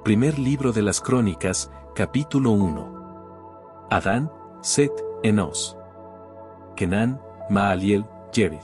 Primer libro de las Crónicas, capítulo 1. Adán, Set, Enos. Kenán, Maaliel, Yered.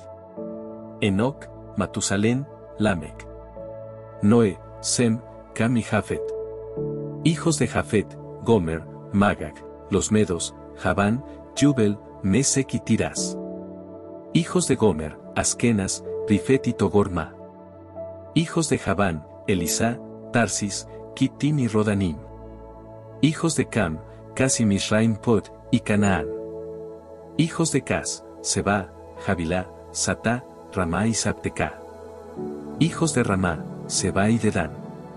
Enoc, Matusalén, Lamec. Noé, Sem, Cam y Jafet. Hijos de Jafet, Gomer, Magag, los medos, Javán, Jubel, Mesec y Tirás. Hijos de Gomer, Askenas, Rifet y Togorma. Hijos de Javán, Elisá, Tarsis, Kittim y Rodanim. Hijos de Cam, Cas y Misraim Pod, y Canaán. Hijos de Cas, Seba, Javilá, Satá, Ramá y Sabtecá. Hijos de Ramá, Seba y Dedán.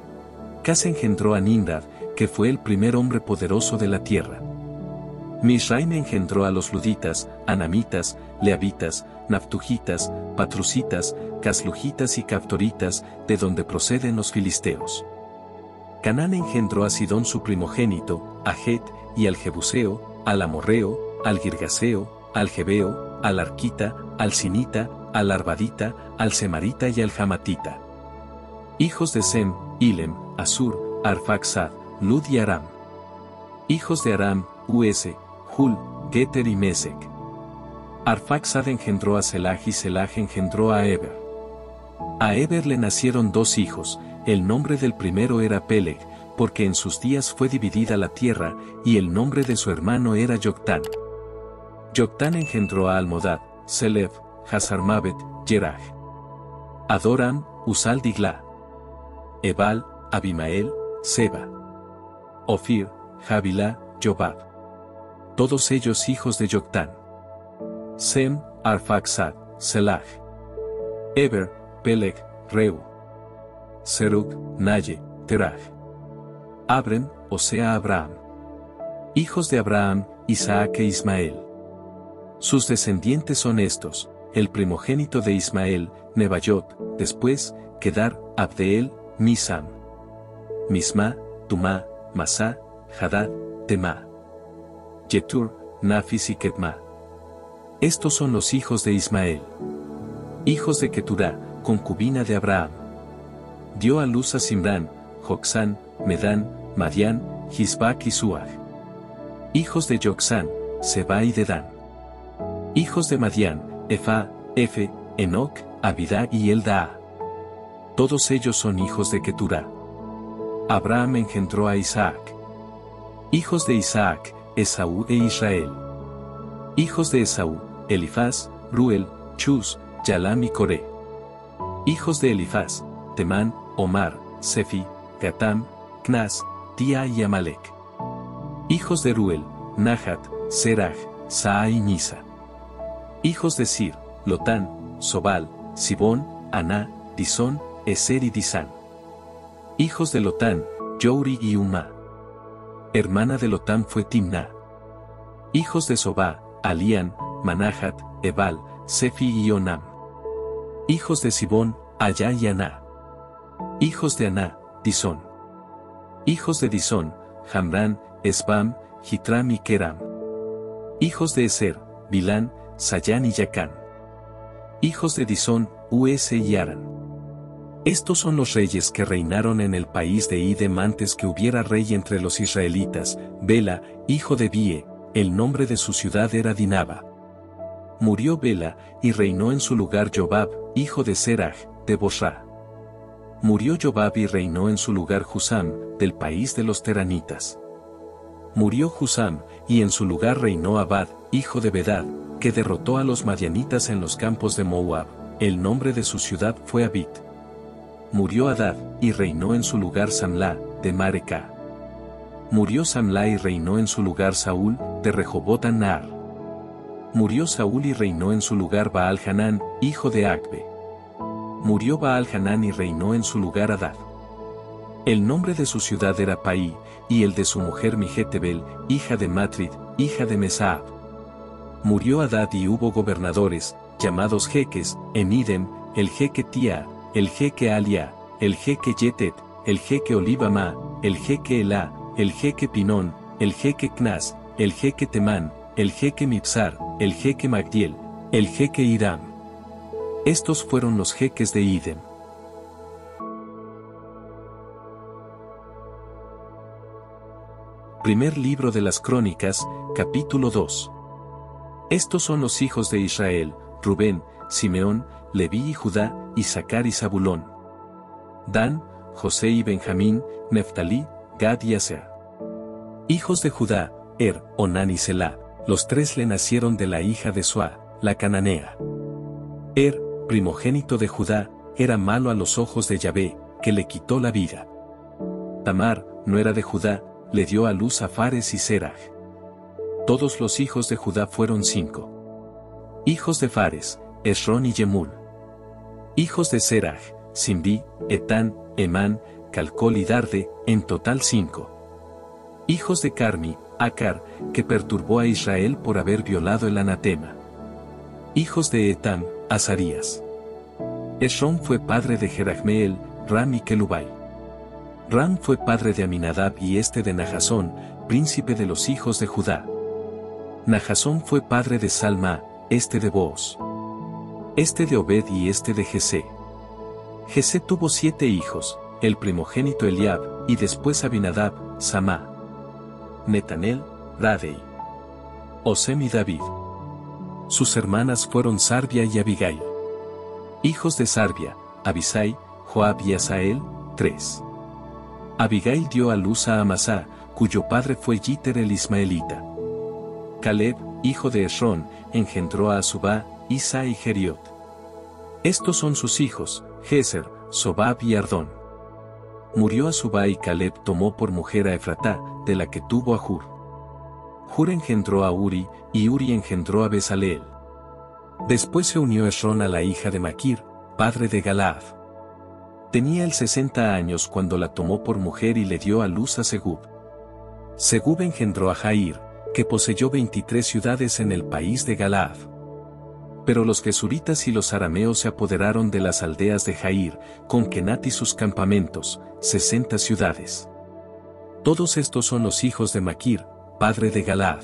Cas engendró a Nimrod, que fue el primer hombre poderoso de la tierra. Misraim engendró a los luditas, anamitas, leavitas, naftujitas, patrusitas, caslujitas y caftoritas, de donde proceden los filisteos. Canaán engendró a Sidón su primogénito, a Het, y al Jebuseo, al Amorreo, al Girgaseo, al Jebeo, al Arquita, al Sinita, al Arvadita, al Semarita y al Jamatita. Hijos de Sem, Ilem, Asur, Arfaxad, Lud y Aram. Hijos de Aram, Us, Hul, Geter y Mesec. Arfaxad engendró a Selah y Selah engendró a Eber. A Eber le nacieron dos hijos, el nombre del primero era Peleg, porque en sus días fue dividida la tierra, y el nombre de su hermano era Joctán. Joctán engendró a Almodad, Selev, Hazarmavet, Jeraj. Adoram, Usal Digla. Ebal, Abimael, Seba. Ofir, Javilá, Jobab. Todos ellos hijos de Joctán. Sem, Arfaxad, Selah. Eber, Peleg, Reu. Serug, Naye, Teraj. Abrem, o sea Abraham. Hijos de Abraham, Isaac e Ismael. Sus descendientes son estos: el primogénito de Ismael, Nebayot, después, Kedar, Abdeel, Misam. Misma, Tumá, Masá, Hadad, Temá. Jetur, Nafis y Ketma. Estos son los hijos de Ismael. Hijos de Keturá, concubina de Abraham. Dio a luz a Simrán, Jocsán, Medán, Madián, Gisbac y Suaj. Hijos de Jocsán, Seba y Dedán. Hijos de Madián, Efa, Efe, Enoc, Abidá y Eldaa. Todos ellos son hijos de Keturá. Abraham engendró a Isaac. Hijos de Isaac, Esaú e Israel. Hijos de Esaú, Elifaz, Ruel, Chus, Yalam y Coré. Hijos de Elifaz, Temán, Omar, Sefi, Gatam, Knas, Tía y Amalek. Hijos de Ruel, Nahat, Seraj, Saa y Nisa. Hijos de Sir, Lotán, Sobal, Sibón, Aná, Disón, Eser y Disán. Hijos de Lotán, Jouri y Umá. Hermana de Lotán fue Timná. Hijos de Sobá, Alián, Manahat, Ebal, Sefi y Onam. Hijos de Sibón, Ayá y Aná. Hijos de Aná, Disón. Hijos de Disón, Jamrán, Esbam, Jitram y Keram. Hijos de Eser, Bilán, Sayán y Yacán. Hijos de Disón, Us y Aran. Estos son los reyes que reinaron en el país de Idem antes que hubiera rey entre los israelitas. Bela, hijo de Bie, el nombre de su ciudad era Dinaba. Murió Bela, y reinó en su lugar Jobab, hijo de Seraj, de Bosra. Murió Jobab y reinó en su lugar Husam, del país de los Teranitas. Murió Husam, y en su lugar reinó Abad, hijo de Bedad, que derrotó a los madianitas en los campos de Moab. El nombre de su ciudad fue Abit. Murió Hadad, y reinó en su lugar Samlá, de Mareca. Murió Samlá y reinó en su lugar Saúl, de Rehobot Nar. Murió Saúl y reinó en su lugar Baal Hanán, hijo de Acbe. Murió Baal Hanán y reinó en su lugar Hadad. El nombre de su ciudad era Paí, y el de su mujer Mijetebel, hija de Matrid, hija de Mesaab. Murió Hadad y hubo gobernadores, llamados jeques, en Idem, el jeque Tía, el jeque Alia, el jeque Yetet, el jeque Olivama, el jeque Elá, el jeque Pinón, el jeque Knas, el jeque Temán, el jeque Mipsar, el jeque Magdiel, el jeque Hiram. Estos fueron los jeques de Idem. Primer libro de las Crónicas, capítulo 2. Estos son los hijos de Israel: Rubén, Simeón, Leví y Judá, Isaacar y Zabulón. Dan, José y Benjamín, Neftalí, Gad y Aser. Hijos de Judá: Onán y Selá. Los tres le nacieron de la hija de Suá, la cananea. Primogénito de Judá, era malo a los ojos de Yahvé, que le quitó la vida. Tamar, nuera de Judá, le dio a luz a Fares y Seraj. Todos los hijos de Judá fueron 5. Hijos de Fares: Esrón y Yemul. Hijos de Seraj: Simbi, Etán, Emán, Calcol y Darde, en total 5. Hijos de Carmi: Acar, que perturbó a Israel por haber violado el anatema. Hijos de Etam: Azarías. Esrón fue padre de Jerahmeel, Ram y Kelubai. Ram fue padre de Aminadab y de Nahasón, príncipe de los hijos de Judá. Nahasón fue padre de Salma, de Booz. De Obed y de Jesé. Jesé tuvo 7 hijos, el primogénito Eliab, y después Abinadab, Samá, Netanel, Radei, Osem y David. Sus hermanas fueron Sarbia y Abigail. Hijos de Sarbia: Abisai, Joab y Asael, 3. Abigail dio a luz a Amasá, cuyo padre fue Yiter el Ismaelita. Caleb, hijo de Esrón, engendró a Asubá, Isa y Jeriot. Estos son sus hijos: Jezer, Sobab y Ardón. Murió Asubá y Caleb tomó por mujer a Efratá, de la que tuvo a Hur. Hur engendró a Uri, y Uri engendró a Bezaleel. Después se unió Esrón a la hija de Maquir, padre de Galaad. Tenía él 60 años cuando la tomó por mujer y le dio a luz a Segub. Segub engendró a Jair, que poseyó 23 ciudades en el país de Galaad. Pero los gesuritas y los arameos se apoderaron de las aldeas de Jair, con Kenat y sus campamentos, 60 ciudades. Todos estos son los hijos de Maquir, padre de Galaad.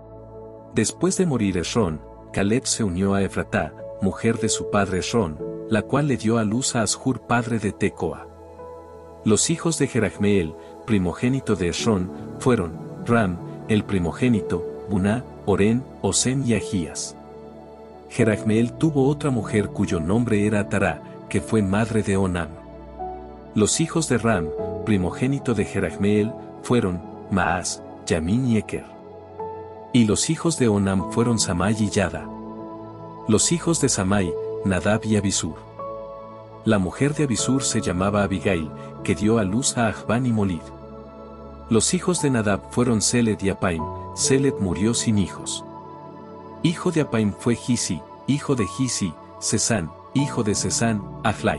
Después de morir Esrón, Caleb se unió a Efratá, mujer de su padre Esrón, la cual le dio a luz a Ashur, padre de Tecoa. Los hijos de Jerahmeel, primogénito de Esrón, fueron Ram, el primogénito, Buná, Orén, Osem y Agías. Jerahmeel tuvo otra mujer cuyo nombre era Atará, que fue madre de Onam. Los hijos de Ram, primogénito de Jerahmeel, fueron Maas, Yamín y Eker. Y los hijos de Onam fueron Samai y Yada. Los hijos de Samai, Nadab y Abisur. La mujer de Abisur se llamaba Abigail, que dio a luz a Ahbán y Molid. Los hijos de Nadab fueron Seled y Apaim. Seled murió sin hijos. Hijo de Apaim fue Gisi, hijo de Gisi, Sesán, hijo de Sesán, Ahlai.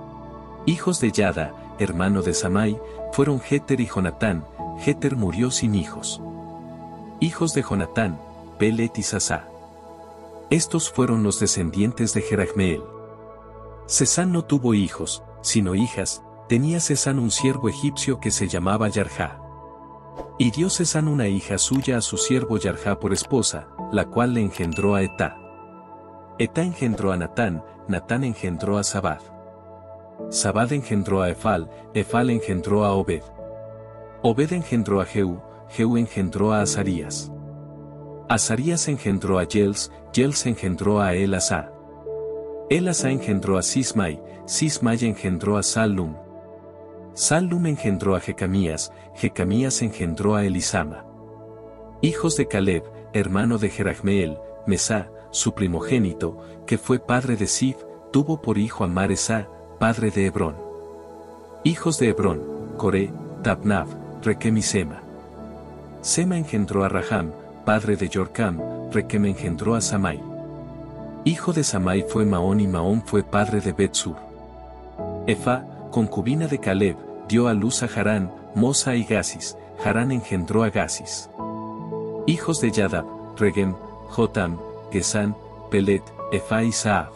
Hijos de Yada, hermano de Samai, fueron Jeter y Jonatán. Jeter murió sin hijos. Hijos de Jonatán, Pelet y Sasá. Estos fueron los descendientes de Jerahmeel. Sesán no tuvo hijos, sino hijas. Tenía Sesán un siervo egipcio que se llamaba Yarjá. Y dio Sesán una hija suya a su siervo Yarjá por esposa, la cual le engendró a Etá. Etá engendró a Natán, Natán engendró a Zabad. Zabad engendró a Efal, Efal engendró a Obed. Obed engendró a Jehú, Jehú engendró a Azarías. Azarías engendró a Yels, Yels engendró a Elasá. Elasá engendró a Sismai, Sismai engendró a Sallum. Sallum engendró a Jecamías, Jecamías engendró a Elisama. Hijos de Caleb, hermano de Jerahmeel, Mesá, su primogénito, que fue padre de Sif, tuvo por hijo a Maresá, padre de Hebrón. Hijos de Hebrón: Coré, Tabnab, Rekem y Sema. Sema engendró a Raham, padre de Yorcam. Rekem engendró a Samai. Hijo de Samai fue Maón y Maón fue padre de Betsur. Efa, concubina de Caleb, dio a luz a Harán, Mosa y Gasis. Harán engendró a Gasis. Hijos de Yadab: Regem, Jotam, Gesán, Pelet, Efa y Saab.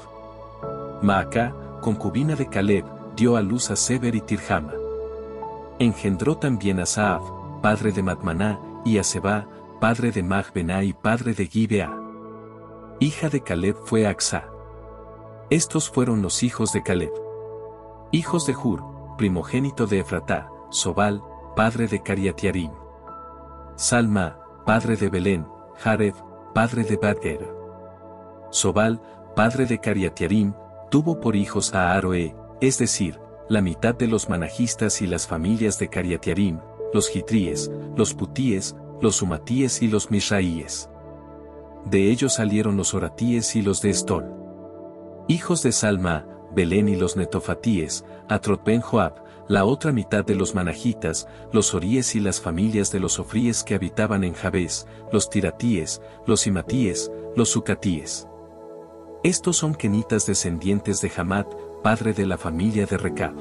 Maacá, concubina de Caleb, dio a luz a Seber y Tirjama. Engendró también a Saab, padre de Madmaná, y a Seba, padre de Magbená y padre de Gibeá. Hija de Caleb fue Acsá. Estos fueron los hijos de Caleb. Hijos de Hur, primogénito de Efratá: Sobal, padre de Cariatiarim. Salma, padre de Belén, Jareb, padre de Badger. Sobal, padre de Cariatiarim, tuvo por hijos a Aroe, es decir, la mitad de los manajistas y las familias de Cariatiarim, los Gitríes, los Putíes, los Sumatíes y los Misraíes. De ellos salieron los Oratíes y los de Estol. Hijos de Salma, Belén y los Netofatíes, Atrot ben Joab, la otra mitad de los manajitas, los oríes y las familias de los ofríes que habitaban en Jabes, los tiratíes, los imatíes, los sucatíes. Estos son kenitas descendientes de Hamat, padre de la familia de Recab.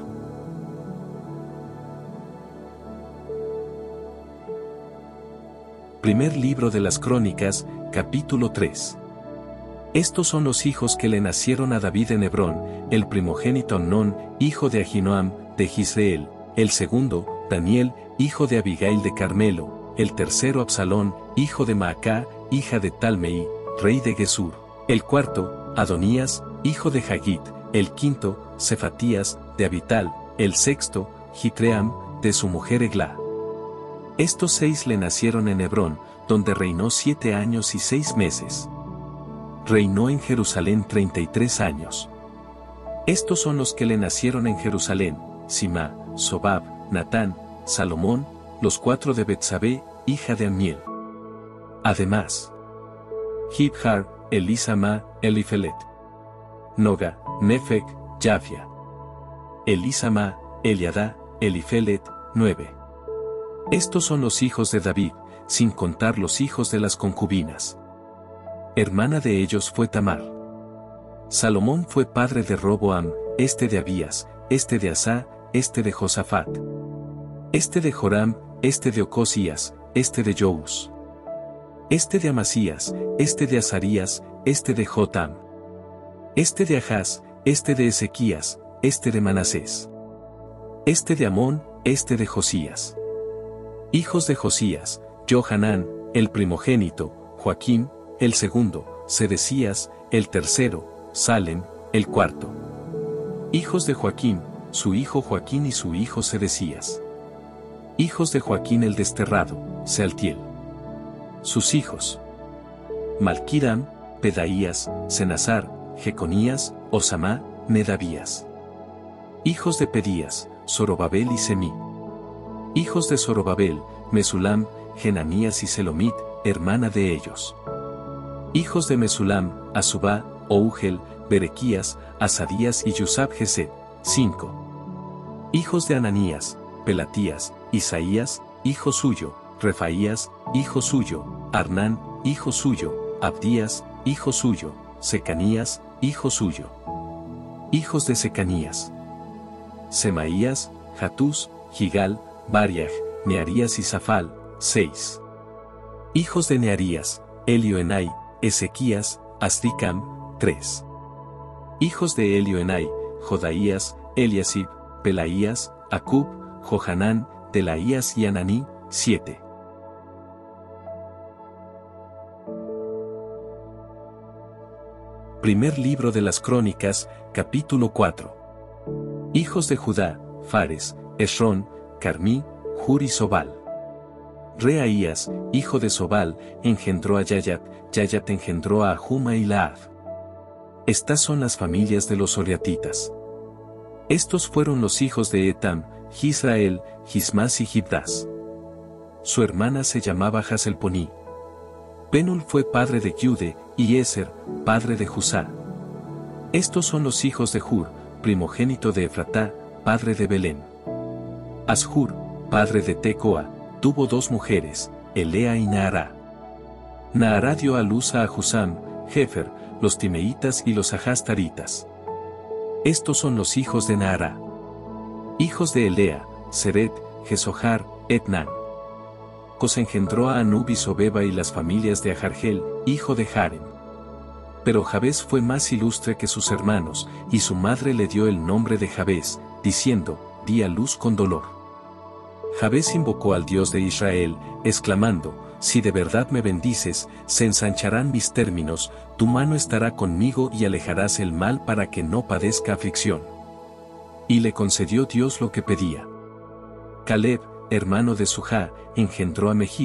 Primer libro de las Crónicas, capítulo 3. Estos son los hijos que le nacieron a David en Hebrón, el primogénito Amnón, hijo de Ahinoam, de Jisreel, el segundo, Daniel, hijo de Abigail de Carmelo, el tercero Absalón, hijo de Maacá, hija de Talmei, rey de Gesur, el cuarto, Adonías, hijo de Hagit, el quinto, Cefatías, de Abital, el sexto, Jitream, de su mujer Eglá. Estos 6 le nacieron en Hebrón, donde reinó 7 años y 6 meses. Reinó en Jerusalén 33 años. Estos son los que le nacieron en Jerusalén: Sima, Sobab, Natán, Salomón, los 4 de Betsabé, hija de Amiel. Además, Jibhar, Elisama, Elifelet, Noga, Nefec, Jafia, Elisama, Eliadá, Elifelet, 9. Estos son los hijos de David, sin contar los hijos de las concubinas. Hermana de ellos fue Tamar. Salomón fue padre de Roboam, este de Abías, este de Asá, este de Josafat, este de Joram, este de Ocosías, este de Joús, este de Amasías, este de Azarías, este de Jotam, este de Ahaz, este de Ezequías, este de Manasés, este de Amón, este de Josías. Hijos de Josías: Johanán, el primogénito, Joaquín, el segundo, Sedecías, el tercero, Salem, el cuarto. Hijos de Joaquín: su hijo Joaquín y su hijo Sedecías. Hijos de Joaquín el desterrado: Sealtiel. Sus hijos: Malquiram, Pedaías, Senazar, Jeconías, Osamá, Nedavías. Hijos de Pedías: Zorobabel y Semí. Hijos de Zorobabel: Mesulam, Genanías y Selomit, hermana de ellos. Hijos de Mesulam: Asubá, Ougel, Berequías, Asadías y Yusab Gesed, 5. Hijos de Ananías: Pelatías, Isaías, hijo suyo, Refaías, hijo suyo, Arnán, hijo suyo, Abdías, hijo suyo, Secanías, hijo suyo. Hijos de Secanías: Semaías, Hatús, Gigal, Bariach, Nearías y Zafal, 6. Hijos de Nearías: Elioenai, Ezequías, Azricam, 3. Hijos de Elioenai: Jodaías, Eliasib, Pelaías, Acub, Johanán, Delaías y Ananí, 7. Primer libro de las Crónicas, capítulo 4. Hijos de Judá: Fares, Esrón, Carmí, Hur y Sobal. Reaías, hijo de Sobal, engendró a Yayat, Yayat engendró a Ahuma y Laab. Estas son las familias de los Oriatitas. Estos fueron los hijos de Etam, Jisrael, Gismas y Gibdas. Su hermana se llamaba Haselponí. Penul fue padre de Giude, y Eser, padre de Jusá. Estos son los hijos de Hur, primogénito de Efratá, padre de Belén. Ashur, padre de Tecoa, tuvo 2 mujeres, Elea y Naará. Naará dio a luz a Jusam, Jefer, los Timeitas y los Ahastaritas. Estos son los hijos de Naará. Hijos de Elea: Seret, Jesohar, Etnan. Cos engendró a Anub y Sobeba y las familias de Ajargel, hijo de Jarem. Pero Jabes fue más ilustre que sus hermanos, y su madre le dio el nombre de Jabes, diciendo: di a luz con dolor. Jabes invocó al Dios de Israel, exclamando: si de verdad me bendices, se ensancharán mis términos, tu mano estará conmigo y alejarás el mal para que no padezca aflicción. Y le concedió Dios lo que pedía. Caleb, hermano de Sujá, engendró a Mehir,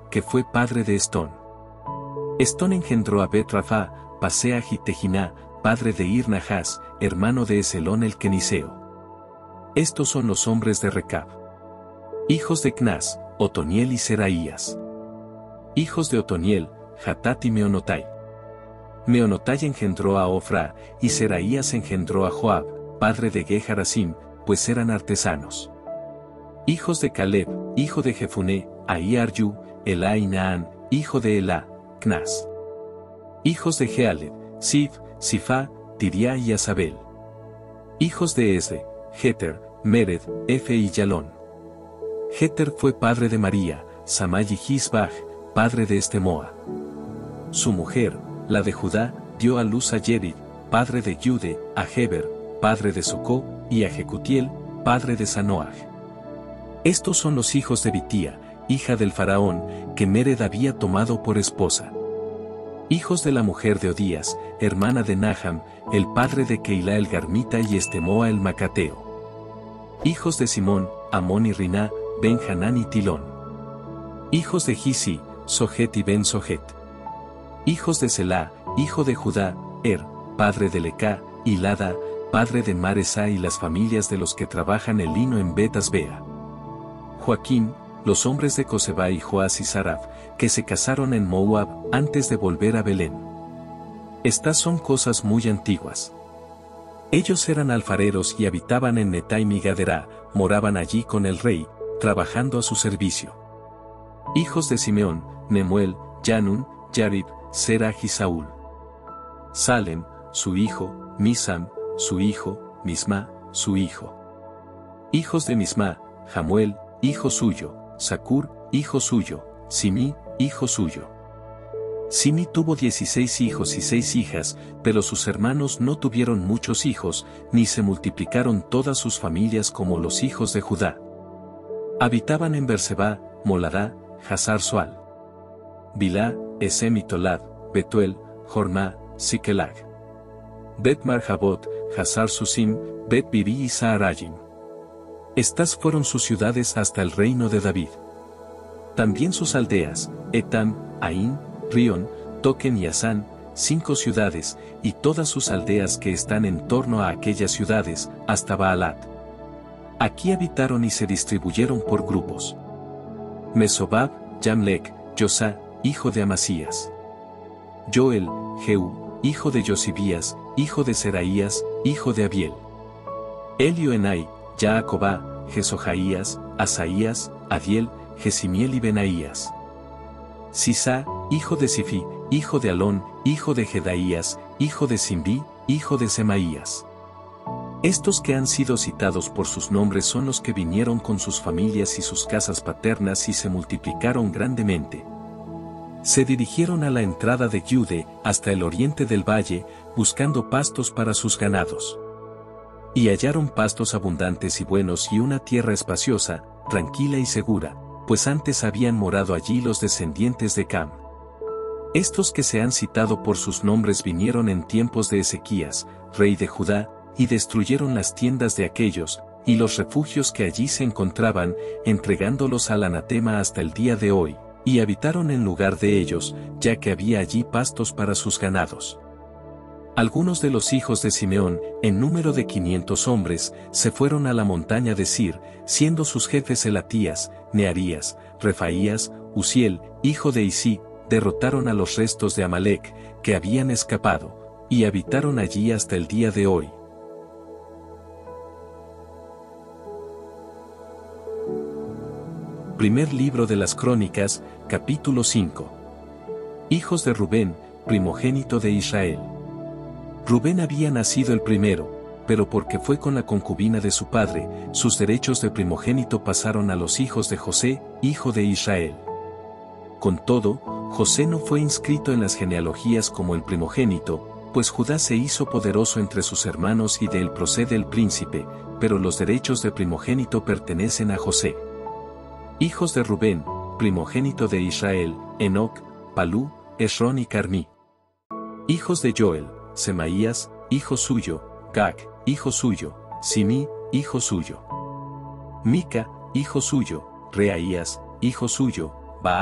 que fue padre de Estón. Estón engendró a Bet-Rafa, Pasea Tejiná, padre de Ir-Nahas, hermano de Eselón el Keniseo. Estos son los hombres de Recab. Hijos de Cnas, Otoniel y Seraías. Hijos de Otoniel, Hatat y Meonotai. Meonotai engendró a Ofra, y Seraías engendró a Joab, padre de Geharasim, pues eran artesanos. Hijos de Caleb, hijo de Jefuné, Ahí-Aryu, Elá y Naán, hijo de Elá, Cnas. Hijos de Jealed, Sif, Sifá, Tiria y Asabel. Hijos de Esre, Jeter, Mered, Efe y Yalón. Jeter fue padre de María, Samay y Gisbaj, padre de Estemoa. Su mujer, la de Judá, dio a luz a Yerid, padre de Yude, a Heber, padre de Socó, y a Jecutiel, padre de Sanoaj. Estos son los hijos de Bitía, hija del faraón, que Mered había tomado por esposa. Hijos de la mujer de Odías, hermana de Naham, el padre de Keilah el Garmita y Estemoa el Macateo. Hijos de Simón, Amón y Riná, Ben Hanán y Tilón. Hijos de Gisi, Sohet y Ben Sohet. Hijos de Selá, hijo de Judá, padre de Lecá, y Lada, padre de Maresá y las familias de los que trabajan el lino en Bet-Asbea. Joaquín, los hombres de Coseba y Joás y Saraf, que se casaron en Moab antes de volver a Belén. Estas son cosas muy antiguas. Ellos eran alfareros y habitaban en Netaim y Gaderá, moraban allí con el rey, trabajando a su servicio. Hijos de Simeón, Nemuel, Yanun, Yarib, Seraj y Saúl. Salem, su hijo, Misam, su hijo, Misma, su hijo. Hijos de Misma, Jamuel, hijo suyo, Sakur, hijo suyo, Simi, hijo suyo. Simi tuvo 16 hijos y 6 hijas, pero sus hermanos no tuvieron muchos hijos, ni se multiplicaron todas sus familias como los hijos de Judá. Habitaban en Berseba, Moladá, Hazar Soal, Bilá, Esem y Tolad, Betuel, Jormá, Sikelag, Bet Marjabot, Hazar Susim, Bet Biri y Saarayim. Estas fueron sus ciudades hasta el reino de David. También sus aldeas, Etam, Ain, Rión, Token y Asán, 5 ciudades, y todas sus aldeas que están en torno a aquellas ciudades, hasta Baalat. Aquí habitaron y se distribuyeron por grupos. Mesobab, Jamlec, Josá, hijo de Amasías. Joel, Jehú, hijo de Josibías, hijo de Seraías, hijo de Abiel. Elioenai, Jaacobá, Jesojaías, Asaías, Adiel, Jesimiel y Benaías. Sisa, hijo de Sifi, hijo de Alón, hijo de Jedaías, hijo de Simbi, hijo de Semaías. Estos que han sido citados por sus nombres son los que vinieron con sus familias y sus casas paternas y se multiplicaron grandemente. Se dirigieron a la entrada de Yude, hasta el oriente del valle, buscando pastos para sus ganados. Y hallaron pastos abundantes y buenos y una tierra espaciosa, tranquila y segura, pues antes habían morado allí los descendientes de Cam. Estos que se han citado por sus nombres vinieron en tiempos de Ezequías, rey de Judá, y destruyeron las tiendas de aquellos, y los refugios que allí se encontraban, entregándolos al anatema hasta el día de hoy, y habitaron en lugar de ellos, ya que había allí pastos para sus ganados. Algunos de los hijos de Simeón, en número de 500 hombres, se fueron a la montaña de Sir, siendo sus jefes Elatías, Nearías, Refaías, Uziel, hijo de Isí, derrotaron a los restos de Amalec, que habían escapado, y habitaron allí hasta el día de hoy. Primer libro de las Crónicas, capítulo 5. Hijos de Rubén, primogénito de Israel. Rubén había nacido el primero, pero porque fue con la concubina de su padre, sus derechos de primogénito pasaron a los hijos de José, hijo de Israel. Con todo, José no fue inscrito en las genealogías como el primogénito, pues Judá se hizo poderoso entre sus hermanos y de él procede el príncipe, pero los derechos de primogénito pertenecen a José. Hijos de Rubén, primogénito de Israel, Enoc, Palú, Esrón y Carmí. Hijos de Joel, Semaías, hijo suyo, Gag, hijo suyo, Simi, hijo suyo. Mica, hijo suyo, Reaías, hijo suyo, Baal,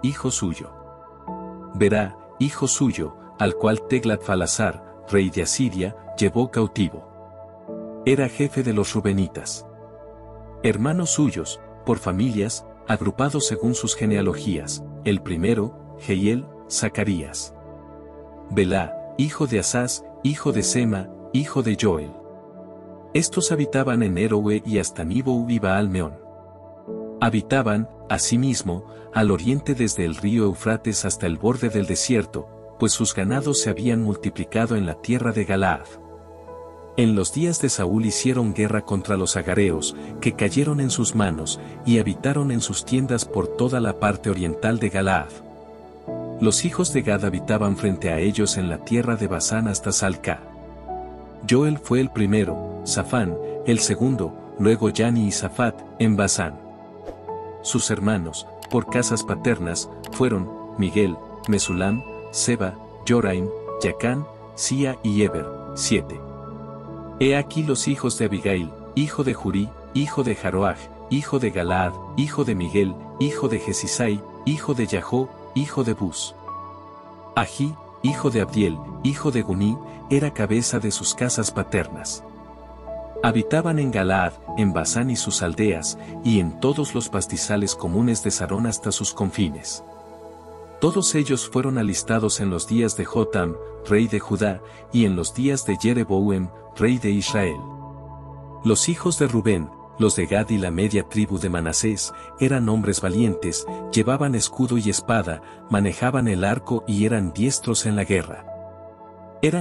hijo suyo. Berá, hijo suyo, al cual Teglat-Falasar, rey de Asiria, llevó cautivo. Era jefe de los rubenitas. Hermanos suyos, por familias, agrupados según sus genealogías, el primero, Jehiel, Zacarías. Belá, hijo de Asás, hijo de Sema, hijo de Joel. Estos habitaban en Eroe y hasta Nibou y Baal-Meón. Habitaban, asimismo, al oriente desde el río Eufrates hasta el borde del desierto, pues sus ganados se habían multiplicado en la tierra de Galaad. En los días de Saúl hicieron guerra contra los agareos, que cayeron en sus manos, y habitaron en sus tiendas por toda la parte oriental de Galaad. Los hijos de Gad habitaban frente a ellos en la tierra de Basán hasta Salca. Joel fue el primero, Safán, el segundo, luego Yani y Safat, en Basán. Sus hermanos, por casas paternas, fueron Miguel, Mesulam, Seba, Joraim, Yacán, Sia y Eber, 7. He aquí los hijos de Abigail, hijo de Jurí, hijo de Jaroaj, hijo de Galaad, hijo de Miguel, hijo de Jesisai, hijo de Yahó, hijo de Bus. Ají, hijo de Abdiel, hijo de Guní, era cabeza de sus casas paternas. Habitaban en Galaad, en Basán y sus aldeas, y en todos los pastizales comunes de Sarón hasta sus confines. Todos ellos fueron alistados en los días de Jotam, rey de Judá, y en los días de Jereboam, rey de Israel. Los hijos de Rubén, los de Gad y la media tribu de Manasés, eran hombres valientes, llevaban escudo y espada, manejaban el arco y eran diestros en la guerra. Eran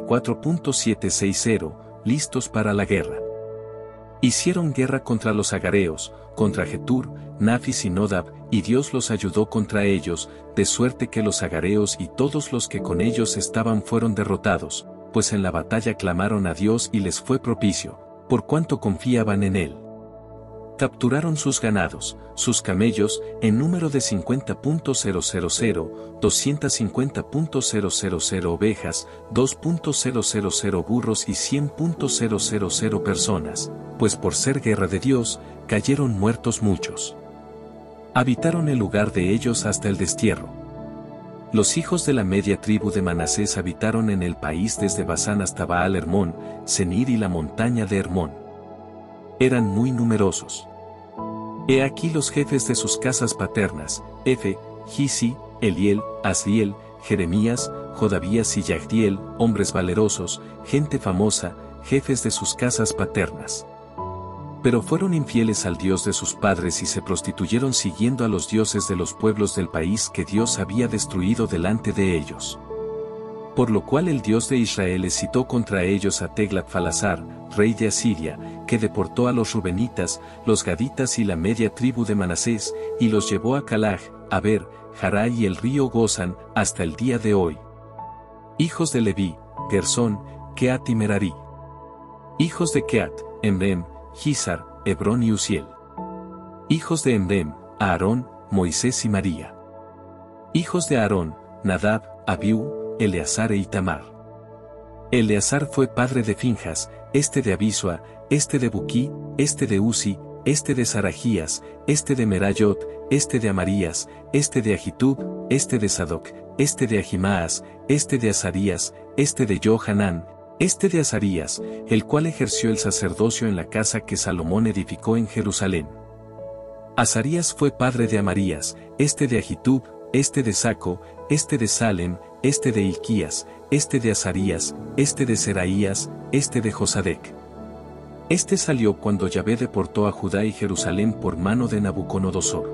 44.760, listos para la guerra. Hicieron guerra contra los agareos, contra Getur, Nafis y Nodab, y Dios los ayudó contra ellos, de suerte que los agareos y todos los que con ellos estaban fueron derrotados, pues en la batalla clamaron a Dios y les fue propicio, por cuanto confiaban en él. Capturaron sus ganados, sus camellos, en número de 50.000, 250.000 ovejas, 2.000 burros y 100.000 personas, pues por ser guerra de Dios, cayeron muertos muchos. Habitaron el lugar de ellos hasta el destierro. Los hijos de la media tribu de Manasés habitaron en el país desde Basán hasta Baal Hermón, Senir y la montaña de Hermón. Eran muy numerosos. He aquí los jefes de sus casas paternas, Efe, Gisi, Eliel, Asriel, Jeremías, Jodavías y Yagdiel, hombres valerosos, gente famosa, jefes de sus casas paternas. Pero fueron infieles al Dios de sus padres y se prostituyeron siguiendo a los dioses de los pueblos del país que Dios había destruido delante de ellos. Por lo cual el Dios de Israel excitó contra ellos a Teglat-Falasar, rey de Asiria, que deportó a los rubenitas, los gaditas y la media tribu de Manasés, y los llevó a Calaj, a Ber, Jarai y el río Gozán, hasta el día de hoy. Hijos de Leví, Gersón, Keat y Merari. Hijos de Keat, Emrem, Gisar, Hebrón y Uziel. Hijos de Emrem, Aarón, Moisés y María. Hijos de Aarón, Nadab, Abiú, Eleazar e Itamar. Eleazar fue padre de Finjas, este de Abisua, este de Buquí, este de Uzi, este de Sarajías, este de Merayot, este de Amarías, este de Agitub, este de Sadoc, este de Ahimaas, este de Azarías, este de Johanán, este de Azarías, el cual ejerció el sacerdocio en la casa que Salomón edificó en Jerusalén. Azarías fue padre de Amarías, este de Agitub, este de Saco, este de Salem, este de Hilquías, este de Azarías, este de Seraías, este de Josadec. Este salió cuando Yahvé deportó a Judá y Jerusalén por mano de Nabucodonosor.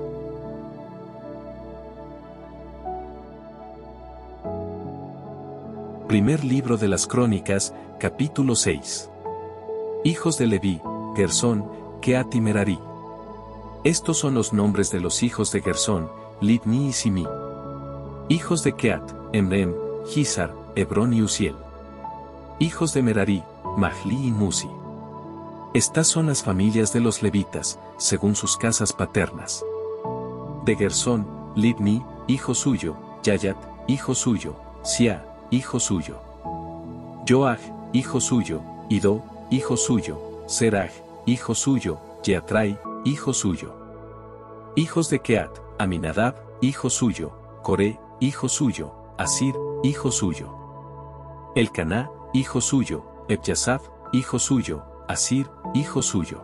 Primer libro de las Crónicas, capítulo 6. Hijos de Leví, Gersón, Keat y Merari. Estos son los nombres de los hijos de Gersón, Libni y Simi. Hijos de Keat, Emrem, Gisar, Hebrón y Uziel. Hijos de Merari, Mahli y Musi. Estas son las familias de los levitas, según sus casas paternas. De Gersón, Libni, hijo suyo, Yayat, hijo suyo, Sia, hijo suyo. Joach, hijo suyo, Ido, hijo suyo, Serach, hijo suyo, Jeatrai, hijo suyo. Hijos de Keat, Aminadab, hijo suyo, Coré, hijo suyo, Asir, hijo suyo. Elcaná, hijo suyo, Ebjasaf, hijo suyo, Asir, hijo suyo.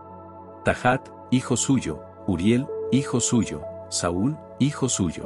Tahat, hijo suyo, Uriel, hijo suyo, Saúl, hijo suyo.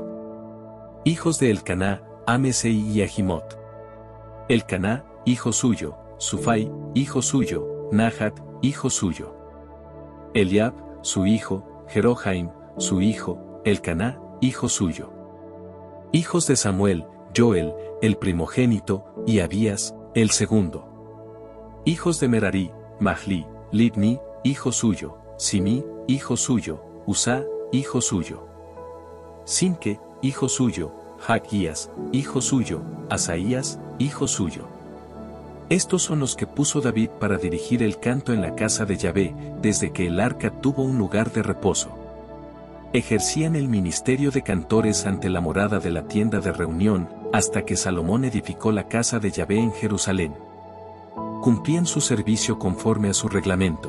Hijos de Elcaná, Amesei y Ahimot. Elcaná, hijo suyo, Sufai, hijo suyo, Nahat, hijo suyo. Eliab, su hijo, Jerohaim, su hijo, Elcaná, hijo suyo. Hijos de Samuel, Joel, el primogénito, y Abías, el segundo. Hijos de Merari, Mahli, Libni, hijo suyo, Simi, hijo suyo, Usá, hijo suyo. Sinque, hijo suyo, Jaquías, hijo suyo, Asaías, hijo suyo. Estos son los que puso David para dirigir el canto en la casa de Yahvé, desde que el arca tuvo un lugar de reposo. Ejercían el ministerio de cantores ante la morada de la tienda de reunión, hasta que Salomón edificó la casa de Yahvé en Jerusalén. Cumplían su servicio conforme a su reglamento.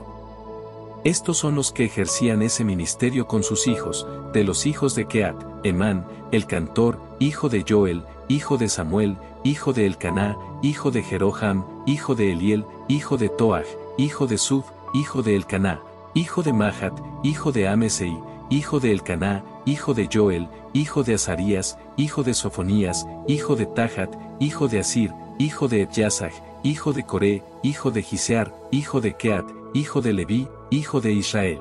Estos son los que ejercían ese ministerio con sus hijos, de los hijos de Keat, Emán, el cantor, hijo de Joel, hijo de Samuel, hijo de Elcaná, hijo de Jeroham, hijo de Eliel, hijo de Toach, hijo de Suf, hijo de Elcaná, hijo de Mahat, hijo de Amesei, hijo de Elcaná, hijo de Joel, hijo de Azarías, hijo de Sofonías, hijo de Tahat, hijo de Asir, hijo de Ebjasaj, hijo de Coré, hijo de Gisear, hijo de Keat, hijo de Leví, hijo de Israel.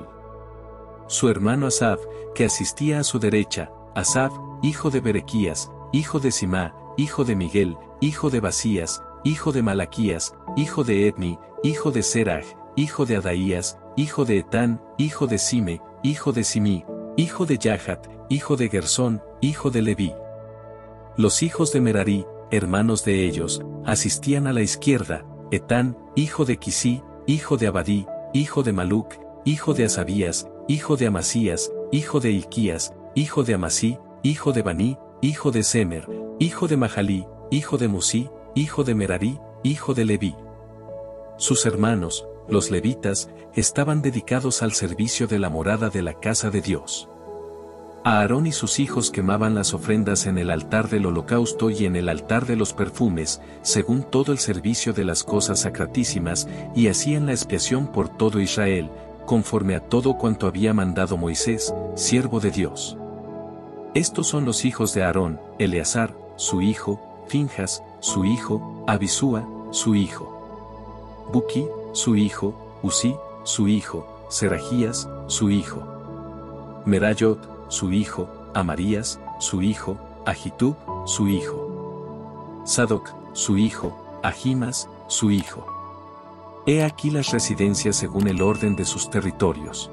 Su hermano Asaf, que asistía a su derecha, Asaf, hijo de Berequías, hijo de Simá, hijo de Miguel, hijo de Basías, hijo de Malaquías, hijo de Edni, hijo de Seraj, hijo de Adaías, hijo de Etán, hijo de Sime, hijo de Simí, hijo de Yahat, hijo de Gersón, hijo de Leví. Los hijos de Merari, hermanos de ellos, asistían a la izquierda, Etán, hijo de Quisí, hijo de Abadí, hijo de Maluc, hijo de Asabías, hijo de Amasías, hijo de Ilquías, hijo de Amasí, hijo de Baní, hijo de Semer, hijo de Mahalí, hijo de Musí, hijo de Merari, hijo de Leví. Sus hermanos, los levitas, estaban dedicados al servicio de la morada de la casa de Dios. Aarón y sus hijos quemaban las ofrendas en el altar del holocausto y en el altar de los perfumes, según todo el servicio de las cosas sacratísimas, y hacían la expiación por todo Israel, conforme a todo cuanto había mandado Moisés, siervo de Dios. Estos son los hijos de Aarón: Eleazar, su hijo, Finjas, su hijo, Abisúa, su hijo, Buki, su hijo, Usí, su hijo, Serajías, su hijo, Merayot, su hijo, Amarías, su hijo, Ahitub, su hijo, Sadoc, su hijo, Ahimas, su hijo. He aquí las residencias según el orden de sus territorios.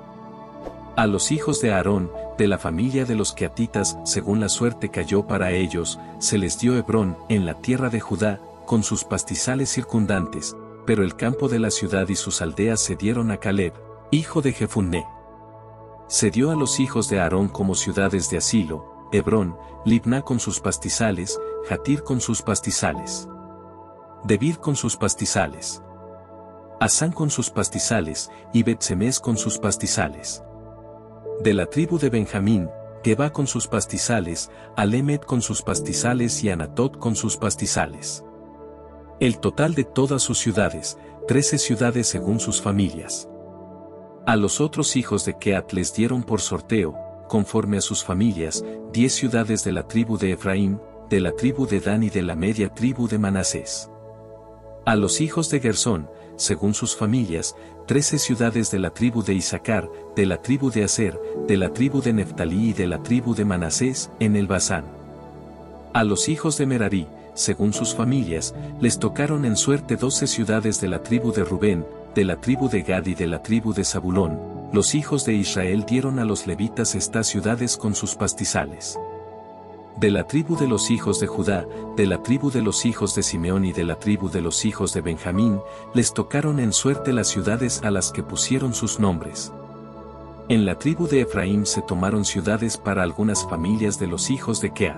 A los hijos de Aarón, de la familia de los queatitas, según la suerte cayó para ellos, se les dio Hebrón, en la tierra de Judá, con sus pastizales circundantes, pero el campo de la ciudad y sus aldeas se dieron a Caleb, hijo de Jefunné. Se dio a los hijos de Aarón como ciudades de asilo, Hebrón, Libná con sus pastizales, Jatir con sus pastizales, Debir con sus pastizales, Asán con sus pastizales, y Bet-Semes con sus pastizales. De la tribu de Benjamín, Geba con sus pastizales, Alemet con sus pastizales y Anatot con sus pastizales. El total de todas sus ciudades, 13 ciudades según sus familias. A los otros hijos de Keat les dieron por sorteo, conforme a sus familias, 10 ciudades de la tribu de Efraín, de la tribu de Dan y de la media tribu de Manasés. A los hijos de Gersón, según sus familias, 13 ciudades de la tribu de Isaacar, de la tribu de Aser, de la tribu de Neftalí y de la tribu de Manasés, en el Basán. A los hijos de Merari, según sus familias, les tocaron en suerte 12 ciudades de la tribu de Rubén, de la tribu de Gad y de la tribu de Zabulón. Los hijos de Israel dieron a los levitas estas ciudades con sus pastizales. De la tribu de los hijos de Judá, de la tribu de los hijos de Simeón y de la tribu de los hijos de Benjamín, les tocaron en suerte las ciudades a las que pusieron sus nombres. En la tribu de Efraín se tomaron ciudades para algunas familias de los hijos de Keat.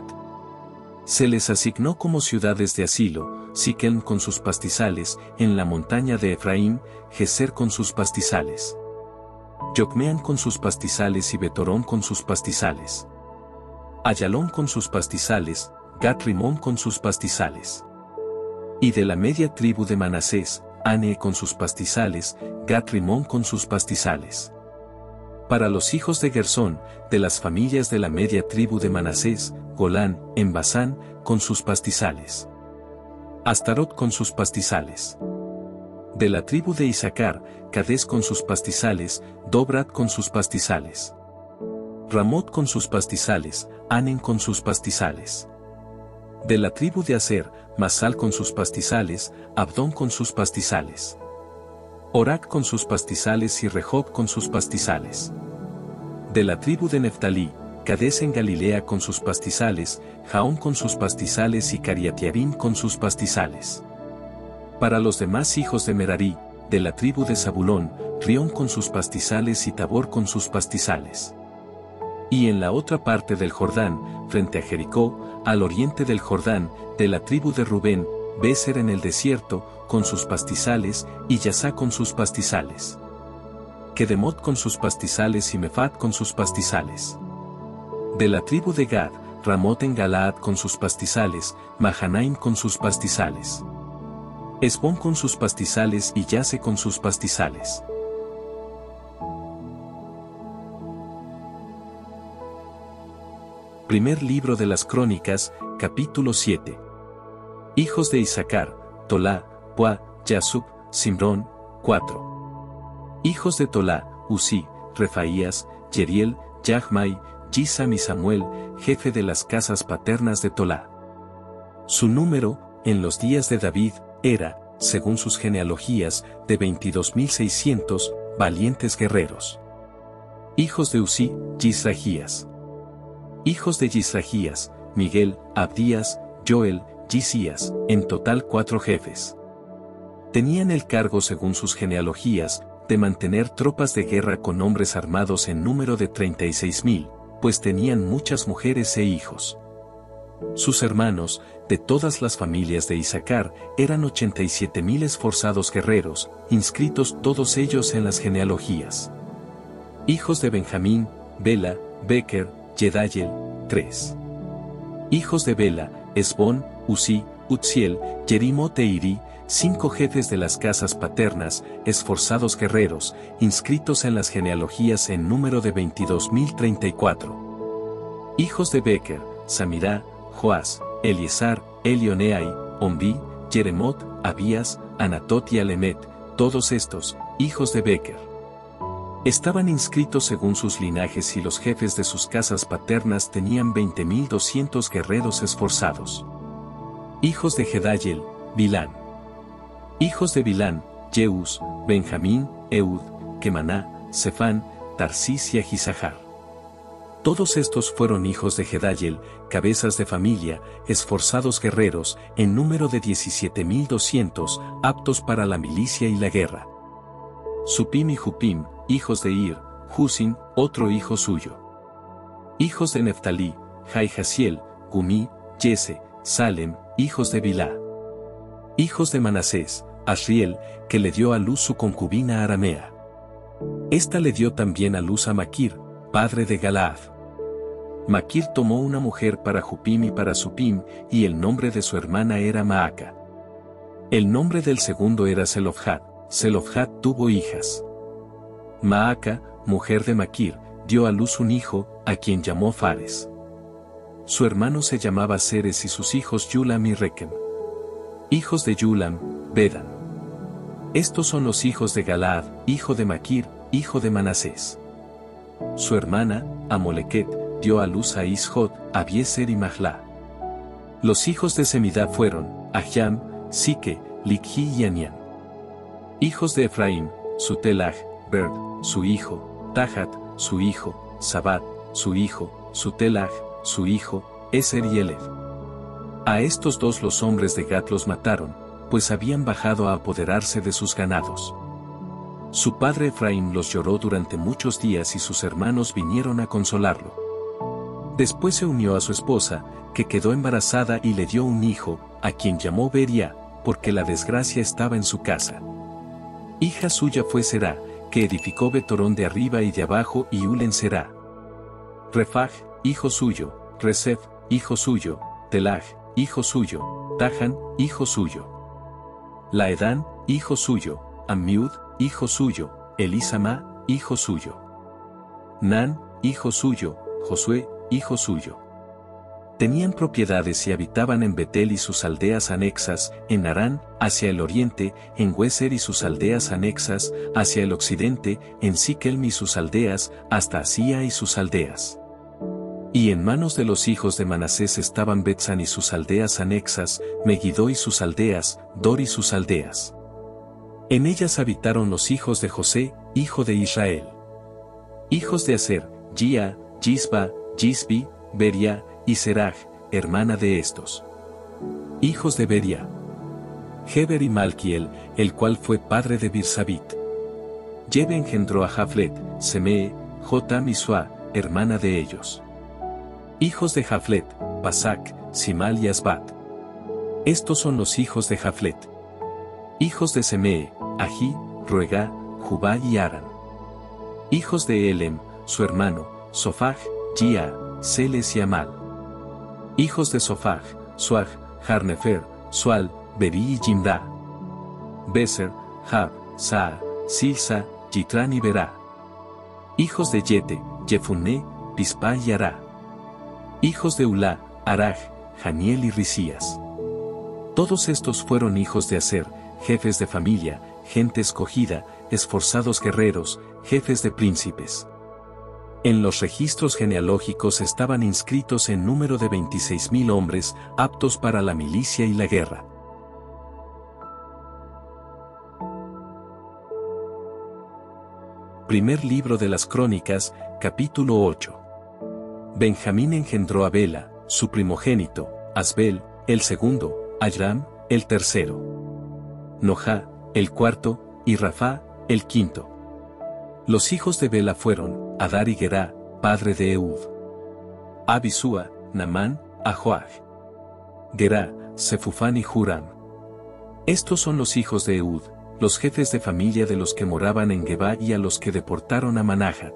Se les asignó como ciudades de asilo, Siquem con sus pastizales, en la montaña de Efraín, Geser con sus pastizales, Yocmeam con sus pastizales y Betorón con sus pastizales. Ayalón con sus pastizales, Gat-Rimón con sus pastizales. Y de la media tribu de Manasés, Ane con sus pastizales, Gat-Rimón con sus pastizales. Para los hijos de Gersón, de las familias de la media tribu de Manasés, Golán, en Basán, con sus pastizales. Astarot con sus pastizales. De la tribu de Isaacar, Cadés con sus pastizales, Dobrat con sus pastizales. Ramot con sus pastizales, Anen con sus pastizales. De la tribu de Aser, Masal con sus pastizales, Abdón con sus pastizales. Orac con sus pastizales y Rehob con sus pastizales. De la tribu de Neftalí, Cadés en Galilea con sus pastizales, Jaón con sus pastizales y Cariatiarim con sus pastizales. Para los demás hijos de Merarí, de la tribu de Zabulón, Rión con sus pastizales y Tabor con sus pastizales. Y en la otra parte del Jordán, frente a Jericó, al oriente del Jordán, de la tribu de Rubén, Béser en el desierto, con sus pastizales, y Yasá con sus pastizales. Kedemot con sus pastizales y Mefat con sus pastizales. De la tribu de Gad, Ramot en Galaad con sus pastizales, Mahanaim con sus pastizales. Esbón con sus pastizales y Yase con sus pastizales. Primer libro de las Crónicas, capítulo 7. Hijos de Isaacar, Tolá, Pua, Yasub, Simrón, 4. Hijos de Tolá, Usí, Refaías, Yeriel, Yahmai, Yisam y Samuel, jefe de las casas paternas de Tolá. Su número, en los días de David, era, según sus genealogías, de 22.600, valientes guerreros. Hijos de Usí, Yisrahías. Hijos de Yisrahías, Miguel, Abdías, Joel, Yisías, en total 4 jefes. Tenían el cargo según sus genealogías, de mantener tropas de guerra con hombres armados en número de 36.000, pues tenían muchas mujeres e hijos. Sus hermanos, de todas las familias de Isaacar, eran 87.000 esforzados guerreros, inscritos todos ellos en las genealogías. Hijos de Benjamín, Bela, Beker, Yedayel, 3. Hijos de Bela, Esbón, Usí, Utziel, Yerimot e Iri, 5 jefes de las casas paternas, esforzados guerreros, inscritos en las genealogías en número de 22.034. Hijos de Beker, Samirá, Joás, Eliezer, Elioneai, Ombi, Jeremot, Abías, Anatot y Alemet, todos estos, hijos de Beker. Estaban inscritos según sus linajes y los jefes de sus casas paternas tenían 20.200 guerreros esforzados. Hijos de Gedayel, Bilán. Hijos de Bilán, Jeús, Benjamín, Eud, Kemaná, Sefán, Tarsís y Ahisahar. Todos estos fueron hijos de Gedayel, cabezas de familia, esforzados guerreros, en número de 17.200, aptos para la milicia y la guerra. Supim y Jupim, hijos de Ir, Husin, otro hijo suyo. Hijos de Neftalí, Jai-Jasiel, Gumí, Yese, Salem, hijos de Bilá. Hijos de Manasés, Asriel, que le dio a luz su concubina aramea. Esta le dio también a luz a Maquir, padre de Galaad. Maquir tomó una mujer para Jupim y para Supim, y el nombre de su hermana era Maaca. El nombre del segundo era Zelofhad. Zelofhad tuvo hijas. Maaca, mujer de Maquir, dio a luz un hijo, a quien llamó Fares. Su hermano se llamaba Seres y sus hijos Yulam y Rekem. Hijos de Yulam, Bedan. Estos son los hijos de Galaad, hijo de Maquir, hijo de Manasés. Su hermana, Amoleket, dio a luz a Ishod, Abieser y Mahlá. Los hijos de Semidá fueron, Ahiam, Sique, Likhi y Anián. Hijos de Efraín, Sutelaj, Berd, su hijo, Tahat, su hijo, Sabat, su hijo, Sutelaj, su hijo, Eser y Eled. A estos dos los hombres de Gat los mataron, pues habían bajado a apoderarse de sus ganados. Su padre Efraín los lloró durante muchos días y sus hermanos vinieron a consolarlo. Después se unió a su esposa, que quedó embarazada y le dio un hijo, a quien llamó Beria, porque la desgracia estaba en su casa. Hija suya fue Será, que edificó Betorón de arriba y de abajo y Ul en Será. Refaj, hijo suyo, Resef, hijo suyo, Telaj, hijo suyo, Tahan, hijo suyo. Laedán, hijo suyo, Ammiud, hijo suyo, Elisama, hijo suyo. Nan, hijo suyo, Josué, hijo suyo. Tenían propiedades y habitaban en Betel y sus aldeas anexas, en Harán, hacia el oriente, en Hueser y sus aldeas anexas, hacia el occidente, en Siquelm y sus aldeas, hasta Asía y sus aldeas. Y en manos de los hijos de Manasés estaban Betsan y sus aldeas anexas, Megiddo y sus aldeas, Dor y sus aldeas. En ellas habitaron los hijos de José, hijo de Israel. Hijos de Aser, Gia, Gisba, Gisbi, Beria, y Seraj, hermana de estos. Hijos de Beria. Heber y Malquiel, el cual fue padre de Birsabit. Yebe engendró a Jaflet, Semee, Jotam y Sua, hermana de ellos. Hijos de Jaflet, Pasac, Simal y Asbat. Estos son los hijos de Jaflet. Hijos de Semee, Ají, Ruegá, Jubá y Aran. Hijos de Elem, su hermano, Sofaj, Gia, Seles y Amal. Hijos de Sofaj, Suaj, Harnefer, Sual, Beri y Jimra. Beser, Jab, Saa, Silsa, Yitran y Berá. Hijos de Yete, Jefunné, Pispa y Ará. Hijos de Ulá, Araj, Janiel y Risías. Todos estos fueron hijos de Aser, jefes de familia, gente escogida, esforzados guerreros, jefes de príncipes. En los registros genealógicos estaban inscritos en número de 26.000 hombres, aptos para la milicia y la guerra. Primer libro de las Crónicas, capítulo 8. Benjamín engendró a Bela, su primogénito, Asbel, el segundo, Ayram, el tercero. Noja, el cuarto, y Rafá, el quinto. Los hijos de Bela fueron, Adar y Gerá, padre de Eud. Abisúa, Namán, Ahoaj. Gerá, Sefufán y Huram. Estos son los hijos de Eud, los jefes de familia de los que moraban en Gebá y a los que deportaron a Manahat.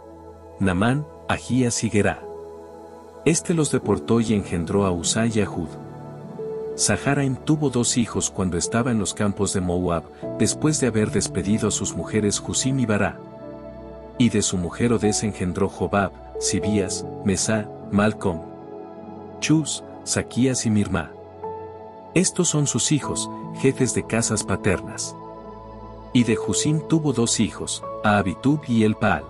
Namán, Ahías y Gerá. Este los deportó y engendró a Uzá y a Hud. Saharaim tuvo 2 hijos cuando estaba en los campos de Moab, después de haber despedido a sus mujeres Husim y Bará. Y de su mujer Odes engendró Jobab, Sibías, Mesá, Malcom, Chus, Saquías y Mirmá. Estos son sus hijos, jefes de casas paternas. Y de Husim tuvo 2 hijos, a Abitub y Elpaal.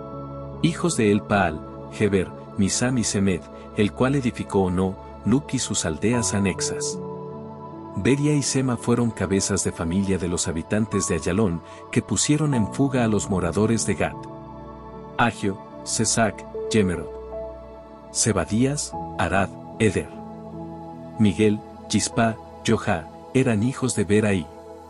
Hijos de Elpaal, Heber, Misam y Semed, el cual edificó Ono, Luc y sus aldeas anexas. Beria y Sema fueron cabezas de familia de los habitantes de Ayalón, que pusieron en fuga a los moradores de Gat. Agio, Sesac, Yemerot. Zebadías, Arad, Eder. Miguel, Gispa, Joha, eran hijos de Beraí.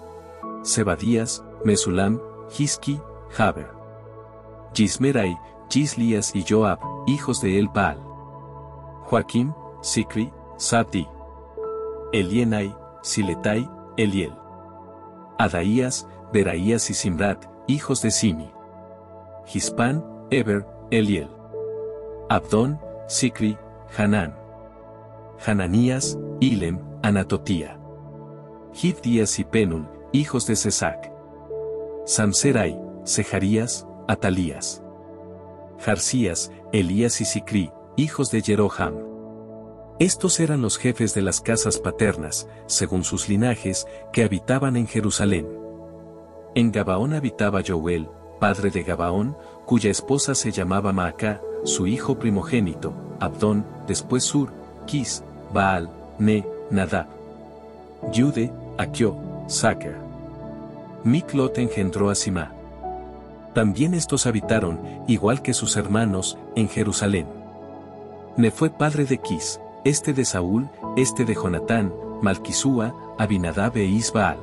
Zebadías, Mesulam, Hiski, Haber. Gismerai, Gislías y Joab, hijos de Elpaal. Joaquim, Sicri, Sabdi. Elienai, Siletai, Eliel. Adaías, Beraías y Simrat, hijos de Simi. Gispán, Eber, Eliel. Abdón, Sicri, Hanán. Hananías, Ilem, Anatotía. Gibdías y Penul, hijos de Sesac. Samserai, Sejarías, Atalías. Jarsías, Elías y Sicri, hijos de Jeroham. Estos eran los jefes de las casas paternas, según sus linajes, que habitaban en Jerusalén. En Gabaón habitaba Joel, padre de Gabaón, cuya esposa se llamaba Maacá, su hijo primogénito, Abdón, después Sur, Quis, Baal, Ne, Nadab. Yude, Aquio, Sacar. Miklot engendró a Simá. También estos habitaron, igual que sus hermanos, en Jerusalén. Ne fue padre de Quis, este de Saúl, este de Jonatán, Malquisúa, Abinadab e Isbaal.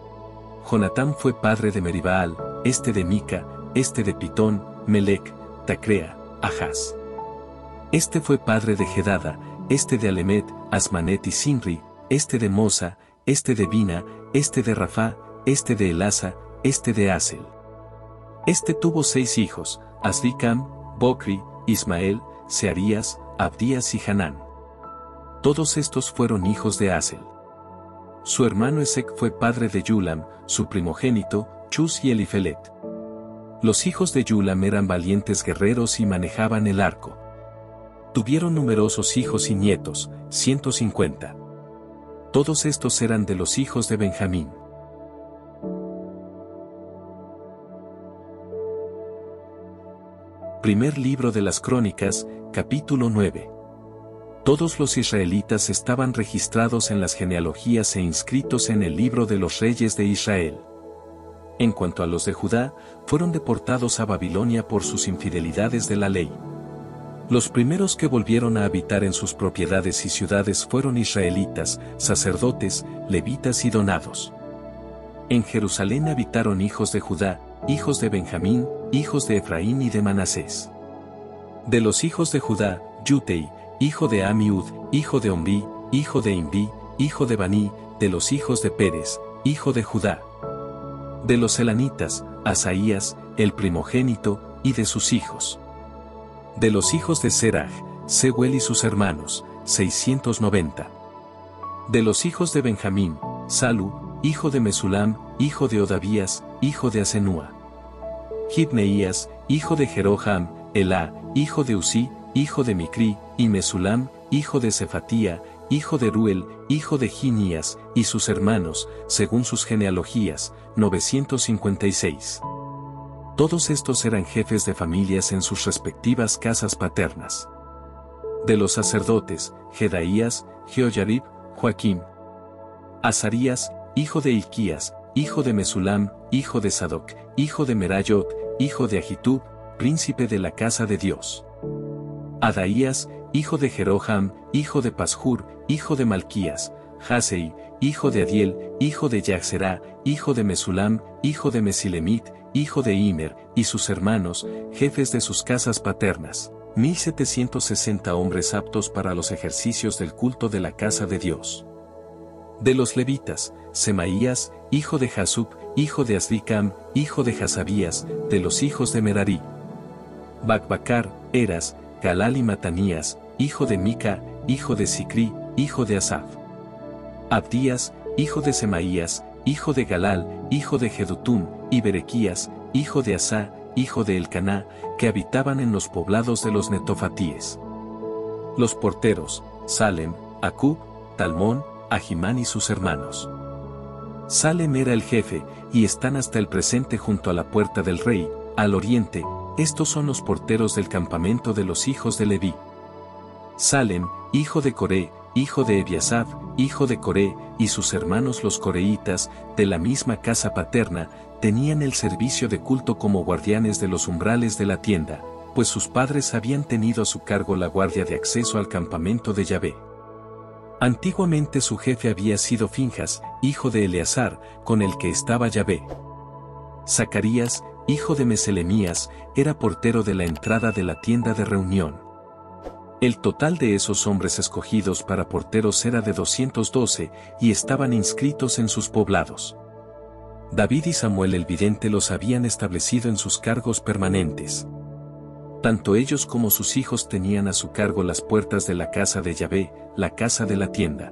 Jonatán fue padre de Meribaal, este de Mica, este de Pitón, Melec, Tacrea, Ahaz. Este fue padre de Jedada, este de Alemet, Asmanet y Sinri, este de Mosa, este de Bina, este de Rafá, este de Elasa, este de Asel. Este tuvo 6 hijos, Asricam, Bocri, Ismael, Searías, Abdías y Hanán. Todos estos fueron hijos de Asel. Su hermano Esec fue padre de Yulam, su primogénito, Chus y Elifelet. Los hijos de Yulam eran valientes guerreros y manejaban el arco. Tuvieron numerosos hijos y nietos, 150. Todos estos eran de los hijos de Benjamín. Primer libro de las Crónicas, capítulo 9. Todos los israelitas estaban registrados en las genealogías e inscritos en el libro de los reyes de Israel. En cuanto a los de Judá, fueron deportados a Babilonia por sus infidelidades de la ley. Los primeros que volvieron a habitar en sus propiedades y ciudades fueron israelitas, sacerdotes, levitas y donados. En Jerusalén habitaron hijos de Judá, hijos de Benjamín, hijos de Efraín y de Manasés. De los hijos de Judá, Yutei, hijo de Amiud, hijo de Omri, hijo de Imri, hijo de Baní, de los hijos de Pérez, hijo de Judá. De los elanitas, Asaías, el primogénito, y de sus hijos. De los hijos de Seraj, Seuel y sus hermanos, 690. De los hijos de Benjamín, Salu, hijo de Mesulam, hijo de Odavías, hijo de Asenúa. Gibneías, hijo de Jeroham, Elá, hijo de Usí, hijo de Micri, y Mesulam, hijo de Cefatía, hijo de Ruel, hijo de Ginías, y sus hermanos, según sus genealogías, 956. Todos estos eran jefes de familias en sus respectivas casas paternas. De los sacerdotes, Jedaías, Jehoyarib, Joaquim. Azarías, hijo de Hilquías, hijo de Mesulam, hijo de Sadoc, hijo de Merayot, hijo de Ahitub, príncipe de la casa de Dios. Adaías, hijo de Jeroham, hijo de Pashur, hijo de Malquías, Hasei, hijo de Adiel, hijo de Yaxerá, hijo de Mesulam, hijo de Mesilemit, hijo de Imer, y sus hermanos, jefes de sus casas paternas, 1760 hombres aptos para los ejercicios del culto de la casa de Dios. De los levitas, Semaías, hijo de Jasub, hijo de Azricam, hijo de Hasabías, de los hijos de Merarí. Bacbacar, Eras, Galal y Matanías, hijo de Mica, hijo de Sicri, hijo de Asaf. Abdías, hijo de Semaías, hijo de Galal, hijo de Jedutum, y Berequías, hijo de Asá, hijo de Elcaná, que habitaban en los poblados de los netofatíes. Los porteros, Salem, Acub, Talmón, Ahimán y sus hermanos. Salem era el jefe, y están hasta el presente junto a la puerta del rey, al oriente. Estos son los porteros del campamento de los hijos de Leví. Salem, hijo de Coré, hijo de Ebiasaf, hijo de Coré, y sus hermanos los coreitas, de la misma casa paterna, tenían el servicio de culto como guardianes de los umbrales de la tienda, pues sus padres habían tenido a su cargo la guardia de acceso al campamento de Yahvé. Antiguamente su jefe había sido Finjas, hijo de Eleazar, con el que estaba Yahvé. Zacarías, hijo de Meselemías, era portero de la entrada de la tienda de reunión. El total de esos hombres escogidos para porteros era de 212, y estaban inscritos en sus poblados. David y Samuel el vidente los habían establecido en sus cargos permanentes. Tanto ellos como sus hijos tenían a su cargo las puertas de la casa de Yahvé, la casa de la tienda.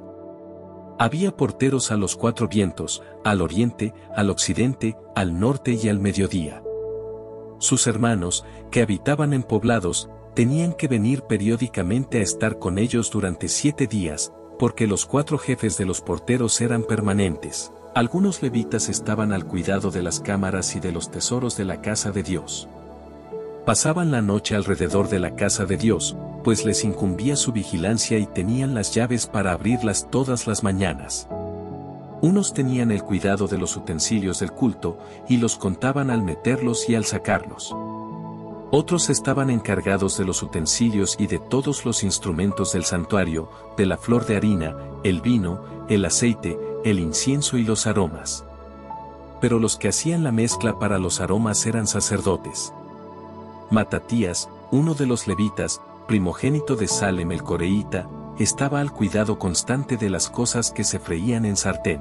Había porteros a los 4 vientos, al oriente, al occidente, al norte y al mediodía. Sus hermanos, que habitaban en poblados, tenían que venir periódicamente a estar con ellos durante 7 días, porque los 4 jefes de los porteros eran permanentes. Algunos levitas estaban al cuidado de las cámaras y de los tesoros de la casa de Dios. Pasaban la noche alrededor de la casa de Dios, pues les incumbía su vigilancia y tenían las llaves para abrirlas todas las mañanas. Unos tenían el cuidado de los utensilios del culto, y los contaban al meterlos y al sacarlos. Otros estaban encargados de los utensilios y de todos los instrumentos del santuario, de la flor de harina, el vino, el aceite, el incienso y los aromas. Pero los que hacían la mezcla para los aromas eran sacerdotes. Matatías, uno de los levitas, primogénito de Salem el coreíta, estaba al cuidado constante de las cosas que se freían en sartén.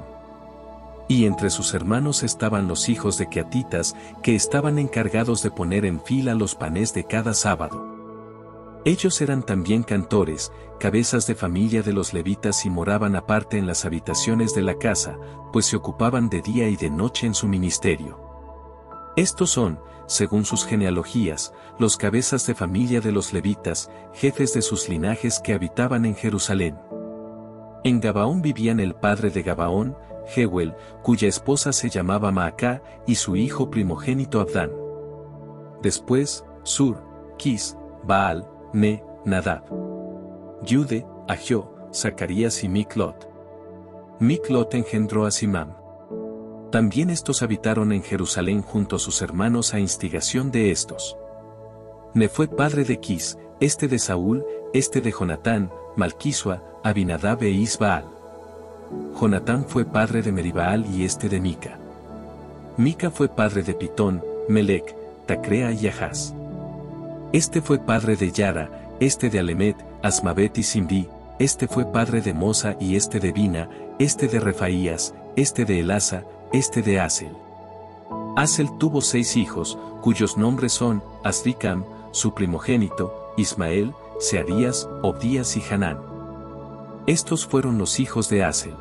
Y entre sus hermanos estaban los hijos de Keatitas, que estaban encargados de poner en fila los panes de cada sábado. Ellos eran también cantores, cabezas de familia de los levitas y moraban aparte en las habitaciones de la casa, pues se ocupaban de día y de noche en su ministerio. Estos son, según sus genealogías, los cabezas de familia de los levitas, jefes de sus linajes que habitaban en Jerusalén. En Gabaón vivían el padre de Gabaón, Jehuel, cuya esposa se llamaba Maacá, y su hijo primogénito Abdán. Después, Sur, Quis, Baal, Ne, Nadab, Yude, Ahió, Zacarías y Miclot. Miclot engendró a Simam. También estos habitaron en Jerusalén junto a sus hermanos a instigación de estos. Ne fue padre de Quis, este de Saúl, este de Jonatán, Malquisua, Abinadab e Isbaal. Jonatán fue padre de Meribaal y este de Mica. Mica fue padre de Pitón, Melec, Tacrea y Ahaz. Este fue padre de Yara, este de Alemet, Asmavet y Simri, este fue padre de Mosa y este de Bina, este de Refaías, este de Elasa, este de Asel. Asel tuvo 6 hijos, cuyos nombres son, Azricam, su primogénito, Ismael, Searías, Obdías y Hanán. Estos fueron los hijos de Asel.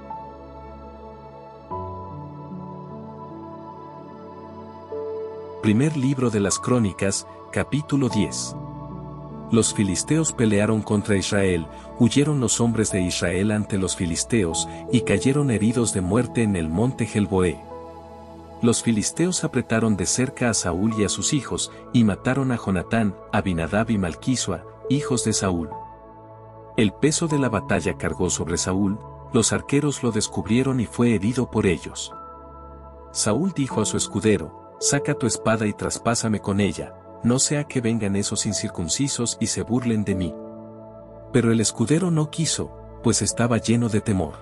Primer libro de las Crónicas, capítulo 10. Los filisteos pelearon contra Israel, huyeron los hombres de Israel ante los filisteos, y cayeron heridos de muerte en el monte Gelboé. Los filisteos apretaron de cerca a Saúl y a sus hijos, y mataron a Jonatán, Abinadab y Malquisua, hijos de Saúl. El peso de la batalla cargó sobre Saúl, los arqueros lo descubrieron y fue herido por ellos. Saúl dijo a su escudero: «Saca tu espada y traspásame con ella, no sea que vengan esos incircuncisos y se burlen de mí». Pero el escudero no quiso, pues estaba lleno de temor.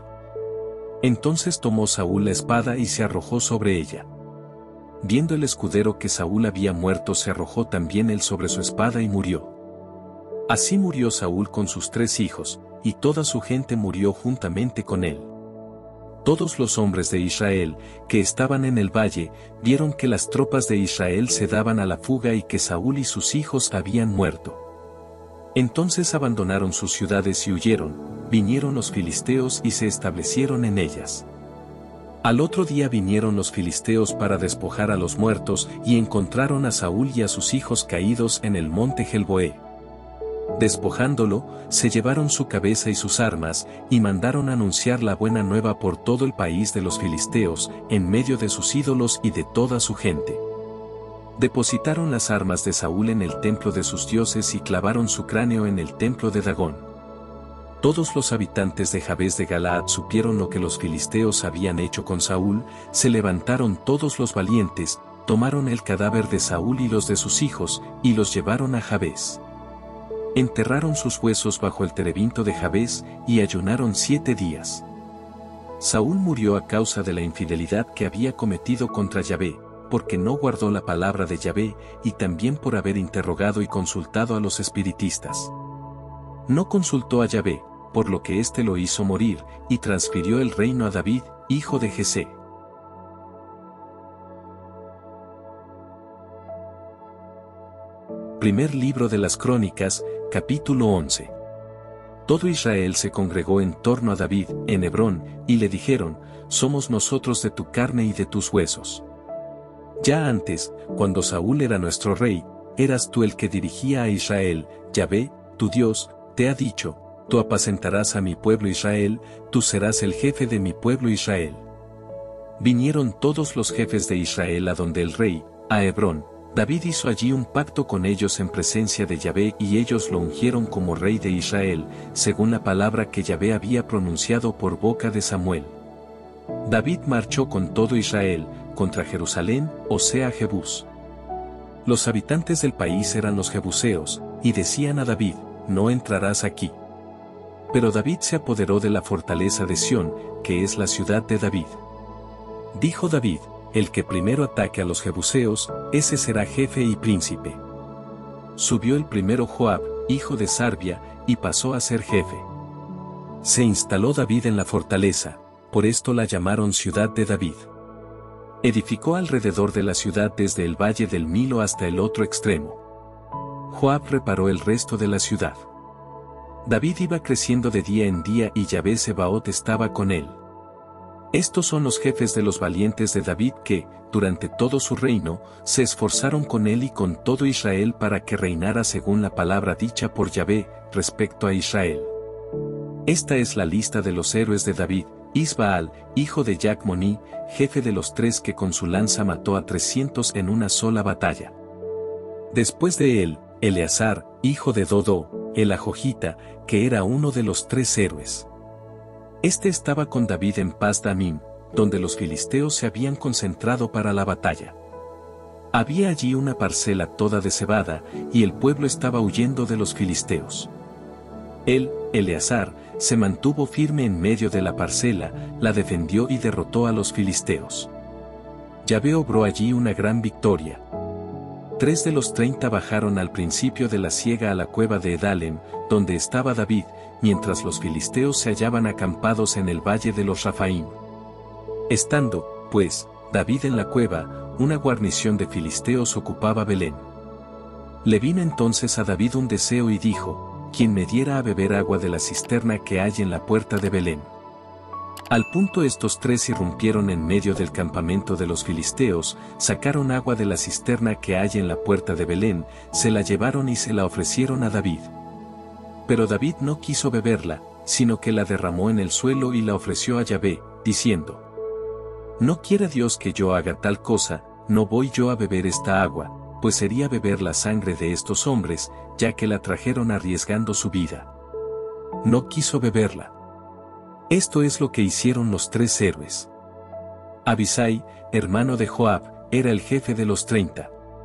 Entonces tomó Saúl la espada y se arrojó sobre ella. Viendo el escudero que Saúl había muerto, se arrojó también él sobre su espada y murió. Así murió Saúl con sus 3 hijos, y toda su gente murió juntamente con él. Todos los hombres de Israel, que estaban en el valle, vieron que las tropas de Israel se daban a la fuga y que Saúl y sus hijos habían muerto. Entonces abandonaron sus ciudades y huyeron, vinieron los filisteos y se establecieron en ellas. Al otro día vinieron los filisteos para despojar a los muertos y encontraron a Saúl y a sus hijos caídos en el monte Gelboé. Despojándolo, se llevaron su cabeza y sus armas, y mandaron anunciar la buena nueva por todo el país de los filisteos, en medio de sus ídolos y de toda su gente. Depositaron las armas de Saúl en el templo de sus dioses y clavaron su cráneo en el templo de Dagón. Todos los habitantes de Jabes de Galaad supieron lo que los filisteos habían hecho con Saúl, se levantaron todos los valientes, tomaron el cadáver de Saúl y los de sus hijos, y los llevaron a Jabes. Enterraron sus huesos bajo el terebinto de Jabes, y ayunaron 7 días. Saúl murió a causa de la infidelidad que había cometido contra Yahvé, porque no guardó la palabra de Yahvé, y también por haber interrogado y consultado a los espiritistas. No consultó a Yahvé, por lo que éste lo hizo morir, y transfirió el reino a David, hijo de Jesé. Primer libro de las Crónicas, capítulo 11. Todo Israel se congregó en torno a David, en Hebrón, y le dijeron: «Somos nosotros de tu carne y de tus huesos». Ya antes, cuando Saúl era nuestro rey, eras tú el que dirigía a Israel. Yahvé, tu Dios, te ha dicho: «Tú apacentarás a mi pueblo Israel, tú serás el jefe de mi pueblo Israel». Vinieron todos los jefes de Israel a donde el rey, a Hebrón. David hizo allí un pacto con ellos en presencia de Yahvé y ellos lo ungieron como rey de Israel, según la palabra que Yahvé había pronunciado por boca de Samuel. David marchó con todo Israel, contra Jerusalén, o sea Jebús. Los habitantes del país eran los jebuseos, y decían a David: «No entrarás aquí». Pero David se apoderó de la fortaleza de Sión, que es la ciudad de David. Dijo David: «El que primero ataque a los jebuseos, ese será jefe y príncipe». Subió el primero Joab, hijo de Sarbia, y pasó a ser jefe. Se instaló David en la fortaleza, por esto la llamaron Ciudad de David. Edificó alrededor de la ciudad desde el valle del Milo hasta el otro extremo. Joab reparó el resto de la ciudad. David iba creciendo de día en día y Yahvé Sebaot estaba con él. Estos son los jefes de los valientes de David que, durante todo su reino, se esforzaron con él y con todo Israel para que reinara según la palabra dicha por Yahvé respecto a Israel. Esta es la lista de los héroes de David: Isbaal, hijo de Jacmoni, jefe de los 3 que con su lanza mató a 300 en una sola batalla. Después de él, Eleazar, hijo de Dodo, el Ajojita, que era uno de los 3 héroes. Este estaba con David en Pas Damim, donde los filisteos se habían concentrado para la batalla. Había allí una parcela toda de cebada, y el pueblo estaba huyendo de los filisteos. Él, Eleazar, se mantuvo firme en medio de la parcela, la defendió y derrotó a los filisteos. Yahvé obró allí una gran victoria. 3 de los 30 bajaron al principio de la siega a la cueva de Edalem, donde estaba David, mientras los filisteos se hallaban acampados en el valle de los Rafaim. Estando, pues, David en la cueva, una guarnición de filisteos ocupaba Belén. Le vino entonces a David un deseo y dijo: quien me diera a beber agua de la cisterna que hay en la puerta de Belén. Al punto estos 3 irrumpieron en medio del campamento de los filisteos, sacaron agua de la cisterna que hay en la puerta de Belén, se la llevaron y se la ofrecieron a David. Pero David no quiso beberla, sino que la derramó en el suelo y la ofreció a Yahvé, diciendo: no quiera Dios que yo haga tal cosa, no voy yo a beber esta agua, pues sería beber la sangre de estos hombres, ya que la trajeron arriesgando su vida. No quiso beberla. Esto es lo que hicieron los 3 héroes. Abisai, hermano de Joab, era el jefe de los 30.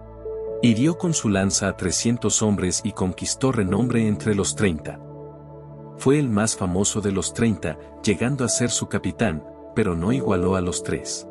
Hirió con su lanza a 300 hombres y conquistó renombre entre los 30. Fue el más famoso de los 30, llegando a ser su capitán, pero no igualó a los 3.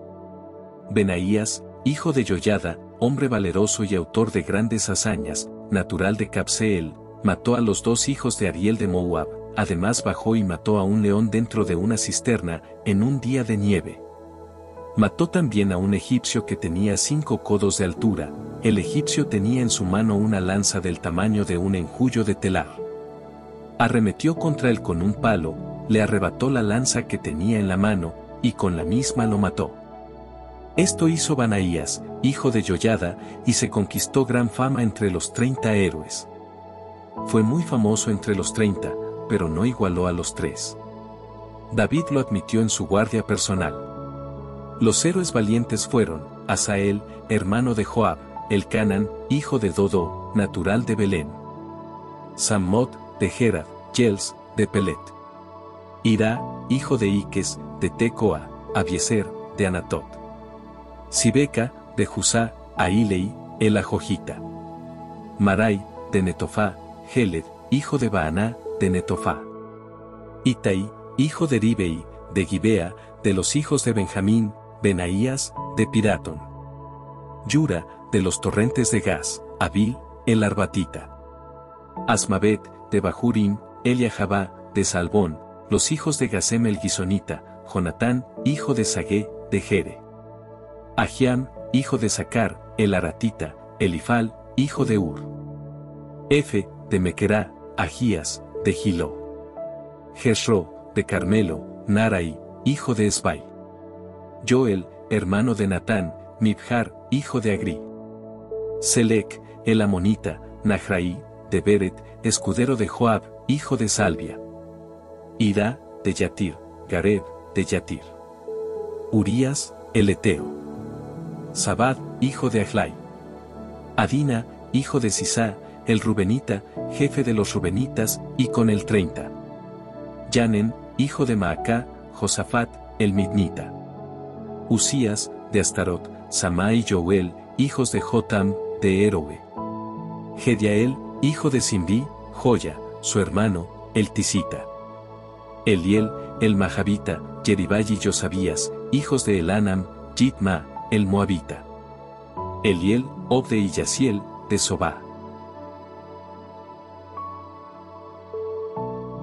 Benaías, hijo de Joiada, hombre valeroso y autor de grandes hazañas, natural de Cabseel, mató a los 2 hijos de Ariel de Moab. Además bajó y mató a un león dentro de una cisterna, en un día de nieve. Mató también a un egipcio que tenía 5 codos de altura. El egipcio tenía en su mano una lanza del tamaño de un enjullo de telar. Arremetió contra él con un palo, le arrebató la lanza que tenía en la mano, y con la misma lo mató. Esto hizo Benaías, hijo de Joiada, y se conquistó gran fama entre los 30 héroes. Fue muy famoso entre los 30, pero no igualó a los 3. David lo admitió en su guardia personal. Los héroes valientes fueron: Asael, hermano de Joab, Elcanan, hijo de Dodo, natural de Belén. Sammot, de Gerad, Jels, de Pelet. Ira, hijo de Iques, de Tecoa, Abieser, de Anatot. Sibeca, de Jusá, Ahilei, el Ajojita. Marai, de Netofá, Heled, hijo de Baaná, de Netofá. Itai, hijo de Ribei, de Gibea, de los hijos de Benjamín, Benaías, de Piratón. Yura, de los torrentes de Gaz, Abil, el Arbatita. Asmavet, de Bahurim, Eliahabá, de Salbón, los hijos de Gasem el Gisonita, Jonatán, hijo de Sagué, de Jere. Ahiam, hijo de Sacar, el Aratita, Elifal, hijo de Ur. Efe, de Mequerá, Agías, de Gilo. Jeshro, de Carmelo, Narai, hijo de Esbai. Joel, hermano de Natán, Mibjar, hijo de Agri. Selec, el amonita, Nahraí, de Beret, escudero de Joab, hijo de Salvia. Ira, de Yatir, Gareb, de Yatir. Urías, el Eteo. Sabad, hijo de Ahlai. Adina, hijo de Sisá, el Rubenita, jefe de los Rubenitas, y con el 30. Yanen, hijo de Maacá, Josafat, el Midnita. Usías, de Astarot, Samá y Joel, hijos de Jotam, de Eroe. Gediael, hijo de Simri, Joya, su hermano, el Tisita. Eliel, el Mahabita, Yeribay y Josabías, hijos de Elanam, Jitma, el Moabita. Eliel, Obde y Yaciel, de Sobá.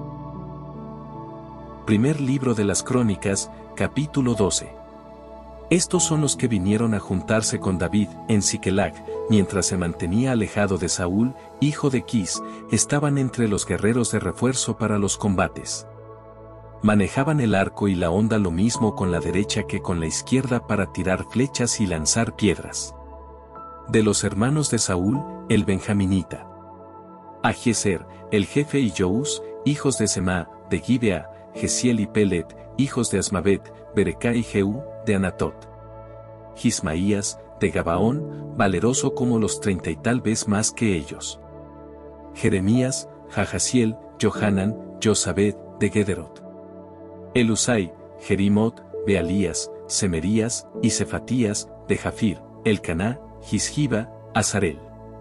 Primer libro de las Crónicas, capítulo 12. Estos son los que vinieron a juntarse con David en Siquelag, mientras se mantenía alejado de Saúl, hijo de Quis, estaban entre los guerreros de refuerzo para los combates. Manejaban el arco y la honda lo mismo con la derecha que con la izquierda para tirar flechas y lanzar piedras. De los hermanos de Saúl, el benjaminita Ahiezer, el jefe, y Joús, hijos de Semá, de Gibea, Gesiel y Pelet, hijos de Asmavet, Berecá y Jehú, de Anatot. Gismaías, de Gabaón, valeroso como los 30 y tal vez más que ellos. Jeremías, Jahasiel, Johanan, Josabed, de Gederot. Elusai, Jerimot, Bealías, Semerías, y Cefatías, de Jafir, Elcaná, Gisgiba, Azarel.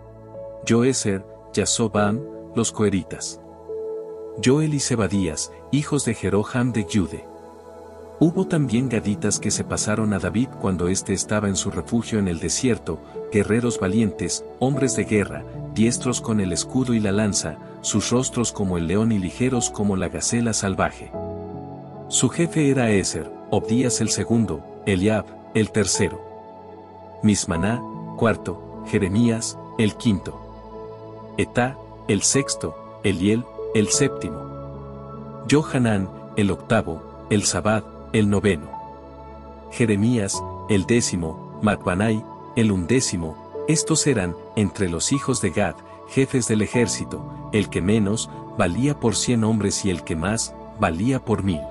Joezer, Yasobam, los coeritas. Joel y Zebadías, hijos de Jeroham de Yude. Hubo también gaditas que se pasaron a David cuando éste estaba en su refugio en el desierto, guerreros valientes, hombres de guerra, diestros con el escudo y la lanza, sus rostros como el león y ligeros como la gacela salvaje. Su jefe era Ezer, Obdías el segundo, Eliab, el tercero. Mismaná, cuarto, Jeremías, el quinto. Etá, el sexto, Eliel, el séptimo. Johanán, el octavo, Elzabad, el noveno. Jeremías, el décimo, Macbanai, el undécimo. Estos eran, entre los hijos de Gad, jefes del ejército, el que menos, valía por 100 hombres y el que más, valía por 1000.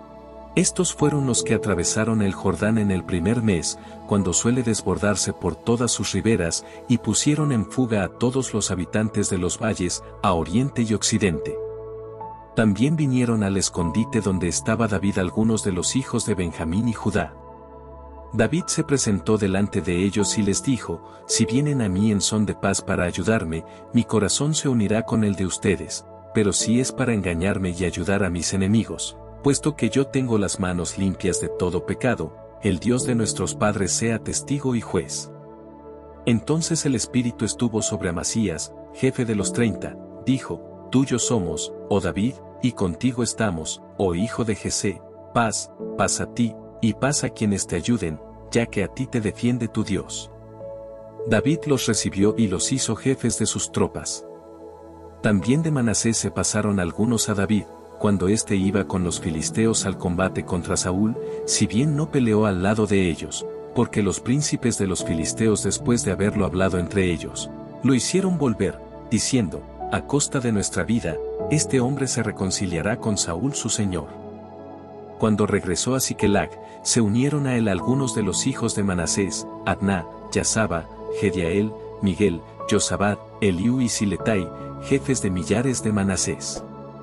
Estos fueron los que atravesaron el Jordán en el primer mes, cuando suele desbordarse por todas sus riberas, y pusieron en fuga a todos los habitantes de los valles, a oriente y occidente. También vinieron al escondite donde estaba David algunos de los hijos de Benjamín y Judá. David se presentó delante de ellos y les dijo: si vienen a mí en son de paz para ayudarme, mi corazón se unirá con el de ustedes, pero si es para engañarme y ayudar a mis enemigos, puesto que yo tengo las manos limpias de todo pecado, el Dios de nuestros padres sea testigo y juez. Entonces el Espíritu estuvo sobre Amasías, jefe de los 30, dijo: tuyo somos, oh David, y contigo estamos, oh hijo de Jesé, paz, paz a ti, y paz a quienes te ayuden, ya que a ti te defiende tu Dios. David los recibió y los hizo jefes de sus tropas. También de Manasés se pasaron algunos a David, cuando éste iba con los filisteos al combate contra Saúl, si bien no peleó al lado de ellos, porque los príncipes de los filisteos, después de haberlo hablado entre ellos, lo hicieron volver, diciendo: a costa de nuestra vida, este hombre se reconciliará con Saúl su señor. Cuando regresó a Siquelag, se unieron a él algunos de los hijos de Manasés, Adná, Yazaba, Gediael, Miguel, Josabad, Eliú y Siletai, jefes de millares de Manasés.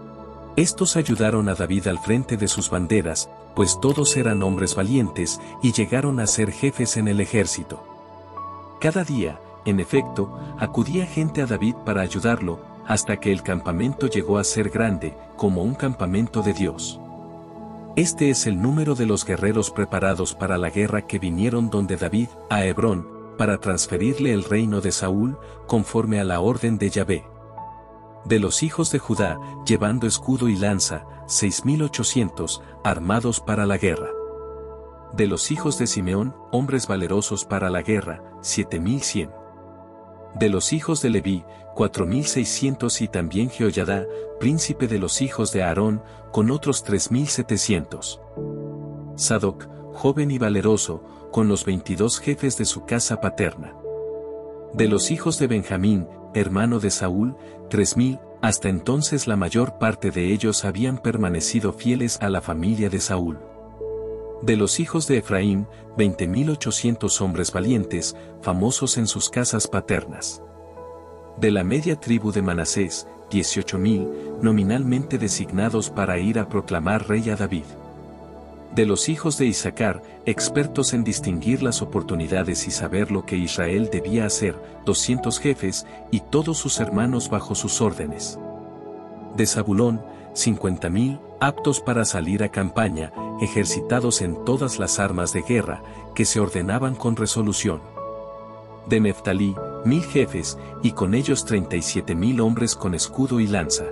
Estos ayudaron a David al frente de sus banderas, pues todos eran hombres valientes y llegaron a ser jefes en el ejército. Cada día, en efecto, acudía gente a David para ayudarlo, hasta que el campamento llegó a ser grande, como un campamento de Dios. Este es el número de los guerreros preparados para la guerra que vinieron donde David, a Hebrón, para transferirle el reino de Saúl, conforme a la orden de Yahvé. De los hijos de Judá, llevando escudo y lanza, 6,800, armados para la guerra. De los hijos de Simeón, hombres valerosos para la guerra, 7,100. De los hijos de Leví, 4,600, y también Jehoiada, príncipe de los hijos de Aarón, con otros 3,700. Sadoc, joven y valeroso, con los 22 jefes de su casa paterna. De los hijos de Benjamín, hermano de Saúl, 3,000, hasta entonces la mayor parte de ellos habían permanecido fieles a la familia de Saúl. De los hijos de Efraín, 20,800 hombres valientes, famosos en sus casas paternas. De la media tribu de Manasés, 18,000, nominalmente designados para ir a proclamar rey a David. De los hijos de Isacar, expertos en distinguir las oportunidades y saber lo que Israel debía hacer, 200 jefes, y todos sus hermanos bajo sus órdenes. De Zabulón, 50,000, aptos para salir a campaña, ejercitados en todas las armas de guerra, que se ordenaban con resolución. De Neftalí, 1,000 jefes, y con ellos 37,000 hombres con escudo y lanza.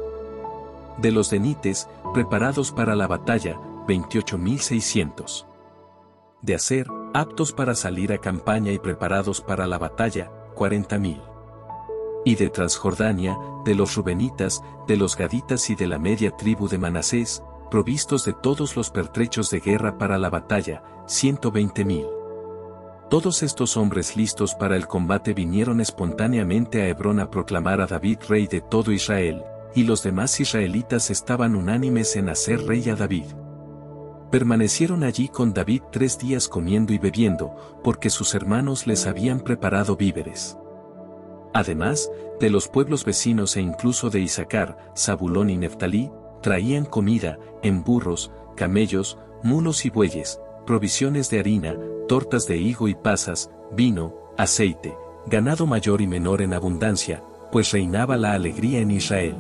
De los denites, preparados para la batalla, 28,600. De Aser, aptos para salir a campaña y preparados para la batalla, 40,000. Y de Transjordania, de los Rubenitas, de los Gaditas y de la media tribu de Manasés, provistos de todos los pertrechos de guerra para la batalla, 120,000. Todos estos hombres listos para el combate vinieron espontáneamente a Hebrón a proclamar a David rey de todo Israel, y los demás israelitas estaban unánimes en hacer rey a David. Permanecieron allí con David 3 días comiendo y bebiendo, porque sus hermanos les habían preparado víveres. Además, de los pueblos vecinos e incluso de Isaacar, Zabulón y Neftalí, traían comida, en burros, camellos, mulos y bueyes, provisiones de harina, tortas de higo y pasas, vino, aceite, ganado mayor y menor en abundancia, pues reinaba la alegría en Israel.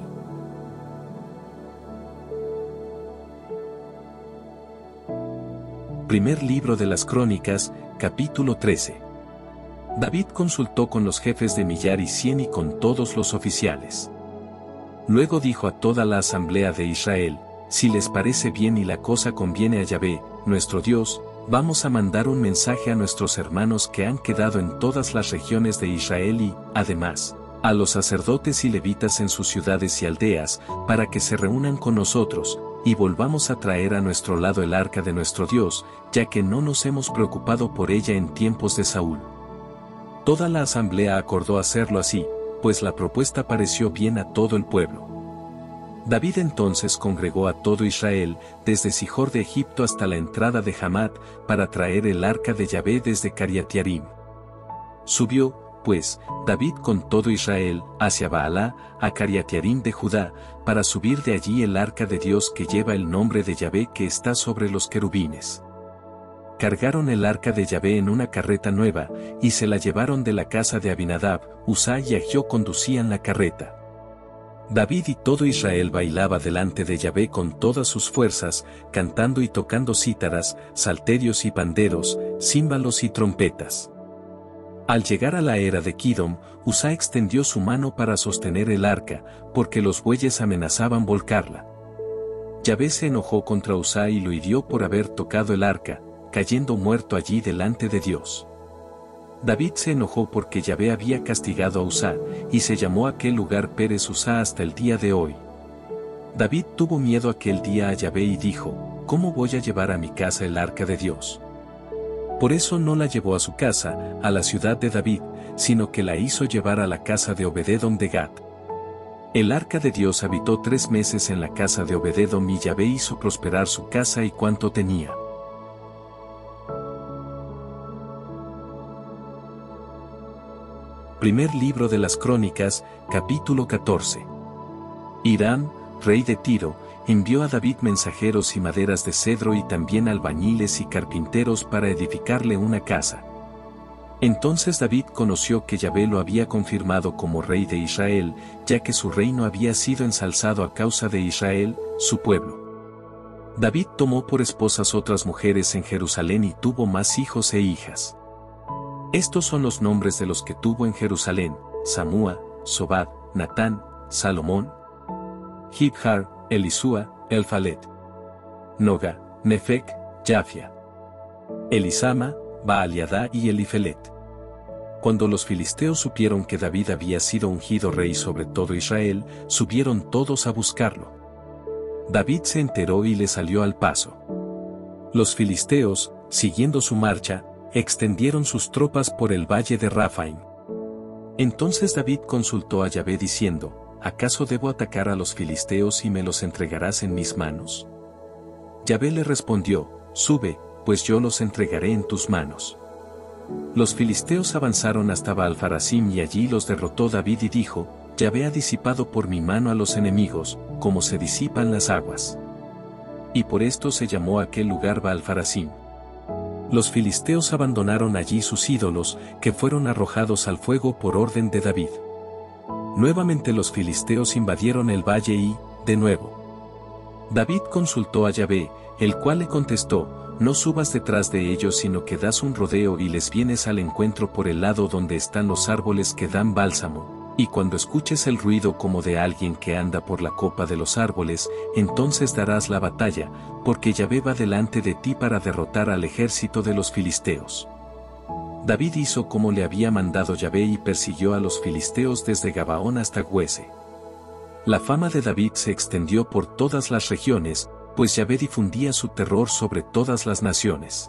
Primer libro de las Crónicas, capítulo 13. David consultó con los jefes de 1,100,000 y con todos los oficiales. Luego dijo a toda la asamblea de Israel: si les parece bien y la cosa conviene a Yahvé, nuestro Dios, vamos a mandar un mensaje a nuestros hermanos que han quedado en todas las regiones de Israel y, además, a los sacerdotes y levitas en sus ciudades y aldeas, para que se reúnan con nosotros, y volvamos a traer a nuestro lado el arca de nuestro Dios, ya que no nos hemos preocupado por ella en tiempos de Saúl. Toda la asamblea acordó hacerlo así, pues la propuesta pareció bien a todo el pueblo. David entonces congregó a todo Israel, desde Sijor de Egipto hasta la entrada de Hamat, para traer el arca de Yahvé desde Cariat-Jearim. Subió, pues, David con todo Israel, hacia Baalá, a Cariat-Jearim de Judá, para subir de allí el arca de Dios que lleva el nombre de Yahvé que está sobre los querubines. Cargaron el arca de Yahvé en una carreta nueva, y se la llevaron de la casa de Abinadab. Uzá y Ahió conducían la carreta. David y todo Israel bailaba delante de Yahvé con todas sus fuerzas, cantando y tocando cítaras, salterios y panderos, címbalos y trompetas. Al llegar a la era de Kidom, Uzá extendió su mano para sostener el arca, porque los bueyes amenazaban volcarla. Yahvé se enojó contra Uzá y lo hirió por haber tocado el arca, cayendo muerto allí delante de Dios. David se enojó porque Yahvé había castigado a Uzá, y se llamó aquel lugar Pérez Uzá hasta el día de hoy. David tuvo miedo aquel día a Yahvé y dijo: ¿cómo voy a llevar a mi casa el arca de Dios? Por eso no la llevó a su casa, a la ciudad de David, sino que la hizo llevar a la casa de Obededom de Gat. El arca de Dios habitó 3 meses en la casa de Obededom y Yahvé hizo prosperar su casa y cuanto tenía. Primer libro de las Crónicas, capítulo 14. Hiram, rey de Tiro, envió a David mensajeros y maderas de cedro y también albañiles y carpinteros para edificarle una casa. Entonces David conoció que Yahvé lo había confirmado como rey de Israel, ya que su reino había sido ensalzado a causa de Israel, su pueblo. David tomó por esposas otras mujeres en Jerusalén y tuvo más hijos e hijas. Estos son los nombres de los que tuvo en Jerusalén: Samúa, Sobad, Natán, Salomón, Jibjar, Elisúa, Elfalet, Noga, Nefec, Jafia, Elisama, Baaliadá y Elifelet. Cuando los filisteos supieron que David había sido ungido rey sobre todo Israel, subieron todos a buscarlo. David se enteró y le salió al paso. Los filisteos, siguiendo su marcha, extendieron sus tropas por el valle de Rafaim. Entonces David consultó a Yahvé diciendo: ¿acaso debo atacar a los filisteos y me los entregarás en mis manos? Yahvé le respondió: sube, pues yo los entregaré en tus manos. Los filisteos avanzaron hasta Baal-Farasim y allí los derrotó David y dijo: Yahvé ha disipado por mi mano a los enemigos, como se disipan las aguas. Y por esto se llamó aquel lugar Baal-Farasim. Los filisteos abandonaron allí sus ídolos, que fueron arrojados al fuego por orden de David. Nuevamente los filisteos invadieron el valle y, de nuevo, David consultó a Yahvé, el cual le contestó: no subas detrás de ellos, sino que das un rodeo y les vienes al encuentro por el lado donde están los árboles que dan bálsamo, Y cuando escuches el ruido como de alguien que anda por la copa de los árboles, entonces darás la batalla, porque Yahvé va delante de ti para derrotar al ejército de los filisteos. David hizo como le había mandado Yahvé y persiguió a los filisteos desde Gabaón hasta Güese. La fama de David se extendió por todas las regiones, pues Yahvé difundía su terror sobre todas las naciones.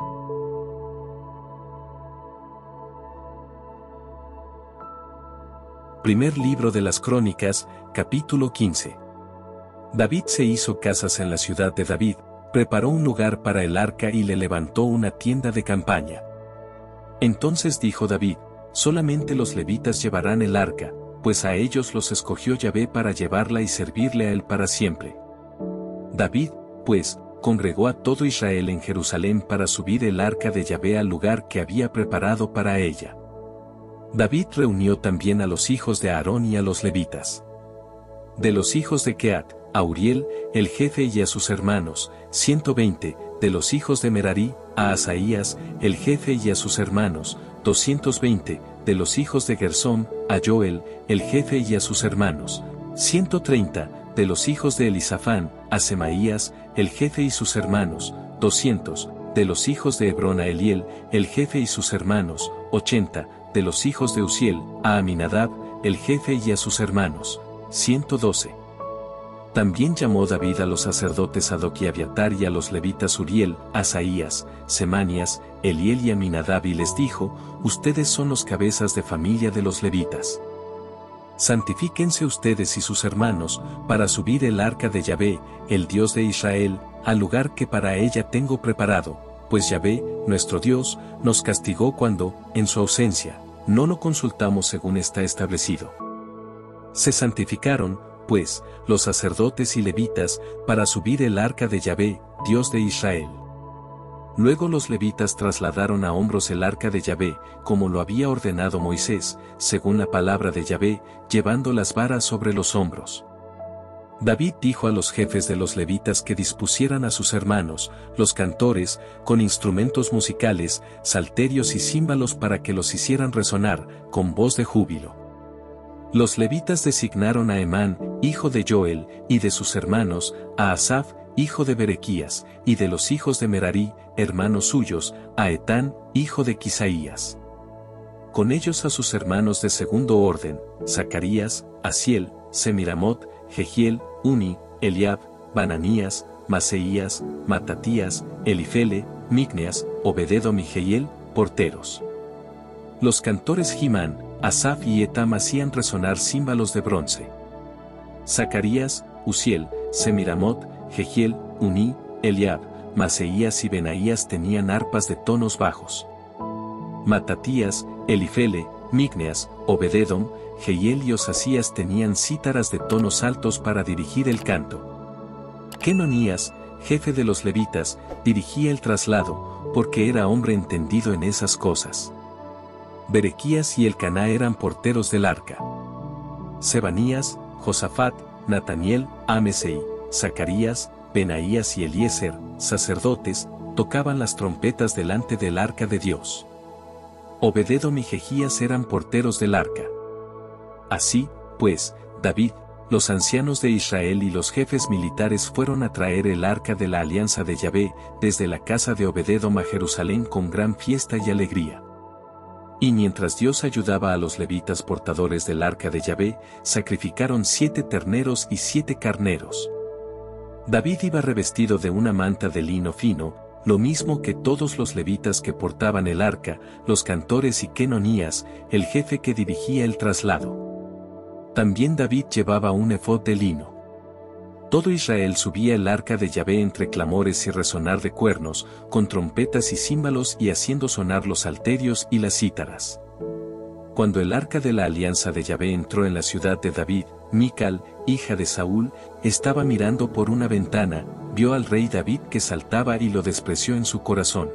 Primer libro de las Crónicas, capítulo 15. David se hizo casas en la ciudad de David, preparó un lugar para el arca y le levantó una tienda de campaña. Entonces dijo David: solamente los levitas llevarán el arca, pues a ellos los escogió Yahvé para llevarla y servirle a él para siempre. David, pues, congregó a todo Israel en Jerusalén para subir el arca de Yahvé al lugar que había preparado para ella. David reunió también a los hijos de Aarón y a los levitas. De los hijos de Keat, a Uriel, el jefe y a sus hermanos, 120, de los hijos de Merari, a Asaías, el jefe y a sus hermanos, 220, de los hijos de Gersón, a Joel, el jefe y a sus hermanos, 130, de los hijos de Elisafán, a Semaías, el jefe y sus hermanos, 200, de los hijos de Hebrón a Eliel, el jefe y sus hermanos, 80, de los hijos de Uziel, a Aminadab, el jefe y a sus hermanos, 112. También llamó David a los sacerdotes Sadoc y Abiatar y a los levitas Uriel, Asaías, Semanías, Eliel y Aminadab y les dijo: ustedes son los cabezas de familia de los levitas. Santifíquense ustedes y sus hermanos, para subir el arca de Yahvé, el Dios de Israel, al lugar que para ella tengo preparado, pues Yahvé, nuestro Dios, nos castigó cuando, en su ausencia, no lo consultamos según está establecido. Se santificaron, pues, los sacerdotes y levitas, para subir el arca de Yahvé, Dios de Israel. Luego los levitas trasladaron a hombros el arca de Yahvé, como lo había ordenado Moisés, según la palabra de Yahvé, llevando las varas sobre los hombros. David dijo a los jefes de los levitas que dispusieran a sus hermanos, los cantores, con instrumentos musicales, salterios y címbalos para que los hicieran resonar, con voz de júbilo. Los levitas designaron a Emán, hijo de Joel, y de sus hermanos, a Asaf, hijo de Berequías, y de los hijos de Merari, hermanos suyos, a Etán, hijo de Quisaías. Con ellos a sus hermanos de segundo orden, Zacarías, Asiel, Semiramot, Jehiel, Uni, Eliab, Bananías, Maseías, Matatías, Elifele, Micneas, Obededom y Jehiel, porteros. Los cantores Jimán, Asaf y Etam hacían resonar címbalos de bronce. Zacarías, Uziel, Semiramot, Jehiel, Uni, Eliab, Maseías y Benaías tenían arpas de tonos bajos. Matatías, Elifele, Micneas, Obededom, Jehiel y Osasías tenían cítaras de tonos altos para dirigir el canto. Kenonías, jefe de los levitas, dirigía el traslado, porque era hombre entendido en esas cosas. Berequías y Elcaná eran porteros del arca. Sebanías, Josafat, Nataniel, Amesei, Zacarías, Benaías y Eliezer, sacerdotes, tocaban las trompetas delante del arca de Dios. Obededom y Jehías eran porteros del arca. Así, pues, David, los ancianos de Israel y los jefes militares fueron a traer el arca de la alianza de Yahvé, desde la casa de Obededom a Jerusalén con gran fiesta y alegría. Y mientras Dios ayudaba a los levitas portadores del arca de Yahvé, sacrificaron 7 terneros y 7 carneros. David iba revestido de una manta de lino fino, lo mismo que todos los levitas que portaban el arca, los cantores y Kenonías, el jefe que dirigía el traslado. También David llevaba un efod de lino. Todo Israel subía el arca de Yahvé entre clamores y resonar de cuernos, con trompetas y címbalos y haciendo sonar los salterios y las cítaras. Cuando el arca de la alianza de Yahvé entró en la ciudad de David, Mical, hija de Saúl, estaba mirando por una ventana, vio al rey David que saltaba y lo despreció en su corazón.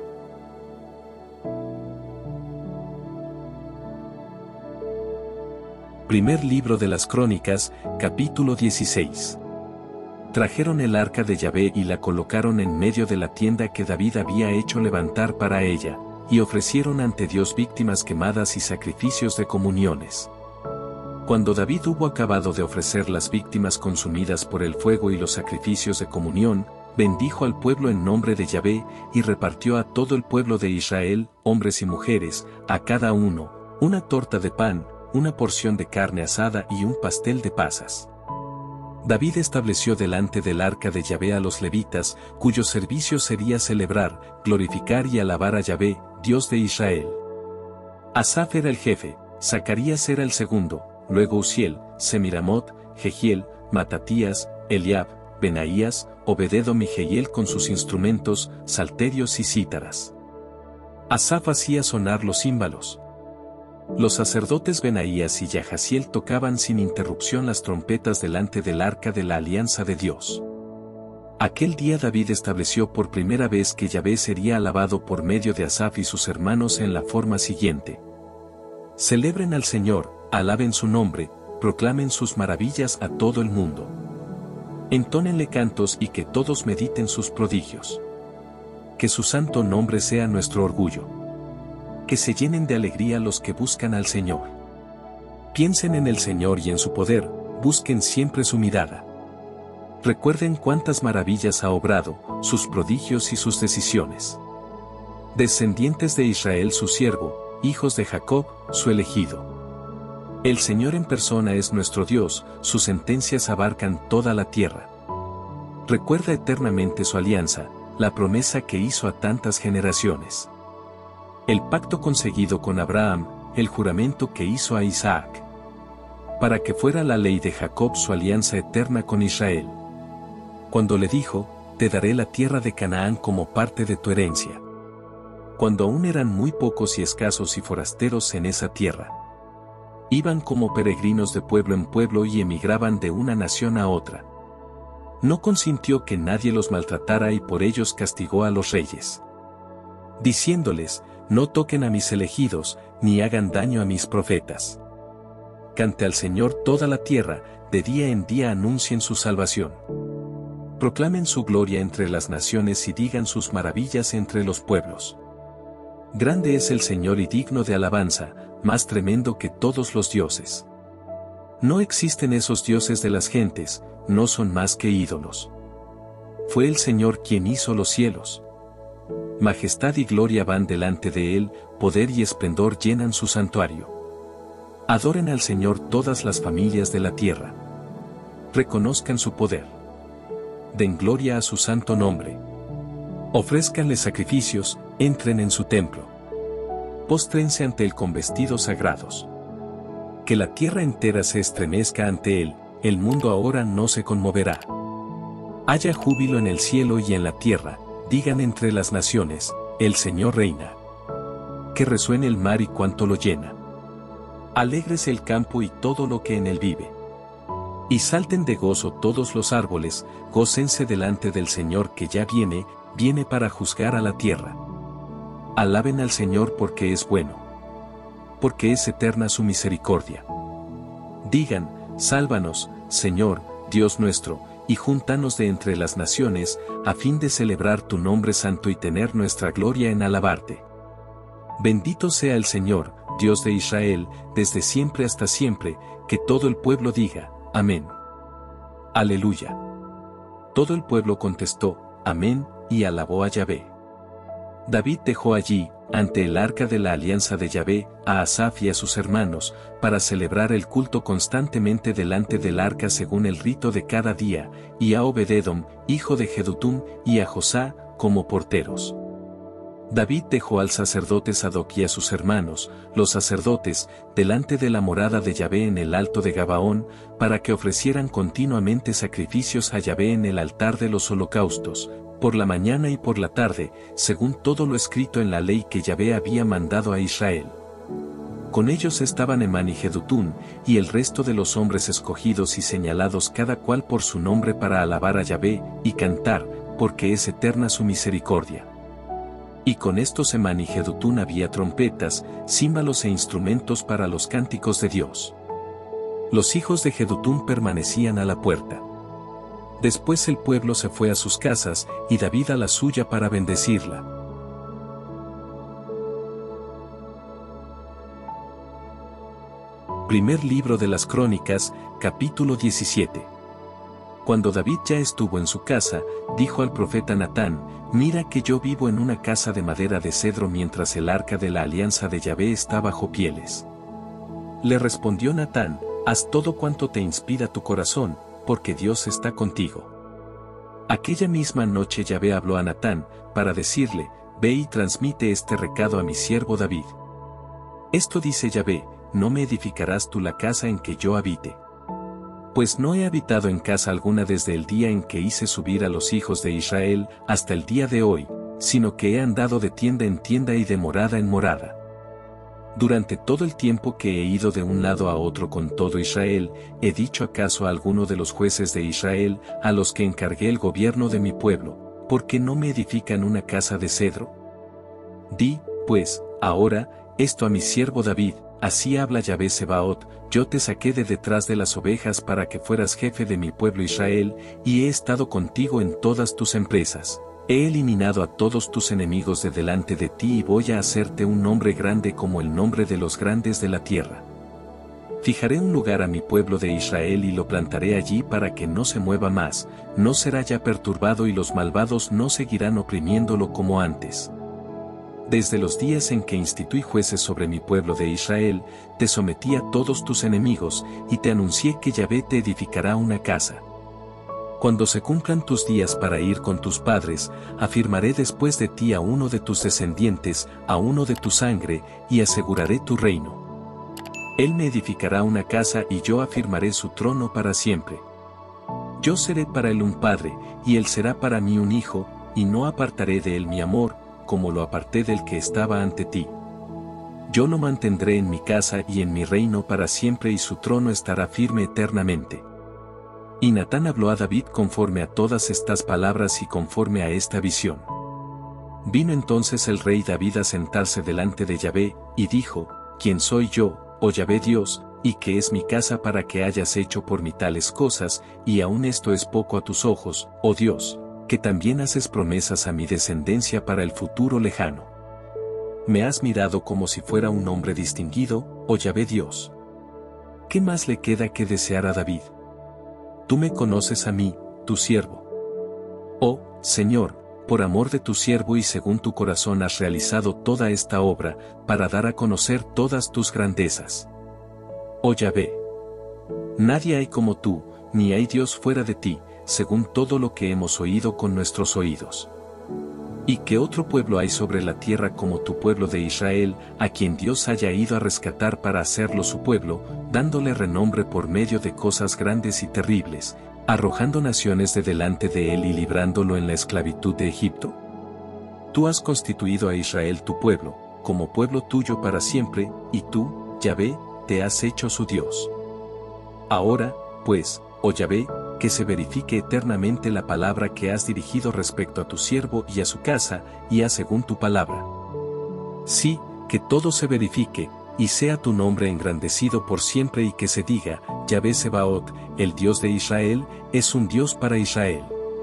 Primer libro de las Crónicas, capítulo 16. Trajeron el arca de Yahvé y la colocaron en medio de la tienda que David había hecho levantar para ella, y ofrecieron ante Dios víctimas quemadas y sacrificios de comuniones. Cuando David hubo acabado de ofrecer las víctimas consumidas por el fuego y los sacrificios de comunión, bendijo al pueblo en nombre de Yahvé, y repartió a todo el pueblo de Israel, hombres y mujeres, a cada uno, una torta de pan, una porción de carne asada y un pastel de pasas. David estableció delante del arca de Yahvé a los levitas, cuyo servicio sería celebrar, glorificar y alabar a Yahvé, Dios de Israel. Asaf era el jefe, Zacarías era el segundo, luego Uziel, Semiramot, Jehiel, Matatías, Eliab, Benaías, Obededom y Jehiel con sus instrumentos, salterios y cítaras. Asaf hacía sonar los címbalos. Los sacerdotes Benaías y Yahaziel tocaban sin interrupción las trompetas delante del arca de la alianza de Dios. Aquel día David estableció por primera vez que Yahvé sería alabado por medio de Asaf y sus hermanos en la forma siguiente: celebren al Señor, alaben su nombre, proclamen sus maravillas a todo el mundo. Entónenle cantos y que todos mediten sus prodigios. Que su santo nombre sea nuestro orgullo. Que se llenen de alegría los que buscan al Señor. Piensen en el Señor y en su poder, busquen siempre su mirada. Recuerden cuántas maravillas ha obrado, sus prodigios y sus decisiones. Descendientes de Israel su siervo, hijos de Jacob, su elegido. El Señor en persona es nuestro Dios, sus sentencias abarcan toda la tierra. Recuerda eternamente su alianza, la promesa que hizo a tantas generaciones. El pacto conseguido con Abraham, el juramento que hizo a Isaac. Para que fuera la ley de Jacob su alianza eterna con Israel. Cuando le dijo, te daré la tierra de Canaán como parte de tu herencia. Cuando aún eran muy pocos y escasos y forasteros en esa tierra. Iban como peregrinos de pueblo en pueblo y emigraban de una nación a otra. No consintió que nadie los maltratara y por ellos castigó a los reyes. Diciéndoles, no toquen a mis elegidos, ni hagan daño a mis profetas. Cante al Señor toda la tierra, de día en día anuncien su salvación. Proclamen su gloria entre las naciones y digan sus maravillas entre los pueblos. Grande es el Señor y digno de alabanza, más tremendo que todos los dioses. No existen esos dioses de las gentes, no son más que ídolos. Fue el Señor quien hizo los cielos. Majestad y gloria van delante de él, poder y esplendor llenan su santuario. Adoren al Señor todas las familias de la tierra. Reconozcan su poder. Den gloria a su santo nombre. Ofrézcanle sacrificios, entren en su templo. Póstrense ante él con vestidos sagrados. Que la tierra entera se estremezca ante él, el mundo ahora no se conmoverá. Haya júbilo en el cielo y en la tierra, digan entre las naciones, el Señor reina. Que resuene el mar y cuanto lo llena. Alégrese el campo y todo lo que en él vive. Y salten de gozo todos los árboles, gócense delante del Señor que ya viene, viene para juzgar a la tierra. Alaben al Señor porque es bueno. Porque es eterna su misericordia. Digan, sálvanos, Señor, Dios nuestro, y júntanos de entre las naciones, a fin de celebrar tu nombre santo y tener nuestra gloria en alabarte. Bendito sea el Señor, Dios de Israel, desde siempre hasta siempre, que todo el pueblo diga, amén. Aleluya. Todo el pueblo contestó, amén, y alabó a Yahvé. David dejó allí, ante el arca de la alianza de Yahvé, a Asaf y a sus hermanos, para celebrar el culto constantemente delante del arca según el rito de cada día, y a Obededom, hijo de Jedutum, y a Josá, como porteros. David dejó al sacerdote Sadoc y a sus hermanos, los sacerdotes, delante de la morada de Yahvé en el alto de Gabaón, para que ofrecieran continuamente sacrificios a Yahvé en el altar de los holocaustos, por la mañana y por la tarde, según todo lo escrito en la ley que Yahvé había mandado a Israel. Con ellos estaban Emán y Jedutún, y el resto de los hombres escogidos y señalados cada cual por su nombre para alabar a Yahvé, y cantar, porque es eterna su misericordia. Y con estos Emán y Jedutún había trompetas, címbalos e instrumentos para los cánticos de Dios. Los hijos de Jedutún permanecían a la puerta. Después el pueblo se fue a sus casas, y David a la suya para bendecirla. Primer libro de las Crónicas, capítulo 17. Cuando David ya estuvo en su casa, dijo al profeta Natán: «Mira que yo vivo en una casa de madera de cedro mientras el arca de la alianza de Yahvé está bajo pieles». Le respondió Natán: «Haz todo cuanto te inspira tu corazón, porque Dios está contigo». Aquella misma noche Yahvé habló a Natán, para decirle: «Ve y transmite este recado a mi siervo David. Esto dice Yahvé: no me edificarás tú la casa en que yo habite. Pues no he habitado en casa alguna desde el día en que hice subir a los hijos de Israel hasta el día de hoy, sino que he andado de tienda en tienda y de morada en morada. Durante todo el tiempo que he ido de un lado a otro con todo Israel, ¿he dicho acaso a alguno de los jueces de Israel, a los que encargué el gobierno de mi pueblo: ¿por qué no me edifican una casa de cedro? Di, pues, ahora, esto a mi siervo David: así habla Yahvé Sebaot: yo te saqué de detrás de las ovejas para que fueras jefe de mi pueblo Israel, y he estado contigo en todas tus empresas. He eliminado a todos tus enemigos de delante de ti y voy a hacerte un nombre grande como el nombre de los grandes de la tierra. Fijaré un lugar a mi pueblo de Israel y lo plantaré allí para que no se mueva más, no será ya perturbado y los malvados no seguirán oprimiéndolo como antes. Desde los días en que instituí jueces sobre mi pueblo de Israel, te sometí a todos tus enemigos, y te anuncié que Yahvé te edificará una casa. Cuando se cumplan tus días para ir con tus padres, afirmaré después de ti a uno de tus descendientes, a uno de tu sangre, y aseguraré tu reino. Él me edificará una casa y yo afirmaré su trono para siempre. Yo seré para él un padre, y él será para mí un hijo, y no apartaré de él mi amor, como lo aparté del que estaba ante ti. Yo lo mantendré en mi casa y en mi reino para siempre, y su trono estará firme eternamente». Y Natán habló a David conforme a todas estas palabras y conforme a esta visión. Vino entonces el rey David a sentarse delante de Yahvé, y dijo: «¿Quién soy yo, oh Yahvé Dios, y qué es mi casa para que hayas hecho por mí tales cosas, y aún esto es poco a tus ojos, oh Dios, que también haces promesas a mi descendencia para el futuro lejano? Me has mirado como si fuera un hombre distinguido, oh Yahvé Dios. ¿Qué más le queda que desear a David? Tú me conoces a mí, tu siervo. Oh, Señor, por amor de tu siervo y según tu corazón has realizado toda esta obra, para dar a conocer todas tus grandezas. Oh Yahvé, nadie hay como tú, ni hay Dios fuera de ti, según todo lo que hemos oído con nuestros oídos. ¿Y qué otro pueblo hay sobre la tierra como tu pueblo de Israel, a quien Dios haya ido a rescatar para hacerlo su pueblo, dándole renombre por medio de cosas grandes y terribles, arrojando naciones de delante de él y librándolo en la esclavitud de Egipto? Tú has constituido a Israel tu pueblo, como pueblo tuyo para siempre, y tú, Yahvé, te has hecho su Dios. Ahora, pues, oh Yahvé, que se verifique eternamente la palabra que has dirigido respecto a tu siervo y a su casa, y haz según tu palabra. Sí, que todo se verifique, y sea tu nombre engrandecido por siempre, y que se diga: Yahvé Sebaot, el Dios de Israel, es un Dios para Israel.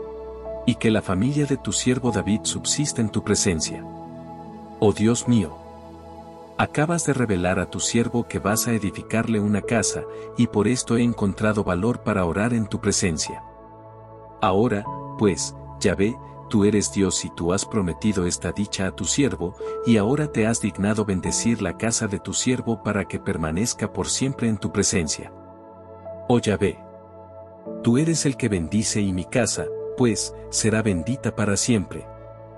Y que la familia de tu siervo David subsista en tu presencia. Oh Dios mío, acabas de revelar a tu siervo que vas a edificarle una casa, y por esto he encontrado valor para orar en tu presencia. Ahora, pues, Yahvé, tú eres Dios y tú has prometido esta dicha a tu siervo, y ahora te has dignado bendecir la casa de tu siervo para que permanezca por siempre en tu presencia. Oh Yahvé, tú eres el que bendice, y mi casa, pues, será bendita para siempre.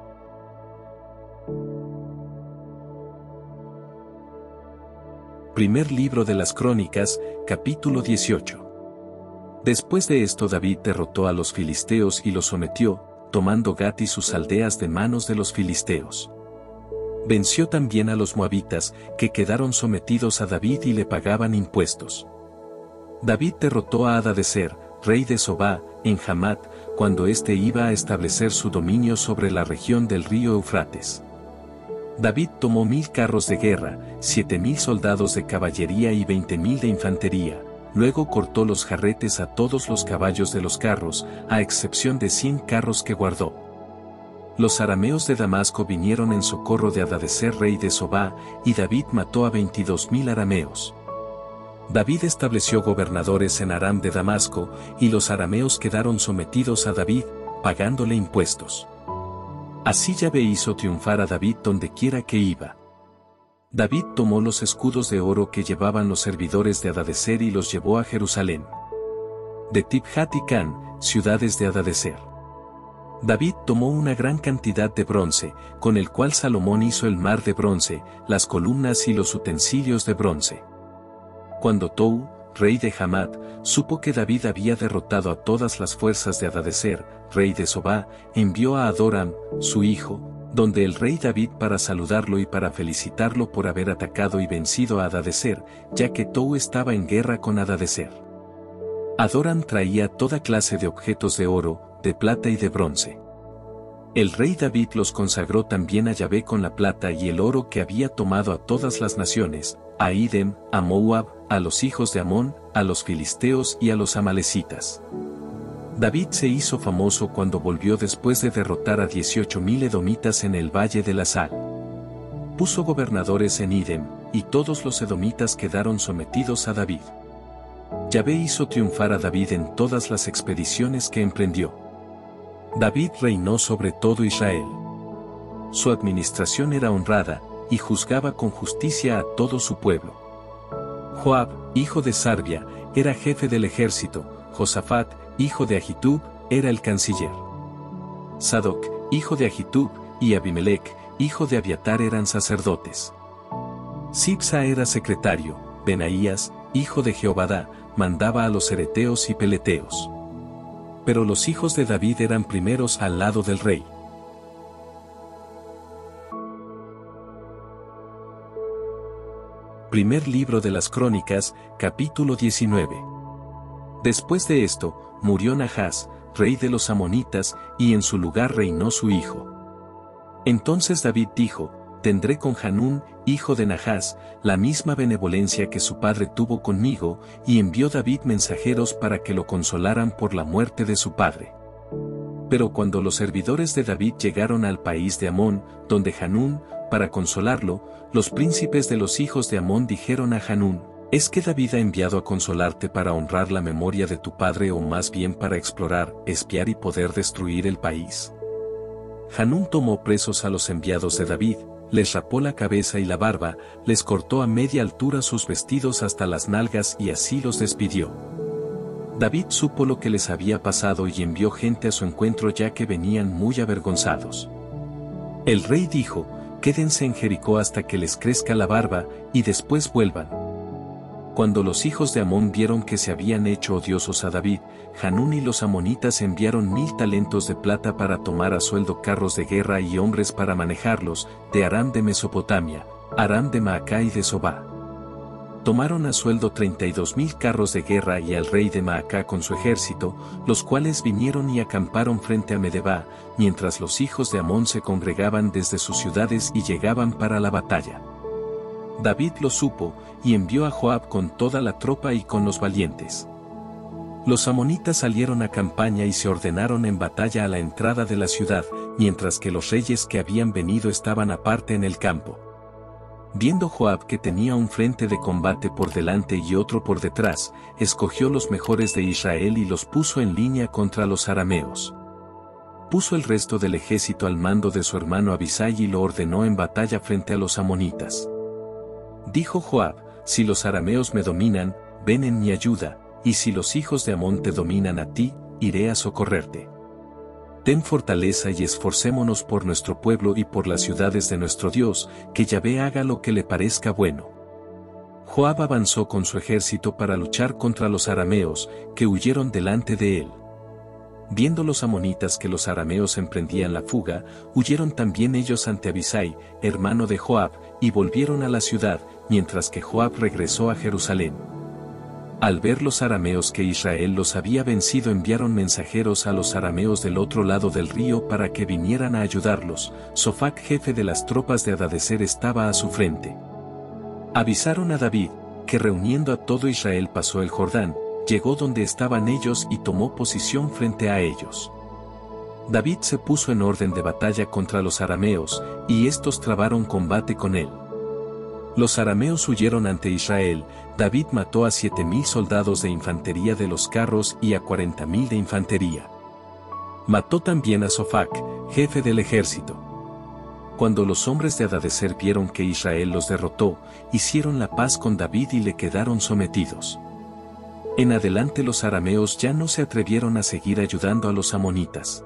Primer libro de las Crónicas, capítulo 18. Después de esto David derrotó a los filisteos y los sometió, tomando Gat y sus aldeas de manos de los filisteos. Venció también a los moabitas, que quedaron sometidos a David y le pagaban impuestos. David derrotó a Hadadezer, rey de Sobá, en Hamat, cuando éste iba a establecer su dominio sobre la región del río Eufrates. David tomó 1000 carros de guerra, 7000 soldados de caballería y 20.000 de infantería. Luego cortó los jarretes a todos los caballos de los carros, a excepción de 100 carros que guardó. Los arameos de Damasco vinieron en socorro de Hadadezer rey de Sobá, y David mató a 22.000 arameos. David estableció gobernadores en Aram de Damasco, y los arameos quedaron sometidos a David, pagándole impuestos. Así Yahvé hizo triunfar a David donde quiera que iba. David tomó los escudos de oro que llevaban los servidores de Hadadezer y los llevó a Jerusalén. De Tibhat y Can, ciudades de Hadadezer. David tomó una gran cantidad de bronce, con el cual Salomón hizo el mar de bronce, las columnas y los utensilios de bronce. Cuando Tou, rey de Hamat, supo que David había derrotado a todas las fuerzas de Hadadezer, rey de Sobá, envió a Adoram, su hijo, donde el rey David para saludarlo y para felicitarlo por haber atacado y vencido a Hadadezer, ya que Tou estaba en guerra con Hadadezer. Adoram traía toda clase de objetos de oro, de plata y de bronce. El rey David los consagró también a Yahvé con la plata y el oro que había tomado a todas las naciones, a Idem, a Moab, a los hijos de Amón, a los filisteos y a los amalecitas. David se hizo famoso cuando volvió después de derrotar a 18,000 edomitas en el Valle de la Sal. Puso gobernadores en Idem, y todos los edomitas quedaron sometidos a David. Yahvé hizo triunfar a David en todas las expediciones que emprendió. David reinó sobre todo Israel. Su administración era honrada, y juzgaba con justicia a todo su pueblo. Joab, hijo de Sarvia, era jefe del ejército. Josafat, hijo de Ahitub, era el canciller. Sadoc, hijo de Ahitub, y Abimelech, hijo de Abiatar eran sacerdotes. Sibsa era secretario. Benaías, hijo de Jehovadá, mandaba a los ereteos y peleteos. Pero los hijos de David eran primeros al lado del rey. Primer libro de las Crónicas, capítulo 19. Después de esto, murió Nahás, rey de los amonitas, y en su lugar reinó su hijo. Entonces David dijo: tendré con Hanún, hijo de Nahás, la misma benevolencia que su padre tuvo conmigo, y envió David mensajeros para que lo consolaran por la muerte de su padre. Pero cuando los servidores de David llegaron al país de Amón, donde Hanún, para consolarlo, los príncipes de los hijos de Amón dijeron a Hanún: ¿es que David ha enviado a consolarte para honrar la memoria de tu padre o más bien para explorar, espiar y poder destruir el país? Hanún tomó presos a los enviados de David, les rapó la cabeza y la barba, les cortó a media altura sus vestidos hasta las nalgas y así los despidió. David supo lo que les había pasado y envió gente a su encuentro ya que venían muy avergonzados. El rey dijo: quédense en Jericó hasta que les crezca la barba, y después vuelvan. Cuando los hijos de Amón vieron que se habían hecho odiosos a David, Hanún y los amonitas enviaron 1,000 talentos de plata para tomar a sueldo carros de guerra y hombres para manejarlos, de Aram de Mesopotamia, Aram de Maacá y de Sobá. Tomaron a sueldo 32,000 carros de guerra y al rey de Maacá con su ejército, los cuales vinieron y acamparon frente a Medeba, mientras los hijos de Amón se congregaban desde sus ciudades y llegaban para la batalla. David lo supo, y envió a Joab con toda la tropa y con los valientes. Los amonitas salieron a campaña y se ordenaron en batalla a la entrada de la ciudad, mientras que los reyes que habían venido estaban aparte en el campo. Viendo Joab que tenía un frente de combate por delante y otro por detrás, escogió los mejores de Israel y los puso en línea contra los arameos. Puso el resto del ejército al mando de su hermano Abisai y lo ordenó en batalla frente a los amonitas. Dijo Joab: si los arameos me dominan, ven en mi ayuda, y si los hijos de Amón te dominan a ti, iré a socorrerte. Ten fortaleza y esforcémonos por nuestro pueblo y por las ciudades de nuestro Dios, que Yahvé haga lo que le parezca bueno. Joab avanzó con su ejército para luchar contra los arameos, que huyeron delante de él. Viendo los amonitas que los arameos emprendían la fuga, huyeron también ellos ante Abisai, hermano de Joab, y volvieron a la ciudad, mientras que Joab regresó a Jerusalén. Al ver los arameos que Israel los había vencido, enviaron mensajeros a los arameos del otro lado del río para que vinieran a ayudarlos. Sofac, jefe de las tropas de Hadadezer, estaba a su frente. Avisaron a David, que reuniendo a todo Israel pasó el Jordán, llegó donde estaban ellos y tomó posición frente a ellos. David se puso en orden de batalla contra los arameos, y estos trabaron combate con él. Los arameos huyeron ante Israel. David mató a 7.000 soldados de infantería de los carros y a 40.000 de infantería. Mató también a Sofac, jefe del ejército. Cuando los hombres de Hadadezer vieron que Israel los derrotó, hicieron la paz con David y le quedaron sometidos. En adelante los arameos ya no se atrevieron a seguir ayudando a los amonitas.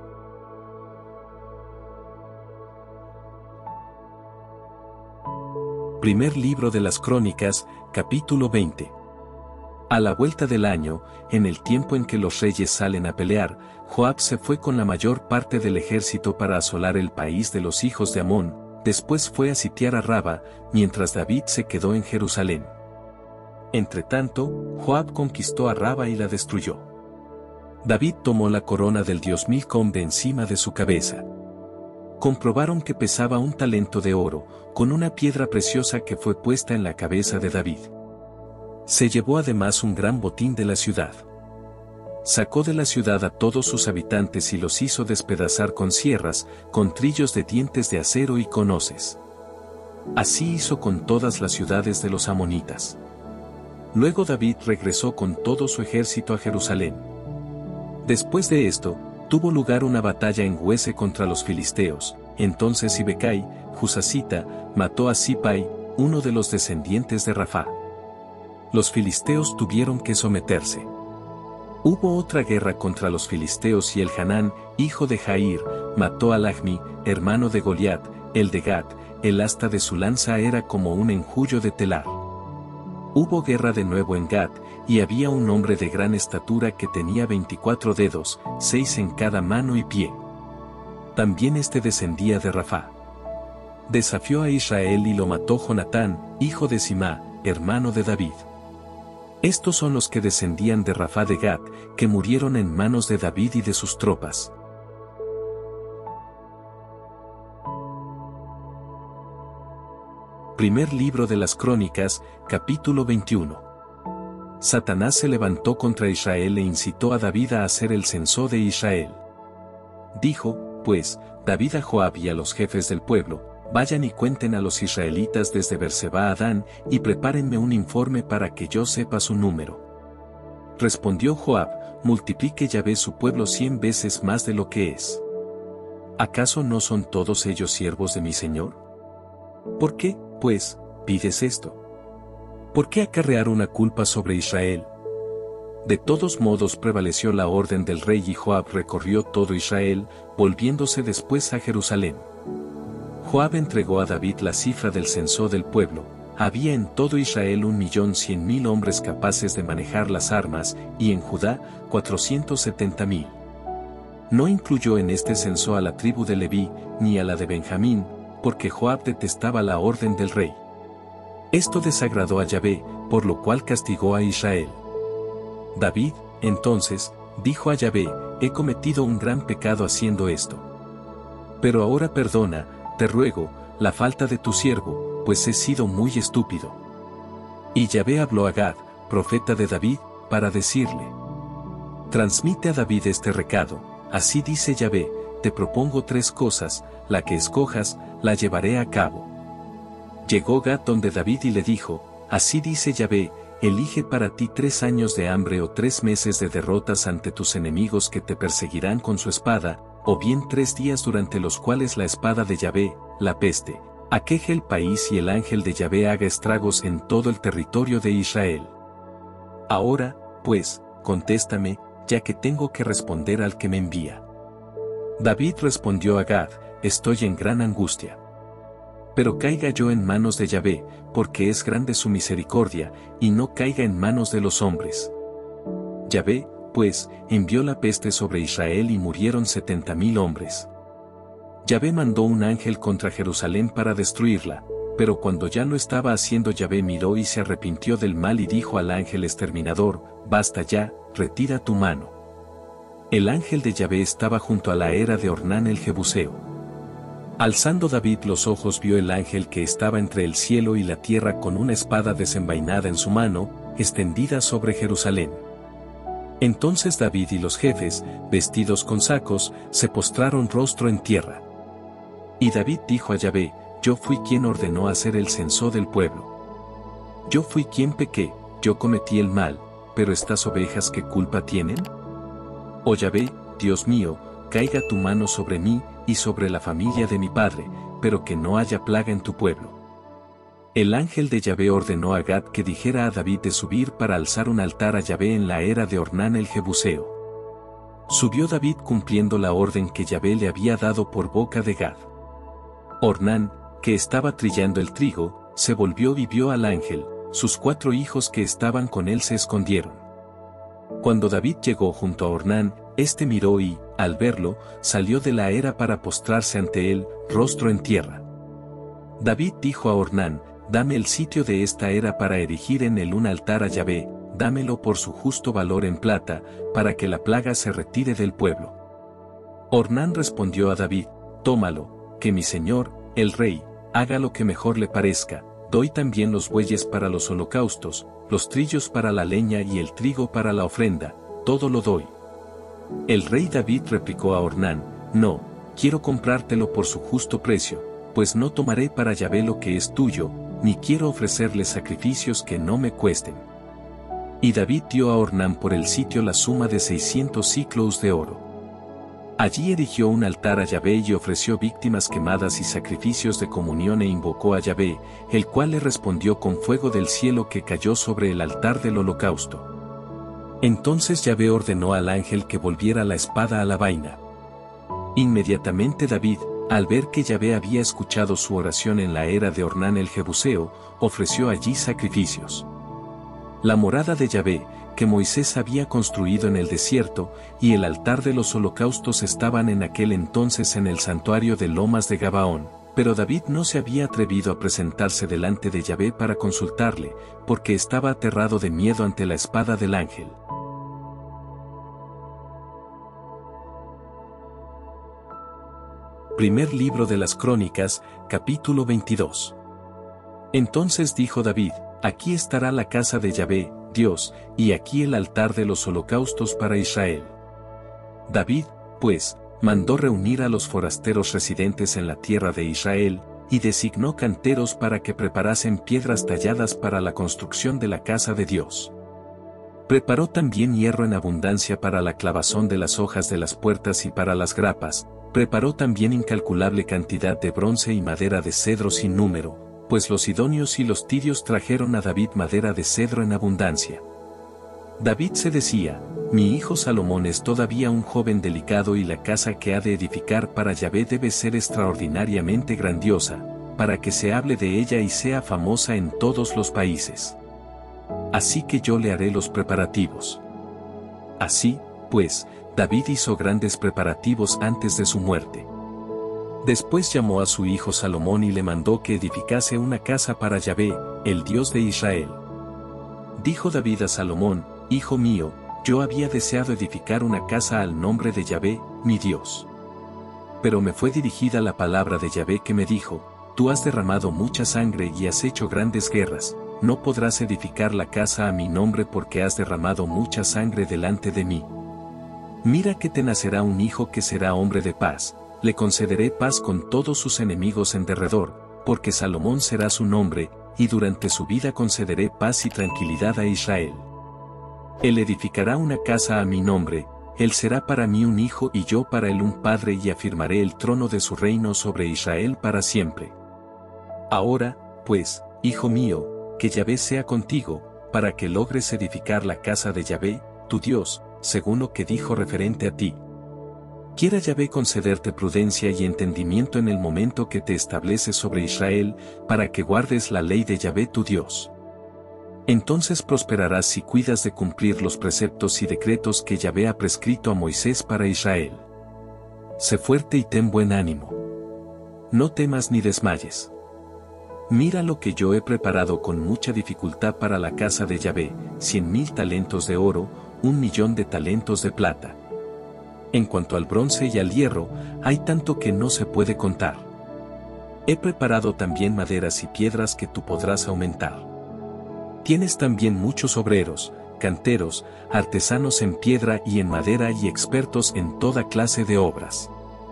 Primer libro de las Crónicas, capítulo 20. A la vuelta del año, en el tiempo en que los reyes salen a pelear, Joab se fue con la mayor parte del ejército para asolar el país de los hijos de Amón, después fue a sitiar a Raba, mientras David se quedó en Jerusalén. Entretanto, Joab conquistó a Raba y la destruyó. David tomó la corona del dios Milcom de encima de su cabeza. Comprobaron que pesaba 1 talento de oro, con una piedra preciosa que fue puesta en la cabeza de David. Se llevó además un gran botín de la ciudad. Sacó de la ciudad a todos sus habitantes y los hizo despedazar con sierras, con trillos de dientes de acero y con hoces. Así hizo con todas las ciudades de los amonitas. Luego David regresó con todo su ejército a Jerusalén. Después de esto, tuvo lugar una batalla en Huese contra los filisteos. Entonces Sibecai, Husacita, mató a Sipai, uno de los descendientes de Rafá. Los filisteos tuvieron que someterse. Hubo otra guerra contra los filisteos y el Hanán, hijo de Jair, mató a Lachmi, hermano de Goliat, el de Gat. El asta de su lanza era como un enjullo de telar. Hubo guerra de nuevo en Gat, y había un hombre de gran estatura que tenía 24 dedos, 6 en cada mano y pie. También este descendía de Rafá. Desafió a Israel y lo mató Jonatán, hijo de Simá, hermano de David. Estos son los que descendían de Rafá de Gat, que murieron en manos de David y de sus tropas. Primer libro de las Crónicas, capítulo 21. Satanás se levantó contra Israel e incitó a David a hacer el censo de Israel. Dijo, pues, David a Joab y a los jefes del pueblo, vayan y cuenten a los israelitas desde Berseba a Dan, y prepárenme un informe para que yo sepa su número. Respondió Joab, multiplique Yahvé su pueblo 100 veces más de lo que es. ¿Acaso no son todos ellos siervos de mi Señor? ¿Por qué, pues, pides esto? ¿Por qué acarrear una culpa sobre Israel? De todos modos prevaleció la orden del rey y Joab recorrió todo Israel, volviéndose después a Jerusalén. Joab entregó a David la cifra del censo del pueblo. Había en todo Israel 1.100.000 hombres capaces de manejar las armas, y en Judá 470.000. No incluyó en este censo a la tribu de Leví, ni a la de Benjamín, porque Joab detestaba la orden del rey. Esto desagradó a Yahvé, por lo cual castigó a Israel. David, entonces, dijo a Yahvé, he cometido un gran pecado haciendo esto. Pero ahora perdona, te ruego, la falta de tu siervo, pues he sido muy estúpido. Y Yahvé habló a Gad, profeta de David, para decirle: transmite a David este recado, así dice Yahvé, te propongo 3 cosas, la que escojas, la llevaré a cabo. Llegó Gad donde David y le dijo, así dice Yahvé, elige para ti 3 años de hambre o 3 meses de derrotas ante tus enemigos que te perseguirán con su espada, o bien 3 días durante los cuales la espada de Yahvé, la peste, aqueje el país y el ángel de Yahvé haga estragos en todo el territorio de Israel. Ahora, pues, contéstame, ya que tengo que responder al que me envía. David respondió a Gad, estoy en gran angustia. Pero caiga yo en manos de Yahvé, porque es grande su misericordia, y no caiga en manos de los hombres. Yahvé, pues, envió la peste sobre Israel y murieron 70.000 hombres. Yahvé mandó un ángel contra Jerusalén para destruirla, pero cuando ya lo estaba haciendo Yahvé miró y se arrepintió del mal y dijo al ángel exterminador, basta ya, retira tu mano. El ángel de Yahvé estaba junto a la era de Ornán el Jebuseo. Alzando David los ojos vio el ángel que estaba entre el cielo y la tierra con una espada desenvainada en su mano, extendida sobre Jerusalén. Entonces David y los jefes, vestidos con sacos, se postraron rostro en tierra. Y David dijo a Yahvé, yo fui quien ordenó hacer el censo del pueblo. Yo fui quien pequé, yo cometí el mal, pero estas ovejas ¿qué culpa tienen? Oh Yahvé, Dios mío, caiga tu mano sobre mí y sobre la familia de mi padre, pero que no haya plaga en tu pueblo. El ángel de Yahvé ordenó a Gad que dijera a David de subir para alzar un altar a Yahvé en la era de Ornán el Jebuseo. Subió David cumpliendo la orden que Yahvé le había dado por boca de Gad. Ornán, que estaba trillando el trigo, se volvió y vio al ángel, sus 4 hijos que estaban con él se escondieron. Cuando David llegó junto a Ornán, éste miró y, al verlo, salió de la era para postrarse ante él, rostro en tierra. David dijo a Ornán, dame el sitio de esta era para erigir en él un altar a Yahvé, dámelo por su justo valor en plata, para que la plaga se retire del pueblo. Ornán respondió a David, tómalo, que mi señor, el rey, haga lo que mejor le parezca, doy también los bueyes para los holocaustos, los trillos para la leña y el trigo para la ofrenda, todo lo doy. El rey David replicó a Ornán, no, quiero comprártelo por su justo precio, pues no tomaré para Yahvé lo que es tuyo, ni quiero ofrecerle sacrificios que no me cuesten. Y David dio a Ornán por el sitio la suma de 600 siclos de oro. Allí erigió un altar a Yahvé y ofreció víctimas quemadas y sacrificios de comunión e invocó a Yahvé, el cual le respondió con fuego del cielo que cayó sobre el altar del holocausto. Entonces Yahvé ordenó al ángel que volviera la espada a la vaina. Inmediatamente David, al ver que Yahvé había escuchado su oración en la era de Ornán el Jebuseo, ofreció allí sacrificios. La morada de Yahvé, que Moisés había construido en el desierto, y el altar de los holocaustos estaban en aquel entonces en el santuario de Lomas de Gabaón, pero David no se había atrevido a presentarse delante de Yahvé para consultarle, porque estaba aterrado de miedo ante la espada del ángel. Primer libro de las Crónicas, capítulo 22. Entonces dijo David, aquí estará la casa de Yahvé, Dios, y aquí el altar de los holocaustos para Israel. David, pues, mandó reunir a los forasteros residentes en la tierra de Israel, y designó canteros para que preparasen piedras talladas para la construcción de la casa de Dios. Preparó también hierro en abundancia para la clavazón de las hojas de las puertas y para las grapas, preparó también incalculable cantidad de bronce y madera de cedro sin número, pues los sidonios y los tirios trajeron a David madera de cedro en abundancia. David se decía, mi hijo Salomón es todavía un joven delicado y la casa que ha de edificar para Yahvé debe ser extraordinariamente grandiosa, para que se hable de ella y sea famosa en todos los países. Así que yo le haré los preparativos. Así, pues, David hizo grandes preparativos antes de su muerte. Después llamó a su hijo Salomón y le mandó que edificase una casa para Yahvé, el Dios de Israel. Dijo David a Salomón, hijo mío, yo había deseado edificar una casa al nombre de Yahvé, mi Dios. Pero me fue dirigida la palabra de Yahvé que me dijo, tú has derramado mucha sangre y has hecho grandes guerras, no podrás edificar la casa a mi nombre porque has derramado mucha sangre delante de mí. Mira que te nacerá un hijo que será hombre de paz, le concederé paz con todos sus enemigos en derredor, porque Salomón será su nombre, y durante su vida concederé paz y tranquilidad a Israel. Él edificará una casa a mi nombre, él será para mí un hijo y yo para él un padre y afirmaré el trono de su reino sobre Israel para siempre. Ahora, pues, hijo mío, que Yahvé sea contigo, para que logres edificar la casa de Yahvé, tu Dios, según lo que dijo referente a ti. Quiera Yahvé concederte prudencia y entendimiento en el momento que te estableces sobre Israel, para que guardes la ley de Yahvé tu Dios. Entonces prosperarás si cuidas de cumplir los preceptos y decretos que Yahvé ha prescrito a Moisés para Israel. Sé fuerte y ten buen ánimo. No temas ni desmayes. Mira lo que yo he preparado con mucha dificultad para la casa de Yahvé, 100,000 talentos de oro, 1,000,000 de talentos de plata. En cuanto al bronce y al hierro, hay tanto que no se puede contar. He preparado también maderas y piedras que tú podrás aumentar. Tienes también muchos obreros, canteros, artesanos en piedra y en madera y expertos en toda clase de obras.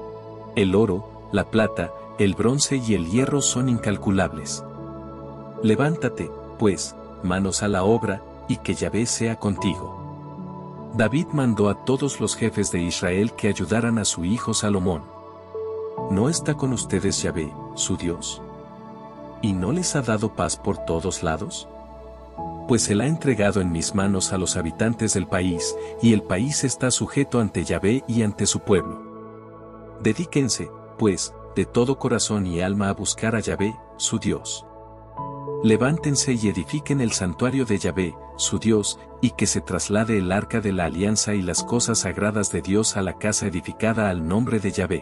El oro, la plata, el bronce y el hierro son incalculables. Levántate, pues, manos a la obra, y que Yahvé sea contigo. David mandó a todos los jefes de Israel que ayudaran a su hijo Salomón. ¿No está con ustedes Yahvé, su Dios? ¿Y no les ha dado paz por todos lados? Pues él ha entregado en mis manos a los habitantes del país, y el país está sujeto ante Yahvé y ante su pueblo. Dedíquense, pues, de todo corazón y alma a buscar a Yahvé, su Dios. Levántense y edifiquen el santuario de Yahvé, su Dios, y que se traslade el arca de la alianza y las cosas sagradas de Dios a la casa edificada al nombre de Yahvé.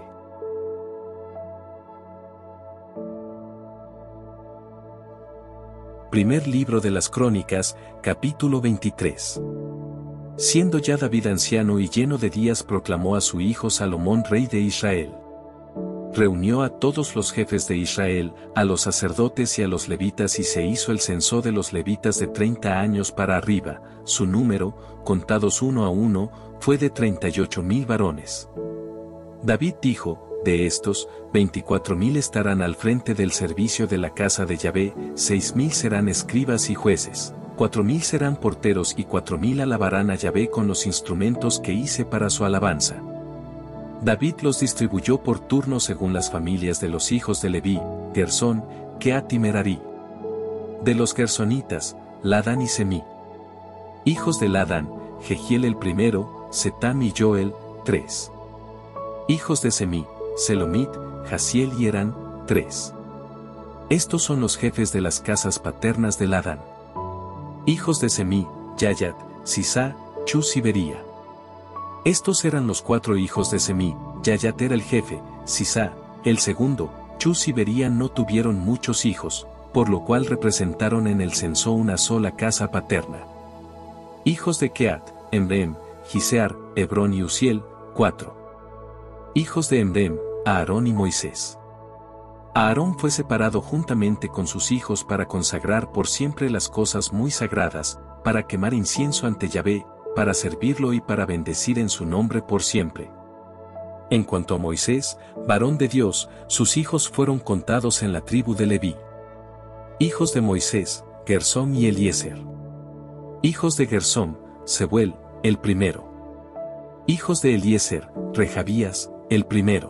Primer libro de las Crónicas, capítulo 23. Siendo ya David anciano y lleno de días, proclamó a su hijo Salomón rey de Israel. Reunió a todos los jefes de Israel, a los sacerdotes y a los levitas, y se hizo el censo de los levitas de 30 años para arriba. Su número, contados uno a uno, fue de 38,000 varones. David dijo: de estos, 24,000 estarán al frente del servicio de la casa de Yahvé, 6,000 serán escribas y jueces, 4,000 serán porteros y 4,000 alabarán a Yahvé con los instrumentos que hice para su alabanza. David los distribuyó por turno según las familias de los hijos de Leví, Gersón, Kehat y Merarí. De los gersonitas, Ladán y Semí. Hijos de Ladán, Jehiel el primero, Setam y Joel, 3. Hijos de Semí, Selomit, Jaziel y Herán, 3. Estos son los jefes de las casas paternas de Ladán. Hijos de Semí, Yayat, Sisá, Chus y Bería. Estos eran los 4 hijos de Semí. Yayat era el jefe, Sisá, el segundo. Chus y Bería no tuvieron muchos hijos, por lo cual representaron en el censo una sola casa paterna. Hijos de Kehat, Emrem, Gisear, Hebrón y Uziel, 4. Hijos de Emrem, Aarón y Moisés. Aarón fue separado juntamente con sus hijos para consagrar por siempre las cosas muy sagradas, para quemar incienso ante Yahvé, para servirlo y para bendecir en su nombre por siempre. En cuanto a Moisés, varón de Dios, sus hijos fueron contados en la tribu de Leví. Hijos de Moisés, Gersón y Eliezer. Hijos de Gersón, Sebuel, el primero. Hijos de Eliezer, Rehabías, el primero.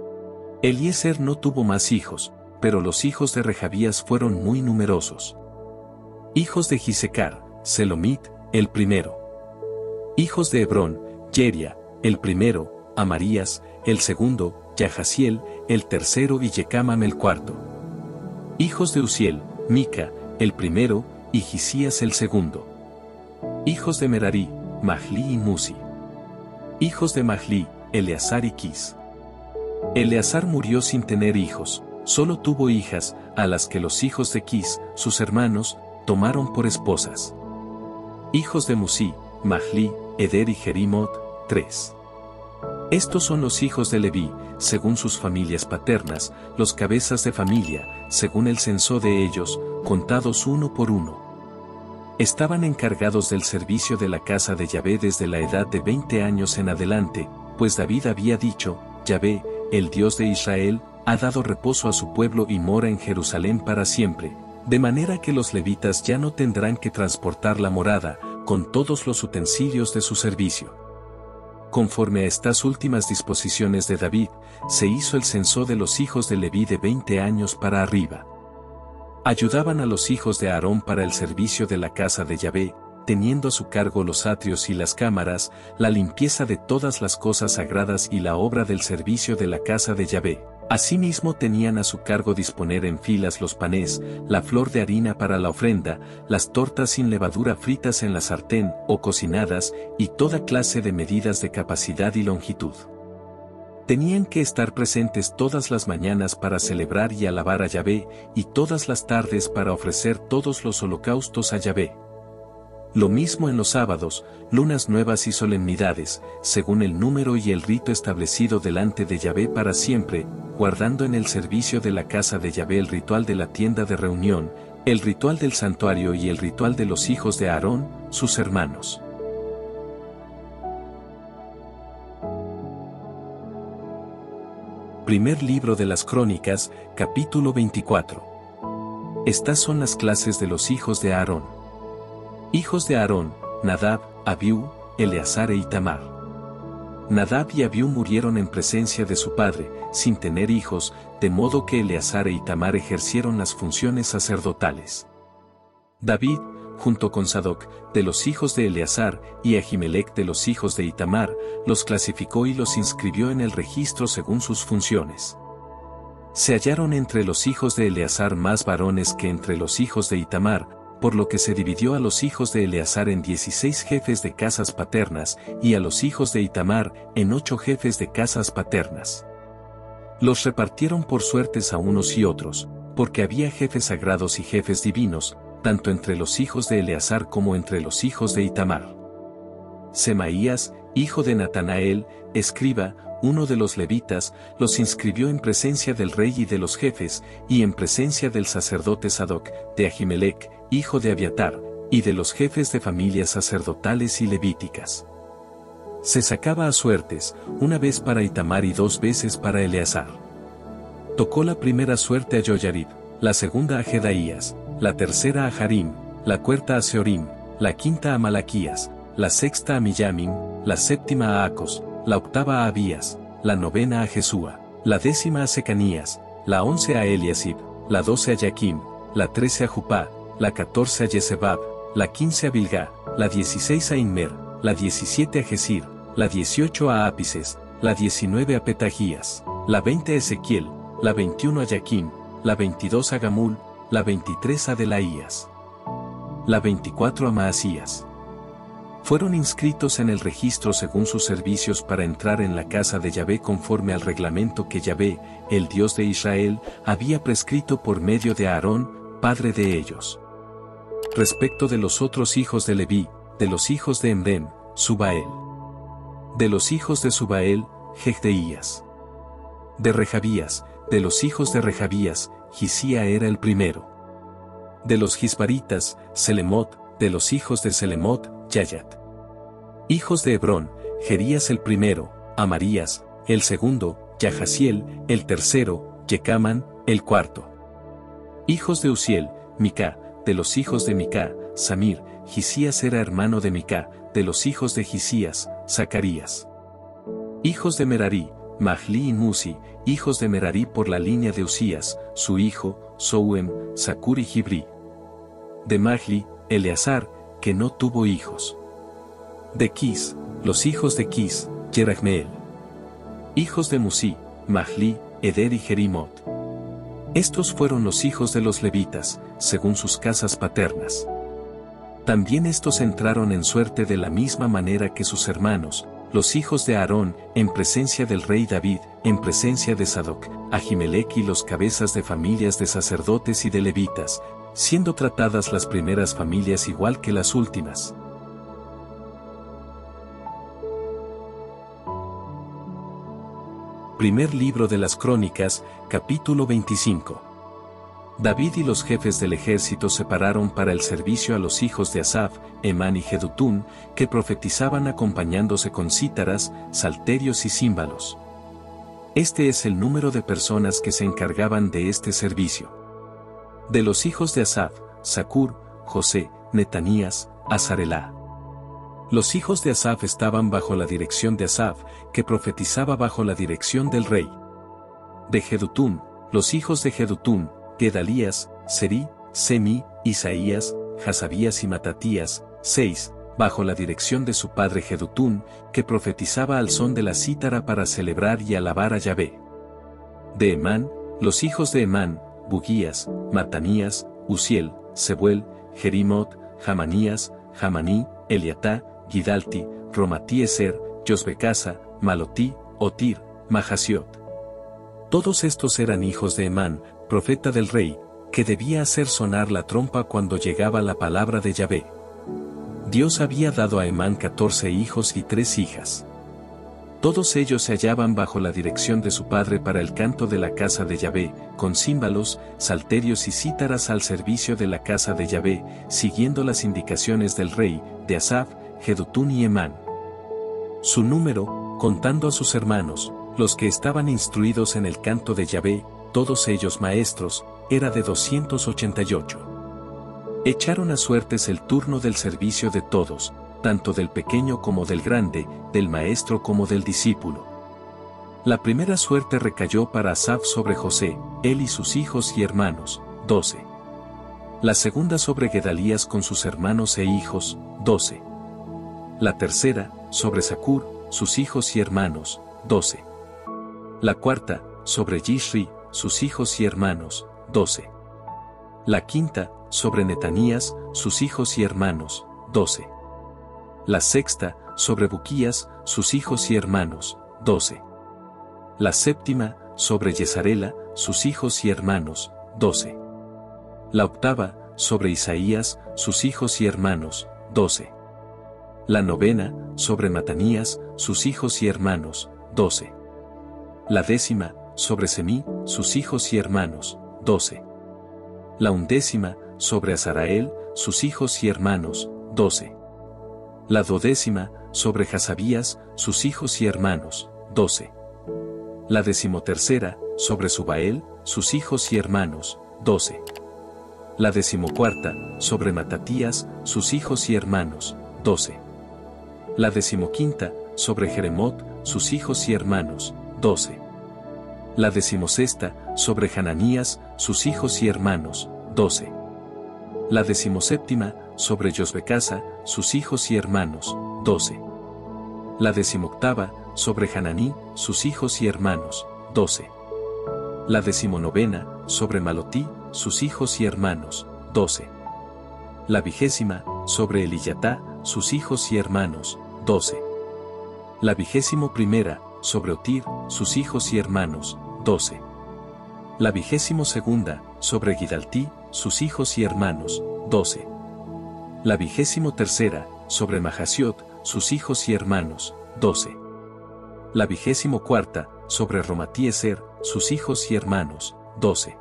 Eliezer no tuvo más hijos, pero los hijos de Rehabías fueron muy numerosos. Hijos de Gisecar, Selomit, el primero. Hijos de Hebrón, Jeria, el primero, Amarías, el segundo, Yahaziel, el tercero y Yecamam el cuarto. Hijos de Uziel, Mica, el primero, y Gisías el segundo. Hijos de Merarí, Mahli y Musi. Hijos de Mahli, Eleazar y Quis. Eleazar murió sin tener hijos, solo tuvo hijas, a las que los hijos de Quis, sus hermanos, tomaron por esposas. Hijos de Musi, Mahli, Eder y Jerimot, 3. Estos son los hijos de Leví, según sus familias paternas, los cabezas de familia, según el censo de ellos, contados uno por uno. Estaban encargados del servicio de la casa de Yahvé desde la edad de 20 años en adelante, pues David había dicho: Yahvé, el Dios de Israel, ha dado reposo a su pueblo y mora en Jerusalén para siempre, de manera que los levitas ya no tendrán que transportar la morada, con todos los utensilios de su servicio. Conforme a estas últimas disposiciones de David, se hizo el censo de los hijos de Leví de 20 años para arriba. Ayudaban a los hijos de Aarón para el servicio de la casa de Yahvé, teniendo a su cargo los atrios y las cámaras, la limpieza de todas las cosas sagradas y la obra del servicio de la casa de Yahvé. Asimismo tenían a su cargo disponer en filas los panes, la flor de harina para la ofrenda, las tortas sin levadura fritas en la sartén o cocinadas, y toda clase de medidas de capacidad y longitud. Tenían que estar presentes todas las mañanas para celebrar y alabar a Yahvé, y todas las tardes para ofrecer todos los holocaustos a Yahvé. Lo mismo en los sábados, lunas nuevas y solemnidades, según el número y el rito establecido delante de Yahvé para siempre, guardando en el servicio de la casa de Yahvé el ritual de la tienda de reunión, el ritual del santuario y el ritual de los hijos de Aarón, sus hermanos. Primer libro de las Crónicas, capítulo 24. Estas son las clases de los hijos de Aarón. Hijos de Aarón: Nadab, Abiú, Eleazar e Itamar. Nadab y Abiú murieron en presencia de su padre, sin tener hijos, de modo que Eleazar e Itamar ejercieron las funciones sacerdotales. David, junto con Sadoc, de los hijos de Eleazar, y Ahimelech de los hijos de Itamar, los clasificó y los inscribió en el registro según sus funciones. Se hallaron entre los hijos de Eleazar más varones que entre los hijos de Itamar, por lo que se dividió a los hijos de Eleazar en 16 jefes de casas paternas, y a los hijos de Itamar en 8 jefes de casas paternas. Los repartieron por suertes a unos y otros, porque había jefes sagrados y jefes divinos, tanto entre los hijos de Eleazar como entre los hijos de Itamar. Semaías, hijo de Natanael, escriba, uno de los levitas, los inscribió en presencia del rey y de los jefes, y en presencia del sacerdote Sadoc, de Ahimelech, hijo de Abiatar, y de los jefes de familias sacerdotales y levíticas. Se sacaba a suertes, una vez para Itamar y 2 veces para Eleazar. Tocó la primera suerte a Yoyarib, la segunda a Jedaías, la tercera a Harim, la cuarta a Seorim, la quinta a Malaquías, la sexta a Millamin, la séptima a Acos, la octava a Abías, la novena a Jesúa, la 10ª a Secanías, la 11 a Eliasib, la 12 a Yaquim, la 13 a Jupá, la 14 a Yesebab, la 15 a Bilgá, la 16 a Inmer, la 17 a Gesir, la 18 a Apices, la 19 a Petahías, la 20 a Ezequiel, la 21 a Yaquim, la 22 a Gamul, la 23 a Delaías, la 24 a Maasías. Fueron inscritos en el registro según sus servicios para entrar en la casa de Yahvé conforme al reglamento que Yahvé, el Dios de Israel, había prescrito por medio de Aarón, padre de ellos. Respecto de los otros hijos de Leví, de los hijos de Emrem, Subael. De los hijos de Subael, Jehdeías. De Rehabías, de los hijos de Rehabías, Gisía era el primero. De los Gisbaritas, Selemot, de los hijos de Selemot, Yayat. Hijos de Hebrón, Jerías el primero, Amarías, el segundo, Yahaziel, el tercero, Yecaman, el cuarto. Hijos de Uziel, Mica, de los hijos de Mica, Samir, Gisías era hermano de Mica, de los hijos de Gisías, Zacarías. Hijos de Merari, Mahli y Musi, hijos de Merari por la línea de Usías, su hijo, Souem, Zacur y Gibri. De Mahli, Eleazar, que no tuvo hijos. De Quis, los hijos de Quis, Yerahmeel. Hijos de Musi, Mahli, Eder y Jerimot. Estos fueron los hijos de los levitas, según sus casas paternas. También estos entraron en suerte de la misma manera que sus hermanos, los hijos de Aarón, en presencia del rey David, en presencia de Sadoc, Ahimelech y los cabezas de familias de sacerdotes y de levitas, siendo tratadas las primeras familias igual que las últimas. Primer libro de las Crónicas, capítulo 25. David y los jefes del ejército separaron para el servicio a los hijos de Asaf, Emán y Jedutún, que profetizaban acompañándose con cítaras, salterios y címbalos. Este es el número de personas que se encargaban de este servicio. De los hijos de Asaf, Zacur, José, Netanías, Azarelá. Los hijos de Asaf estaban bajo la dirección de Asaf, que profetizaba bajo la dirección del rey. De Jedutún, los hijos de Jedutún, Gedalías, Seri, Semi, Isaías, Hasabías y Matatías, 6, bajo la dirección de su padre Jedutún, que profetizaba al son de la cítara para celebrar y alabar a Yahvé. De Emán, los hijos de Emán, Bugías, Matanías, Uziel, Sebuel, Jerimot, Hamanías, Hamaní, Eliatá, Gidalti, Romatieser, Yosbecasa, Malotí, Otir, Mahasiot. Todos estos eran hijos de Emán, profeta del rey, que debía hacer sonar la trompa cuando llegaba la palabra de Yahvé. Dios había dado a Emán 14 hijos y 3 hijas. Todos ellos se hallaban bajo la dirección de su padre para el canto de la casa de Yahvé, con címbalos, salterios y cítaras al servicio de la casa de Yahvé, siguiendo las indicaciones del rey, de Asaf, Jedutún y Emán. Su número, contando a sus hermanos, los que estaban instruidos en el canto de Yahvé, todos ellos maestros, era de 288. Echaron a suertes el turno del servicio de todos, tanto del pequeño como del grande, del maestro como del discípulo. La primera suerte recayó para Asaf sobre José, él y sus hijos y hermanos, 12. La segunda sobre Gedalías con sus hermanos e hijos, 12. La tercera, sobre Zacur, sus hijos y hermanos, 12. La cuarta, sobre Yishri, sus hijos y hermanos, 12. La quinta, sobre Netanías, sus hijos y hermanos, 12. La sexta, sobre Buquías, sus hijos y hermanos, 12. La séptima, sobre Yesarela, sus hijos y hermanos, 12. La octava, sobre Isaías, sus hijos y hermanos, 12. La novena, sobre Matanías, sus hijos y hermanos, 12. La décima, sobre Semí, sus hijos y hermanos, 12. La undécima, sobre Azarael, sus hijos y hermanos, 12. La dodécima, sobre Jasabías, sus hijos y hermanos, 12. La decimotercera, sobre Subael, sus hijos y hermanos, 12. La decimocuarta, sobre Matatías, sus hijos y hermanos, 12. La decimoquinta, sobre Jeremot, sus hijos y hermanos, 12. La decimosexta, sobre Hananías, sus hijos y hermanos, 12. La decimoséptima, sobre Josbecasa, sus hijos y hermanos, 12. La decimoctava, sobre Hananí, sus hijos y hermanos, 12. La decimonovena, sobre Malotí, sus hijos y hermanos, 12. La vigésima, sobre Eliyatá, sus hijos y hermanos, 12. La vigésimo primera, sobre Otir, sus hijos y hermanos, 12. La vigésimo segunda, sobre Gidaltí, sus hijos y hermanos, 12. La vigésimo tercera, sobre Mahasiot, sus hijos y hermanos, 12. La vigésimo cuarta, sobre Romatieser, sus hijos y hermanos, 12.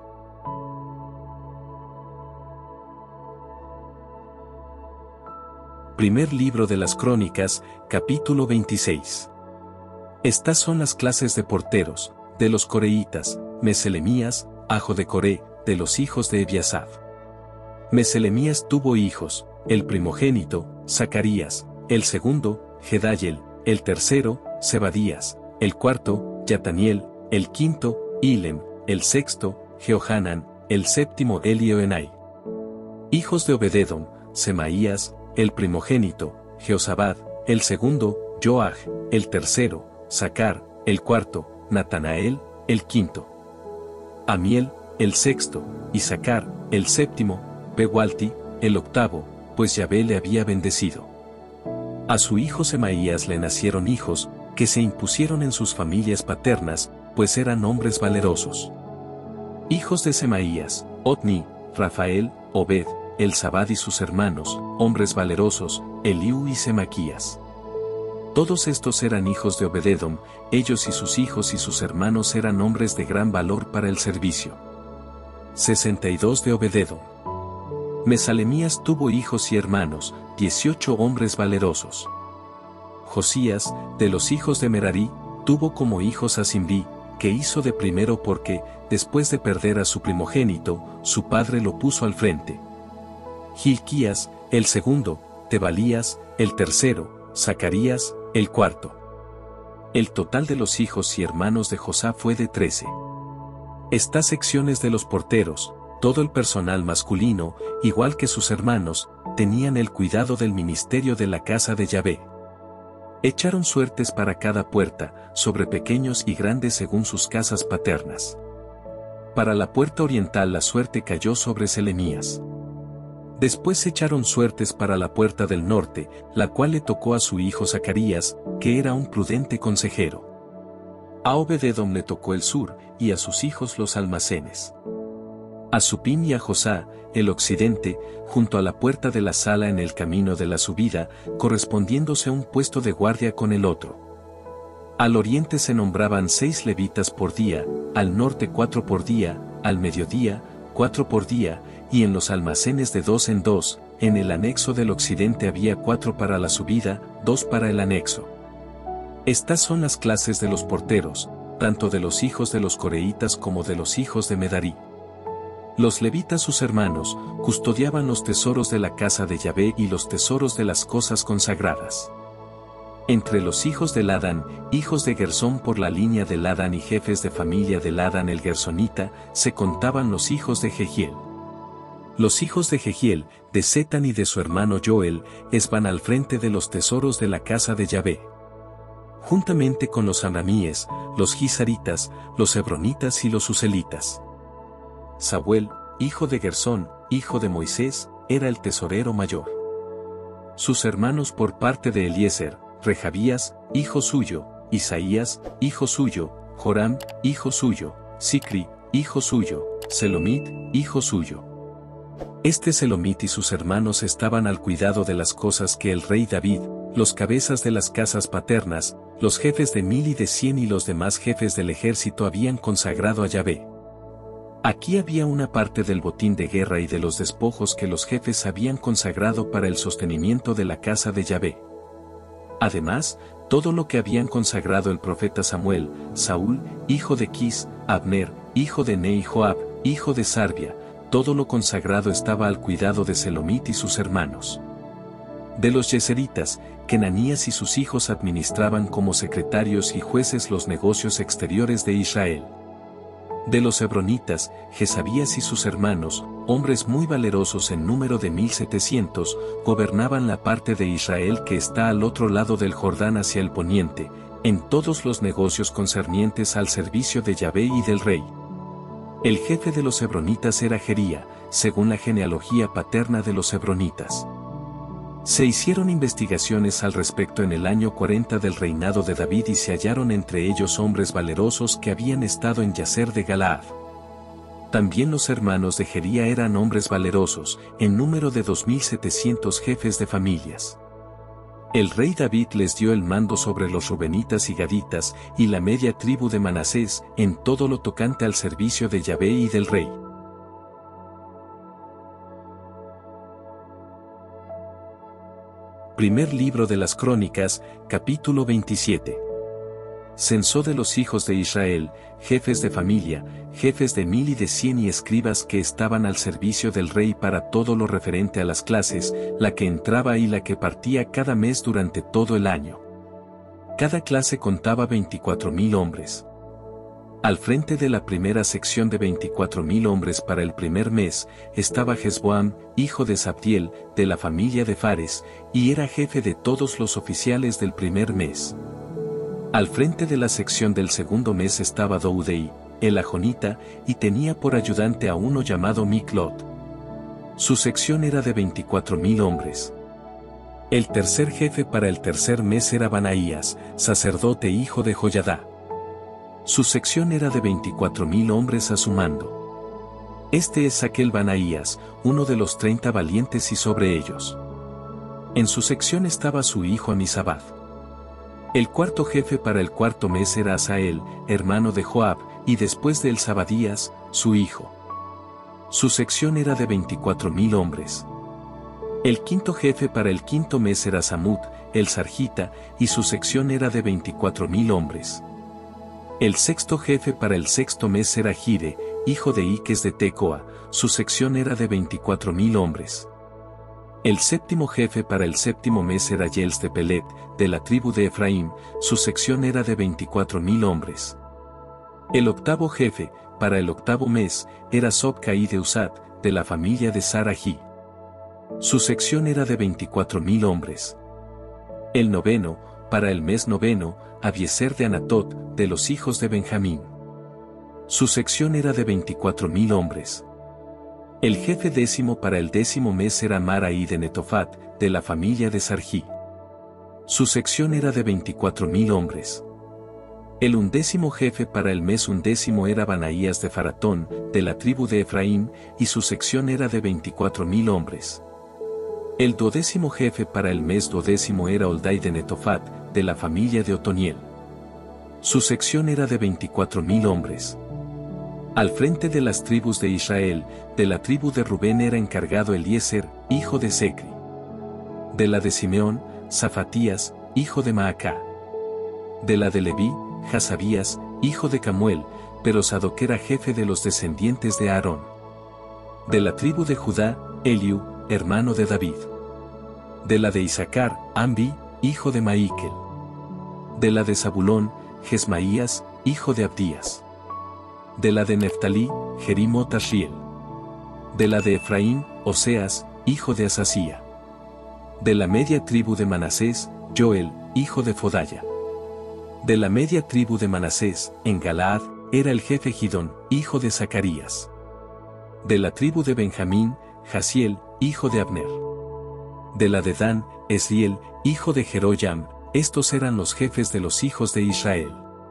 Primer libro de las Crónicas, capítulo 26. Estas son las clases de porteros, de los coreitas, Meselemías, Ajo de Coré, de los hijos de Ebiasaf. Meselemías tuvo hijos, el primogénito, Zacarías, el segundo, Gedaliel, el tercero, Zebadías, el cuarto, Yataniel, el quinto, Ilem, el sexto, Jehohanan, el séptimo Elioenai. Hijos de Obededom, Semaías, el primogénito, Jeozabad, el segundo, Joach, el tercero, Sacar, el cuarto, Natanael, el quinto. Amiel, el sexto, Isacar, el séptimo, Pegualti, el octavo, pues Yahvé le había bendecido. A su hijo Semaías le nacieron hijos, que se impusieron en sus familias paternas, pues eran hombres valerosos. Hijos de Semaías, Otni, Rafael, Obed, Elzabad y sus hermanos, hombres valerosos, Eliú y Semaquías. Todos estos eran hijos de Obededom, ellos y sus hijos y sus hermanos eran hombres de gran valor para el servicio. 62 de Obededom. Mesalemías tuvo hijos y hermanos, 18 hombres valerosos. Josías, de los hijos de Merarí, tuvo como hijos a Zimri, que hizo de primero porque, después de perder a su primogénito, su padre lo puso al frente. Gilquías, el segundo, Tebalías, el tercero, Zacarías, el cuarto. El total de los hijos y hermanos de Josá fue de 13. Estas secciones de los porteros, todo el personal masculino, igual que sus hermanos, tenían el cuidado del ministerio de la casa de Yahvé. Echaron suertes para cada puerta, sobre pequeños y grandes según sus casas paternas. Para la puerta oriental la suerte cayó sobre Selemías. Después echaron suertes para la puerta del norte, la cual le tocó a su hijo Zacarías, que era un prudente consejero. A Obededom le tocó el sur, y a sus hijos los almacenes. A Supim y a Josá, el occidente, junto a la puerta de la sala en el camino de la subida, correspondiéndose un puesto de guardia con el otro. Al oriente se nombraban 6 levitas por día, al norte 4 por día, al mediodía 4 por día, y en los almacenes de 2 en 2, en el anexo del occidente había 4 para la subida, 2 para el anexo. Estas son las clases de los porteros, tanto de los hijos de los coreitas como de los hijos de Medarí. Los levitas sus hermanos, custodiaban los tesoros de la casa de Yahvé y los tesoros de las cosas consagradas. Entre los hijos de Ladán, hijos de Gersón por la línea de Ladán y jefes de familia de Ladán el Gersonita, se contaban los hijos de Jehiel. Los hijos de Jehiel, de Setán y de su hermano Joel, van al frente de los tesoros de la casa de Yahvé. Juntamente con los amramíes, los gisaritas, los hebronitas y los uselitas. Samuel, hijo de Gersón, hijo de Moisés, era el tesorero mayor. Sus hermanos por parte de Eliezer, Rehabías, hijo suyo, Isaías, hijo suyo, Joram, hijo suyo, Sicri, hijo suyo, Selomit, hijo suyo. Selomit y sus hermanos estaban al cuidado de las cosas que el rey David, los cabezas de las casas paternas, los jefes de 1000 y de 100 y los demás jefes del ejército habían consagrado a Yahvé. Aquí había una parte del botín de guerra y de los despojos que los jefes habían consagrado para el sostenimiento de la casa de Yahvé. Además, todo lo que habían consagrado el profeta Samuel, Saúl, hijo de Quis, Abner, hijo de Nei y Joab, hijo de Sarbia, todo lo consagrado estaba al cuidado de Selomit y sus hermanos. De los yeseritas, Kenanías y sus hijos administraban como secretarios y jueces los negocios exteriores de Israel. De los hebronitas, Jesabías y sus hermanos, hombres muy valerosos en número de 1700, gobernaban la parte de Israel que está al otro lado del Jordán hacia el poniente, en todos los negocios concernientes al servicio de Yahvé y del rey. El jefe de los hebronitas era Jería, según la genealogía paterna de los hebronitas. Se hicieron investigaciones al respecto en el año 40 del reinado de David y se hallaron entre ellos hombres valerosos que habían estado en Yazer de Galaad. También los hermanos de Jería eran hombres valerosos, en número de 2700 jefes de familias. El rey David les dio el mando sobre los rubenitas y gaditas y la media tribu de Manasés en todo lo tocante al servicio de Yahvé y del rey. Primer libro de las Crónicas, capítulo 27. Censó de los hijos de Israel, jefes de familia, jefes de 1000 y de 100 y escribas que estaban al servicio del rey para todo lo referente a las clases, la que entraba y la que partía cada mes durante todo el año. Cada clase contaba 24.000 hombres. Al frente de la primera sección de 24.000 hombres para el primer mes, estaba Jesboam, hijo de Sabdiel, de la familia de Fares, y era jefe de todos los oficiales del primer mes. Al frente de la sección del segundo mes estaba Doudei, el ajonita, y tenía por ayudante a uno llamado Miklot. Su sección era de 24.000 hombres. El tercer jefe para el tercer mes era Banaías, sacerdote hijo de Joyadá. Su sección era de 24.000 hombres a su mando. Es aquel Banaías, uno de los 30 valientes y sobre ellos. En su sección estaba su hijo Amisabad. El cuarto jefe para el cuarto mes era Asael, hermano de Joab, y después de él Sabadías, su hijo. Su sección era de 24.000 hombres. El quinto jefe para el quinto mes era Samut, el sargita, y su sección era de 24.000 hombres. El sexto jefe para el sexto mes era Gire, hijo de Iques de Tecoa, su sección era de 24.000 hombres. El séptimo jefe para el séptimo mes era Yels de Pelet, de la tribu de Efraín, su sección era de 24.000 hombres. El octavo jefe, para el octavo mes, era Sobcaí de Usat, de la familia de Sarají. Su sección era de 24.000 hombres. El noveno, para el mes noveno, Abiezer de Anatot, de los hijos de Benjamín. Su sección era de 24.000 hombres. El jefe décimo para el décimo mes era Maraí de Netofat, de la familia de Sarjí. Su sección era de 24.000 hombres. El undécimo jefe para el mes undécimo era Banaías de Faratón, de la tribu de Efraín, y su sección era de 24.000 hombres. El duodécimo jefe para el mes duodécimo era Oldai de Netofat, de la familia de Otoniel. Su sección era de 24.000 hombres. Al frente de las tribus de Israel, de la tribu de Rubén era encargado Eliezer, hijo de Secri. De la de Simeón, Zafatías, hijo de Maacá. De la de Leví, Hasabías, hijo de Camuel, pero Sadoc era jefe de los descendientes de Aarón. De la tribu de Judá, Eliú, hermano de David. De la de Isaacar, Ambi, hijo de Maikel. De la de Zabulón, Jesmaías, hijo de Abdías. De la de Neftalí, Jerimot Asriel. De la de Efraín, Oseas, hijo de Asasía. De la media tribu de Manasés, Joel, hijo de Fodaya. De la media tribu de Manasés, en Galaad, era el jefe Gidón, hijo de Zacarías. De la tribu de Benjamín, Jasiel, hijo de Abner. De la de Dan, Esriel, hijo de Jeroyam. Estos eran los jefes de los hijos de Israel.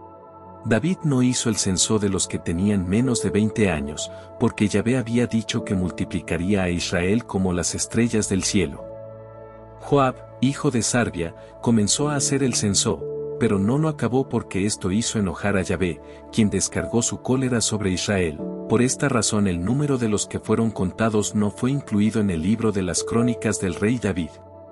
David no hizo el censo de los que tenían menos de 20 años, porque Yahvé había dicho que multiplicaría a Israel como las estrellas del cielo. Joab, hijo de Sarbia, comenzó a hacer el censo, pero no lo acabó porque esto hizo enojar a Yahvé, quien descargó su cólera sobre Israel. Por esta razón el número de los que fueron contados no fue incluido en el libro de las crónicas del rey David.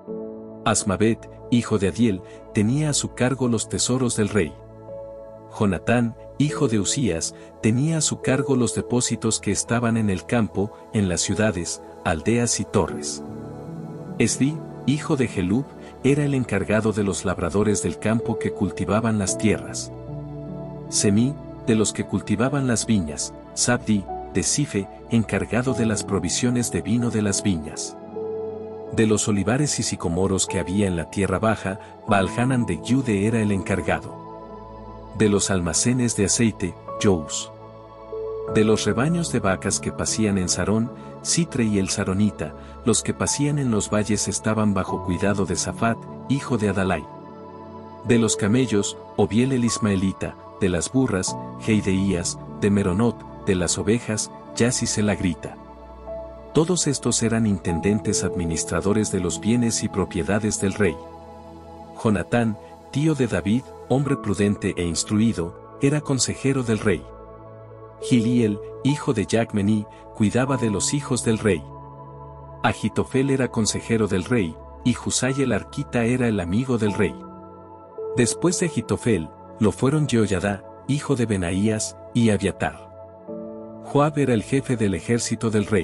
Asmavet, hijo de Adiel, tenía a su cargo los tesoros del rey. Jonatán, hijo de Usías, tenía a su cargo los depósitos que estaban en el campo, en las ciudades, aldeas y torres. Esri, hijo de Gelub, era el encargado de los labradores del campo que cultivaban las tierras. Semí, de los que cultivaban las viñas. Sabdi, de Sife, encargado de las provisiones de vino de las viñas. De los olivares y sicomoros que había en la tierra baja, Baal-Hanan de Yude era el encargado. De los almacenes de aceite, Jous. De los rebaños de vacas que pasían en Sarón, Sitre y el Saronita, los que pasían en los valles estaban bajo cuidado de Safat, hijo de Adalai. De los camellos, Obiel el Ismaelita, de las burras, Heideías, de Meronot, de las ovejas, Yasis el Agrita. Todos estos eran intendentes administradores de los bienes y propiedades del rey. Jonatán, tío de David, hombre prudente e instruido, era consejero del rey. Giliel, hijo de Jacmení, cuidaba de los hijos del rey. Agitofel era consejero del rey, y Husai el arquita era el amigo del rey. Después de Agitofel, lo fueron Jehoiada, hijo de Benaías, y Abiatar. Joab era el jefe del ejército del rey.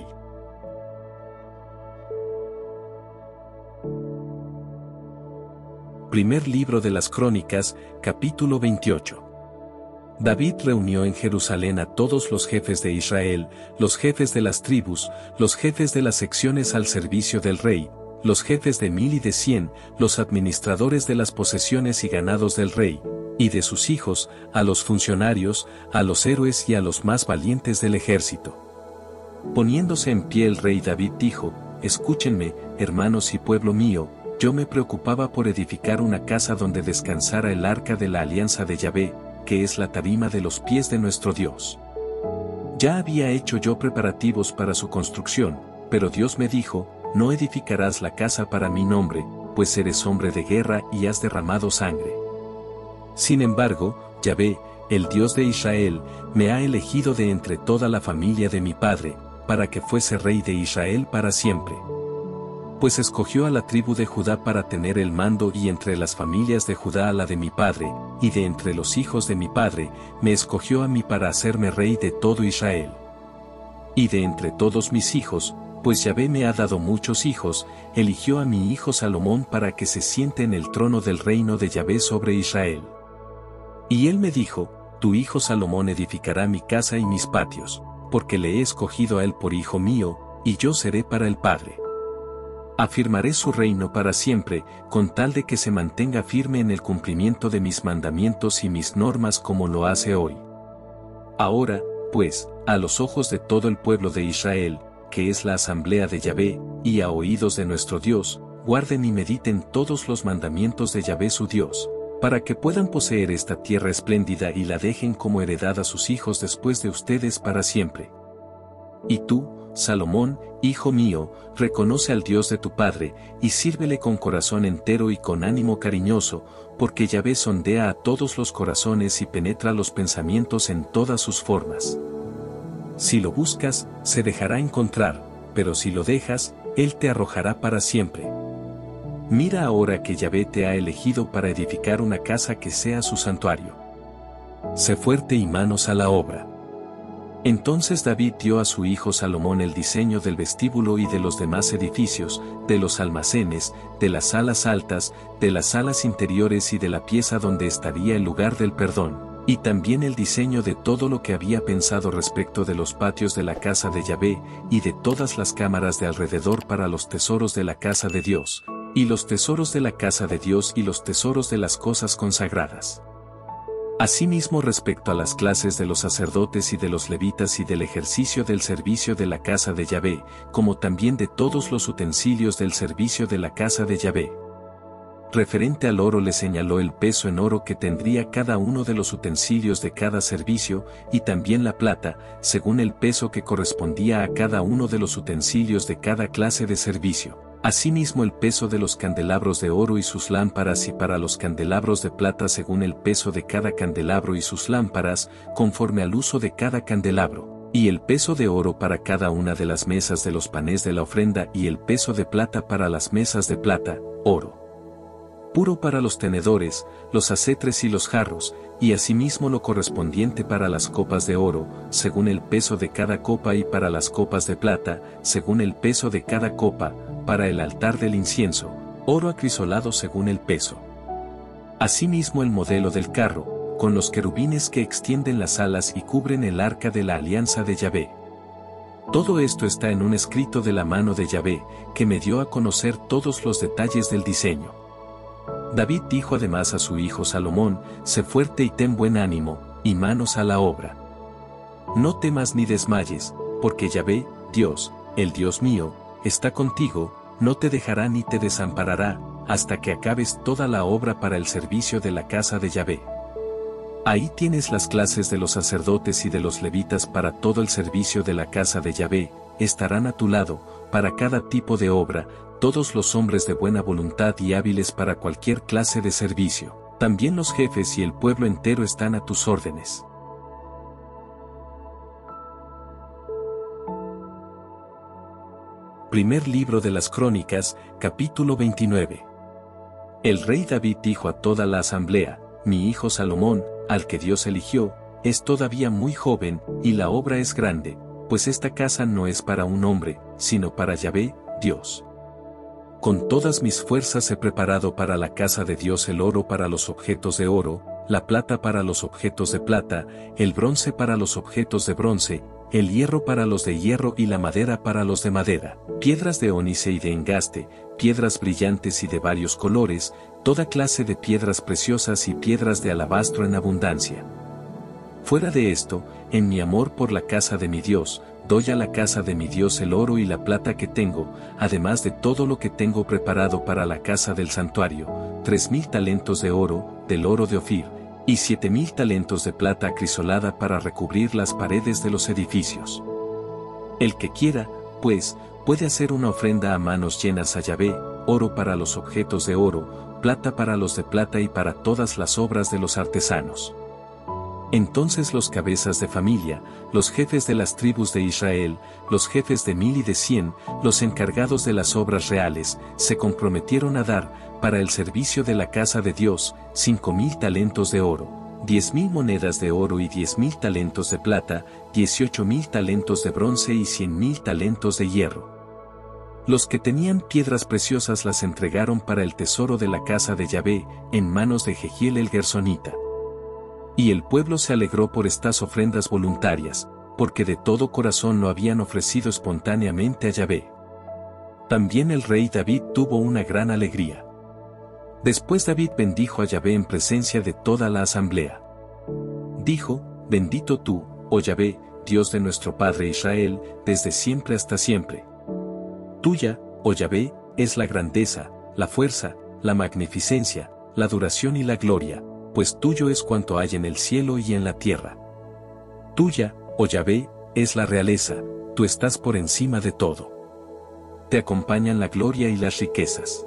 Primer libro de las Crónicas, capítulo 28. David reunió en Jerusalén a todos los jefes de Israel, los jefes de las tribus, los jefes de las secciones al servicio del rey, los jefes de 1000 y de 100, los administradores de las posesiones y ganados del rey, y de sus hijos, a los funcionarios, a los héroes y a los más valientes del ejército. Poniéndose en pie el rey David dijo: Escúchenme, hermanos y pueblo mío, yo me preocupaba por edificar una casa donde descansara el arca de la alianza de Yahvé, que es la tarima de los pies de nuestro Dios. Ya había hecho yo preparativos para su construcción, pero Dios me dijo: No edificarás la casa para mi nombre, pues eres hombre de guerra y has derramado sangre. Sin embargo, Yahvé, el Dios de Israel, me ha elegido de entre toda la familia de mi padre, para que fuese rey de Israel para siempre. Pues escogió a la tribu de Judá para tener el mando, y entre las familias de Judá a la de mi padre, y de entre los hijos de mi padre, me escogió a mí para hacerme rey de todo Israel. Y de entre todos mis hijos, pues Yahvé me ha dado muchos hijos, eligió a mi hijo Salomón para que se siente en el trono del reino de Yahvé sobre Israel. Y él me dijo: Tu hijo Salomón edificará mi casa y mis patios, porque le he escogido a él por hijo mío, y yo seré para el padre. Afirmaré su reino para siempre, con tal de que se mantenga firme en el cumplimiento de mis mandamientos y mis normas como lo hace hoy. Ahora, pues, a los ojos de todo el pueblo de Israel, que es la asamblea de Yahvé, y a oídos de nuestro Dios, guarden y mediten todos los mandamientos de Yahvé su Dios, para que puedan poseer esta tierra espléndida y la dejen como heredad a sus hijos después de ustedes para siempre. Y tú, Salomón, hijo mío, reconoce al Dios de tu padre, y sírvele con corazón entero y con ánimo cariñoso, porque Yahvé sondea a todos los corazones y penetra los pensamientos en todas sus formas. Si lo buscas, se dejará encontrar, pero si lo dejas, Él te arrojará para siempre. Mira ahora que Yahvé te ha elegido para edificar una casa que sea su santuario. Sé fuerte y manos a la obra. Entonces David dio a su hijo Salomón el diseño del vestíbulo y de los demás edificios, de los almacenes, de las salas altas, de las salas interiores y de la pieza donde estaría el lugar del perdón, y también el diseño de todo lo que había pensado respecto de los patios de la casa de Yahvé, y de todas las cámaras de alrededor para los tesoros de la casa de Dios, y los tesoros de la casa de Dios y los tesoros de las cosas consagradas. Asimismo respecto a las clases de los sacerdotes y de los levitas y del ejercicio del servicio de la casa de Yahvé, como también de todos los utensilios del servicio de la casa de Yahvé. Referente al oro le señaló el peso en oro que tendría cada uno de los utensilios de cada servicio, y también la plata, según el peso que correspondía a cada uno de los utensilios de cada clase de servicio. Asimismo el peso de los candelabros de oro y sus lámparas y para los candelabros de plata según el peso de cada candelabro y sus lámparas, conforme al uso de cada candelabro, y el peso de oro para cada una de las mesas de los panes de la ofrenda y el peso de plata para las mesas de plata, oro puro para los tenedores, los acetres y los jarros, y asimismo lo correspondiente para las copas de oro, según el peso de cada copa y para las copas de plata, según el peso de cada copa, para el altar del incienso, oro acrisolado según el peso. Asimismo el modelo del carro, con los querubines que extienden las alas y cubren el arca de la alianza de Yahvé. Todo esto está en un escrito de la mano de Yahvé, que me dio a conocer todos los detalles del diseño. David dijo además a su hijo Salomón, sé fuerte y ten buen ánimo, y manos a la obra. No temas ni desmayes, porque Yahvé, Dios, el Dios mío, está contigo, no te dejará ni te desamparará, hasta que acabes toda la obra para el servicio de la casa de Yahvé. Ahí tienes las clases de los sacerdotes y de los levitas para todo el servicio de la casa de Yahvé, estarán a tu lado, para cada tipo de obra, todos los hombres de buena voluntad y hábiles para cualquier clase de servicio. También los jefes y el pueblo entero están a tus órdenes. Primer libro de las Crónicas, capítulo 29. El rey David dijo a toda la asamblea, mi hijo Salomón, al que Dios eligió, es todavía muy joven, y la obra es grande, pues esta casa no es para un hombre, sino para Yahvé, Dios. Con todas mis fuerzas he preparado para la casa de Dios el oro para los objetos de oro, la plata para los objetos de plata, el bronce para los objetos de bronce, el hierro para los de hierro y la madera para los de madera, piedras de ónice y de engaste, piedras brillantes y de varios colores, toda clase de piedras preciosas y piedras de alabastro en abundancia. Fuera de esto, en mi amor por la casa de mi Dios, doy a la casa de mi Dios el oro y la plata que tengo, además de todo lo que tengo preparado para la casa del santuario, 3,000 talentos de oro, del oro de Ofir, y 7,000 talentos de plata acrisolada para recubrir las paredes de los edificios. El que quiera, pues, puede hacer una ofrenda a manos llenas a Yahvé, oro para los objetos de oro, plata para los de plata y para todas las obras de los artesanos. Entonces los cabezas de familia, los jefes de las tribus de Israel, los jefes de 1,000 y de 100, los encargados de las obras reales, se comprometieron a dar, para el servicio de la casa de Dios, 5,000 talentos de oro, 10,000 monedas de oro y 10,000 talentos de plata, 18,000 talentos de bronce y 100,000 talentos de hierro. Los que tenían piedras preciosas las entregaron para el tesoro de la casa de Yahvé, en manos de Jehiel el Gersonita. Y el pueblo se alegró por estas ofrendas voluntarias, porque de todo corazón lo habían ofrecido espontáneamente a Yahvé. También el rey David tuvo una gran alegría. Después David bendijo a Yahvé en presencia de toda la asamblea. Dijo, bendito tú, oh Yahvé, Dios de nuestro Padre Israel, desde siempre hasta siempre. Tuya, oh Yahvé, es la grandeza, la fuerza, la magnificencia, la duración y la gloria, pues tuyo es cuanto hay en el cielo y en la tierra. Tuya, oh Yahvé, es la realeza, tú estás por encima de todo. Te acompañan la gloria y las riquezas.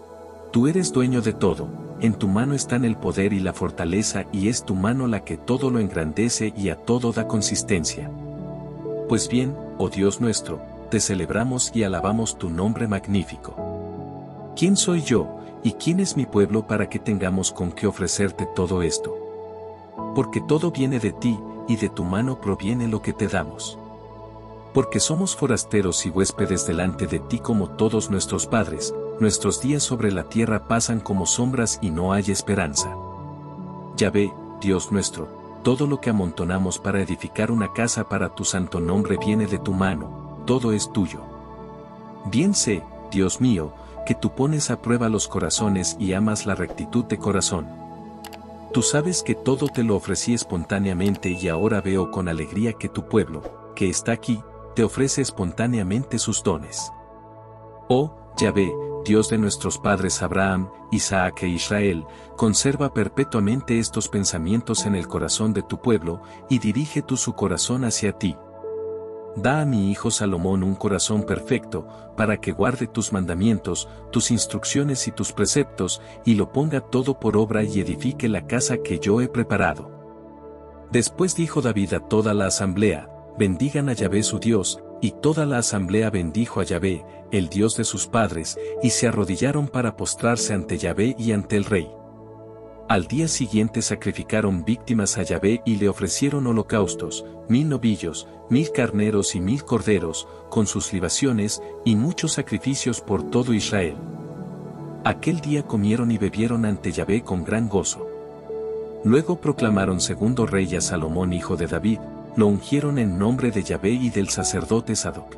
Tú eres dueño de todo, en tu mano están el poder y la fortaleza y es tu mano la que todo lo engrandece y a todo da consistencia. Pues bien, oh Dios nuestro, te celebramos y alabamos tu nombre magnífico. ¿Quién soy yo? ¿Y quién es mi pueblo para que tengamos con qué ofrecerte todo esto? Porque todo viene de ti, y de tu mano proviene lo que te damos. Porque somos forasteros y huéspedes delante de ti como todos nuestros padres, nuestros días sobre la tierra pasan como sombras y no hay esperanza. Yahvé, Dios nuestro, todo lo que amontonamos para edificar una casa para tu santo nombre viene de tu mano, todo es tuyo. Bien sé, Dios mío, que tú pones a prueba los corazones y amas la rectitud de corazón. Tú sabes que todo te lo ofrecí espontáneamente y ahora veo con alegría que tu pueblo, que está aquí, te ofrece espontáneamente sus dones. Oh, Yahvé, Dios de nuestros padres Abraham, Isaac e Israel, conserva perpetuamente estos pensamientos en el corazón de tu pueblo, y dirige tú su corazón hacia ti. Da a mi hijo Salomón un corazón perfecto, para que guarde tus mandamientos, tus instrucciones y tus preceptos, y lo ponga todo por obra y edifique la casa que yo he preparado. Después dijo David a toda la asamblea, bendigan a Yahvé su Dios, y toda la asamblea bendijo a Yahvé, el Dios de sus padres, y se arrodillaron para postrarse ante Yahvé y ante el rey. Al día siguiente sacrificaron víctimas a Yahvé y le ofrecieron holocaustos, 1000 novillos, 1000 carneros y 1000 corderos, con sus libaciones, y muchos sacrificios por todo Israel. Aquel día comieron y bebieron ante Yahvé con gran gozo. Luego proclamaron segundo rey a Salomón hijo de David, lo ungieron en nombre de Yahvé y del sacerdote Sadoc.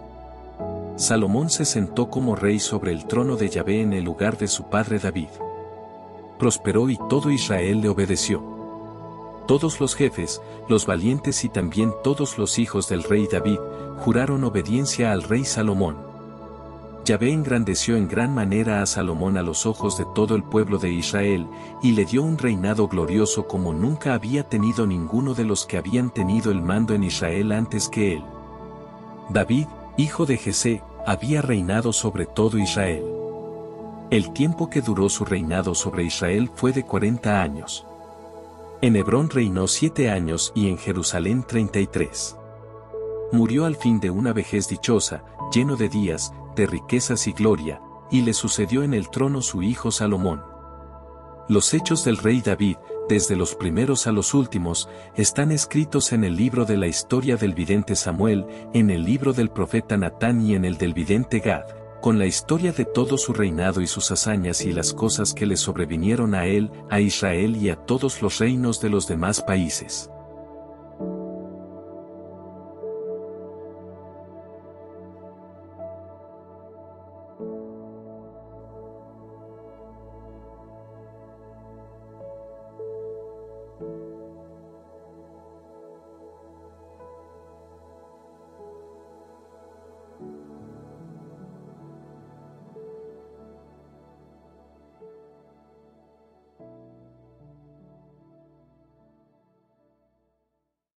Salomón se sentó como rey sobre el trono de Yahvé en el lugar de su padre David. Prosperó y todo Israel le obedeció. Todos los jefes, los valientes y también todos los hijos del rey David, juraron obediencia al rey Salomón. Yahvé engrandeció en gran manera a Salomón a los ojos de todo el pueblo de Israel, y le dio un reinado glorioso como nunca había tenido ninguno de los que habían tenido el mando en Israel antes que él. David, hijo de Jesé, había reinado sobre todo Israel. El tiempo que duró su reinado sobre Israel fue de 40 años. En Hebrón reinó 7 años y en Jerusalén 33. Murió al fin de una vejez dichosa, lleno de días, de riquezas y gloria, y le sucedió en el trono su hijo Salomón. Los hechos del rey David, desde los primeros a los últimos, están escritos en el libro de la historia del vidente Samuel, en el libro del profeta Natán y en el del vidente Gad, con la historia de todo su reinado y sus hazañas y las cosas que le sobrevinieron a él, a Israel y a todos los reinos de los demás países.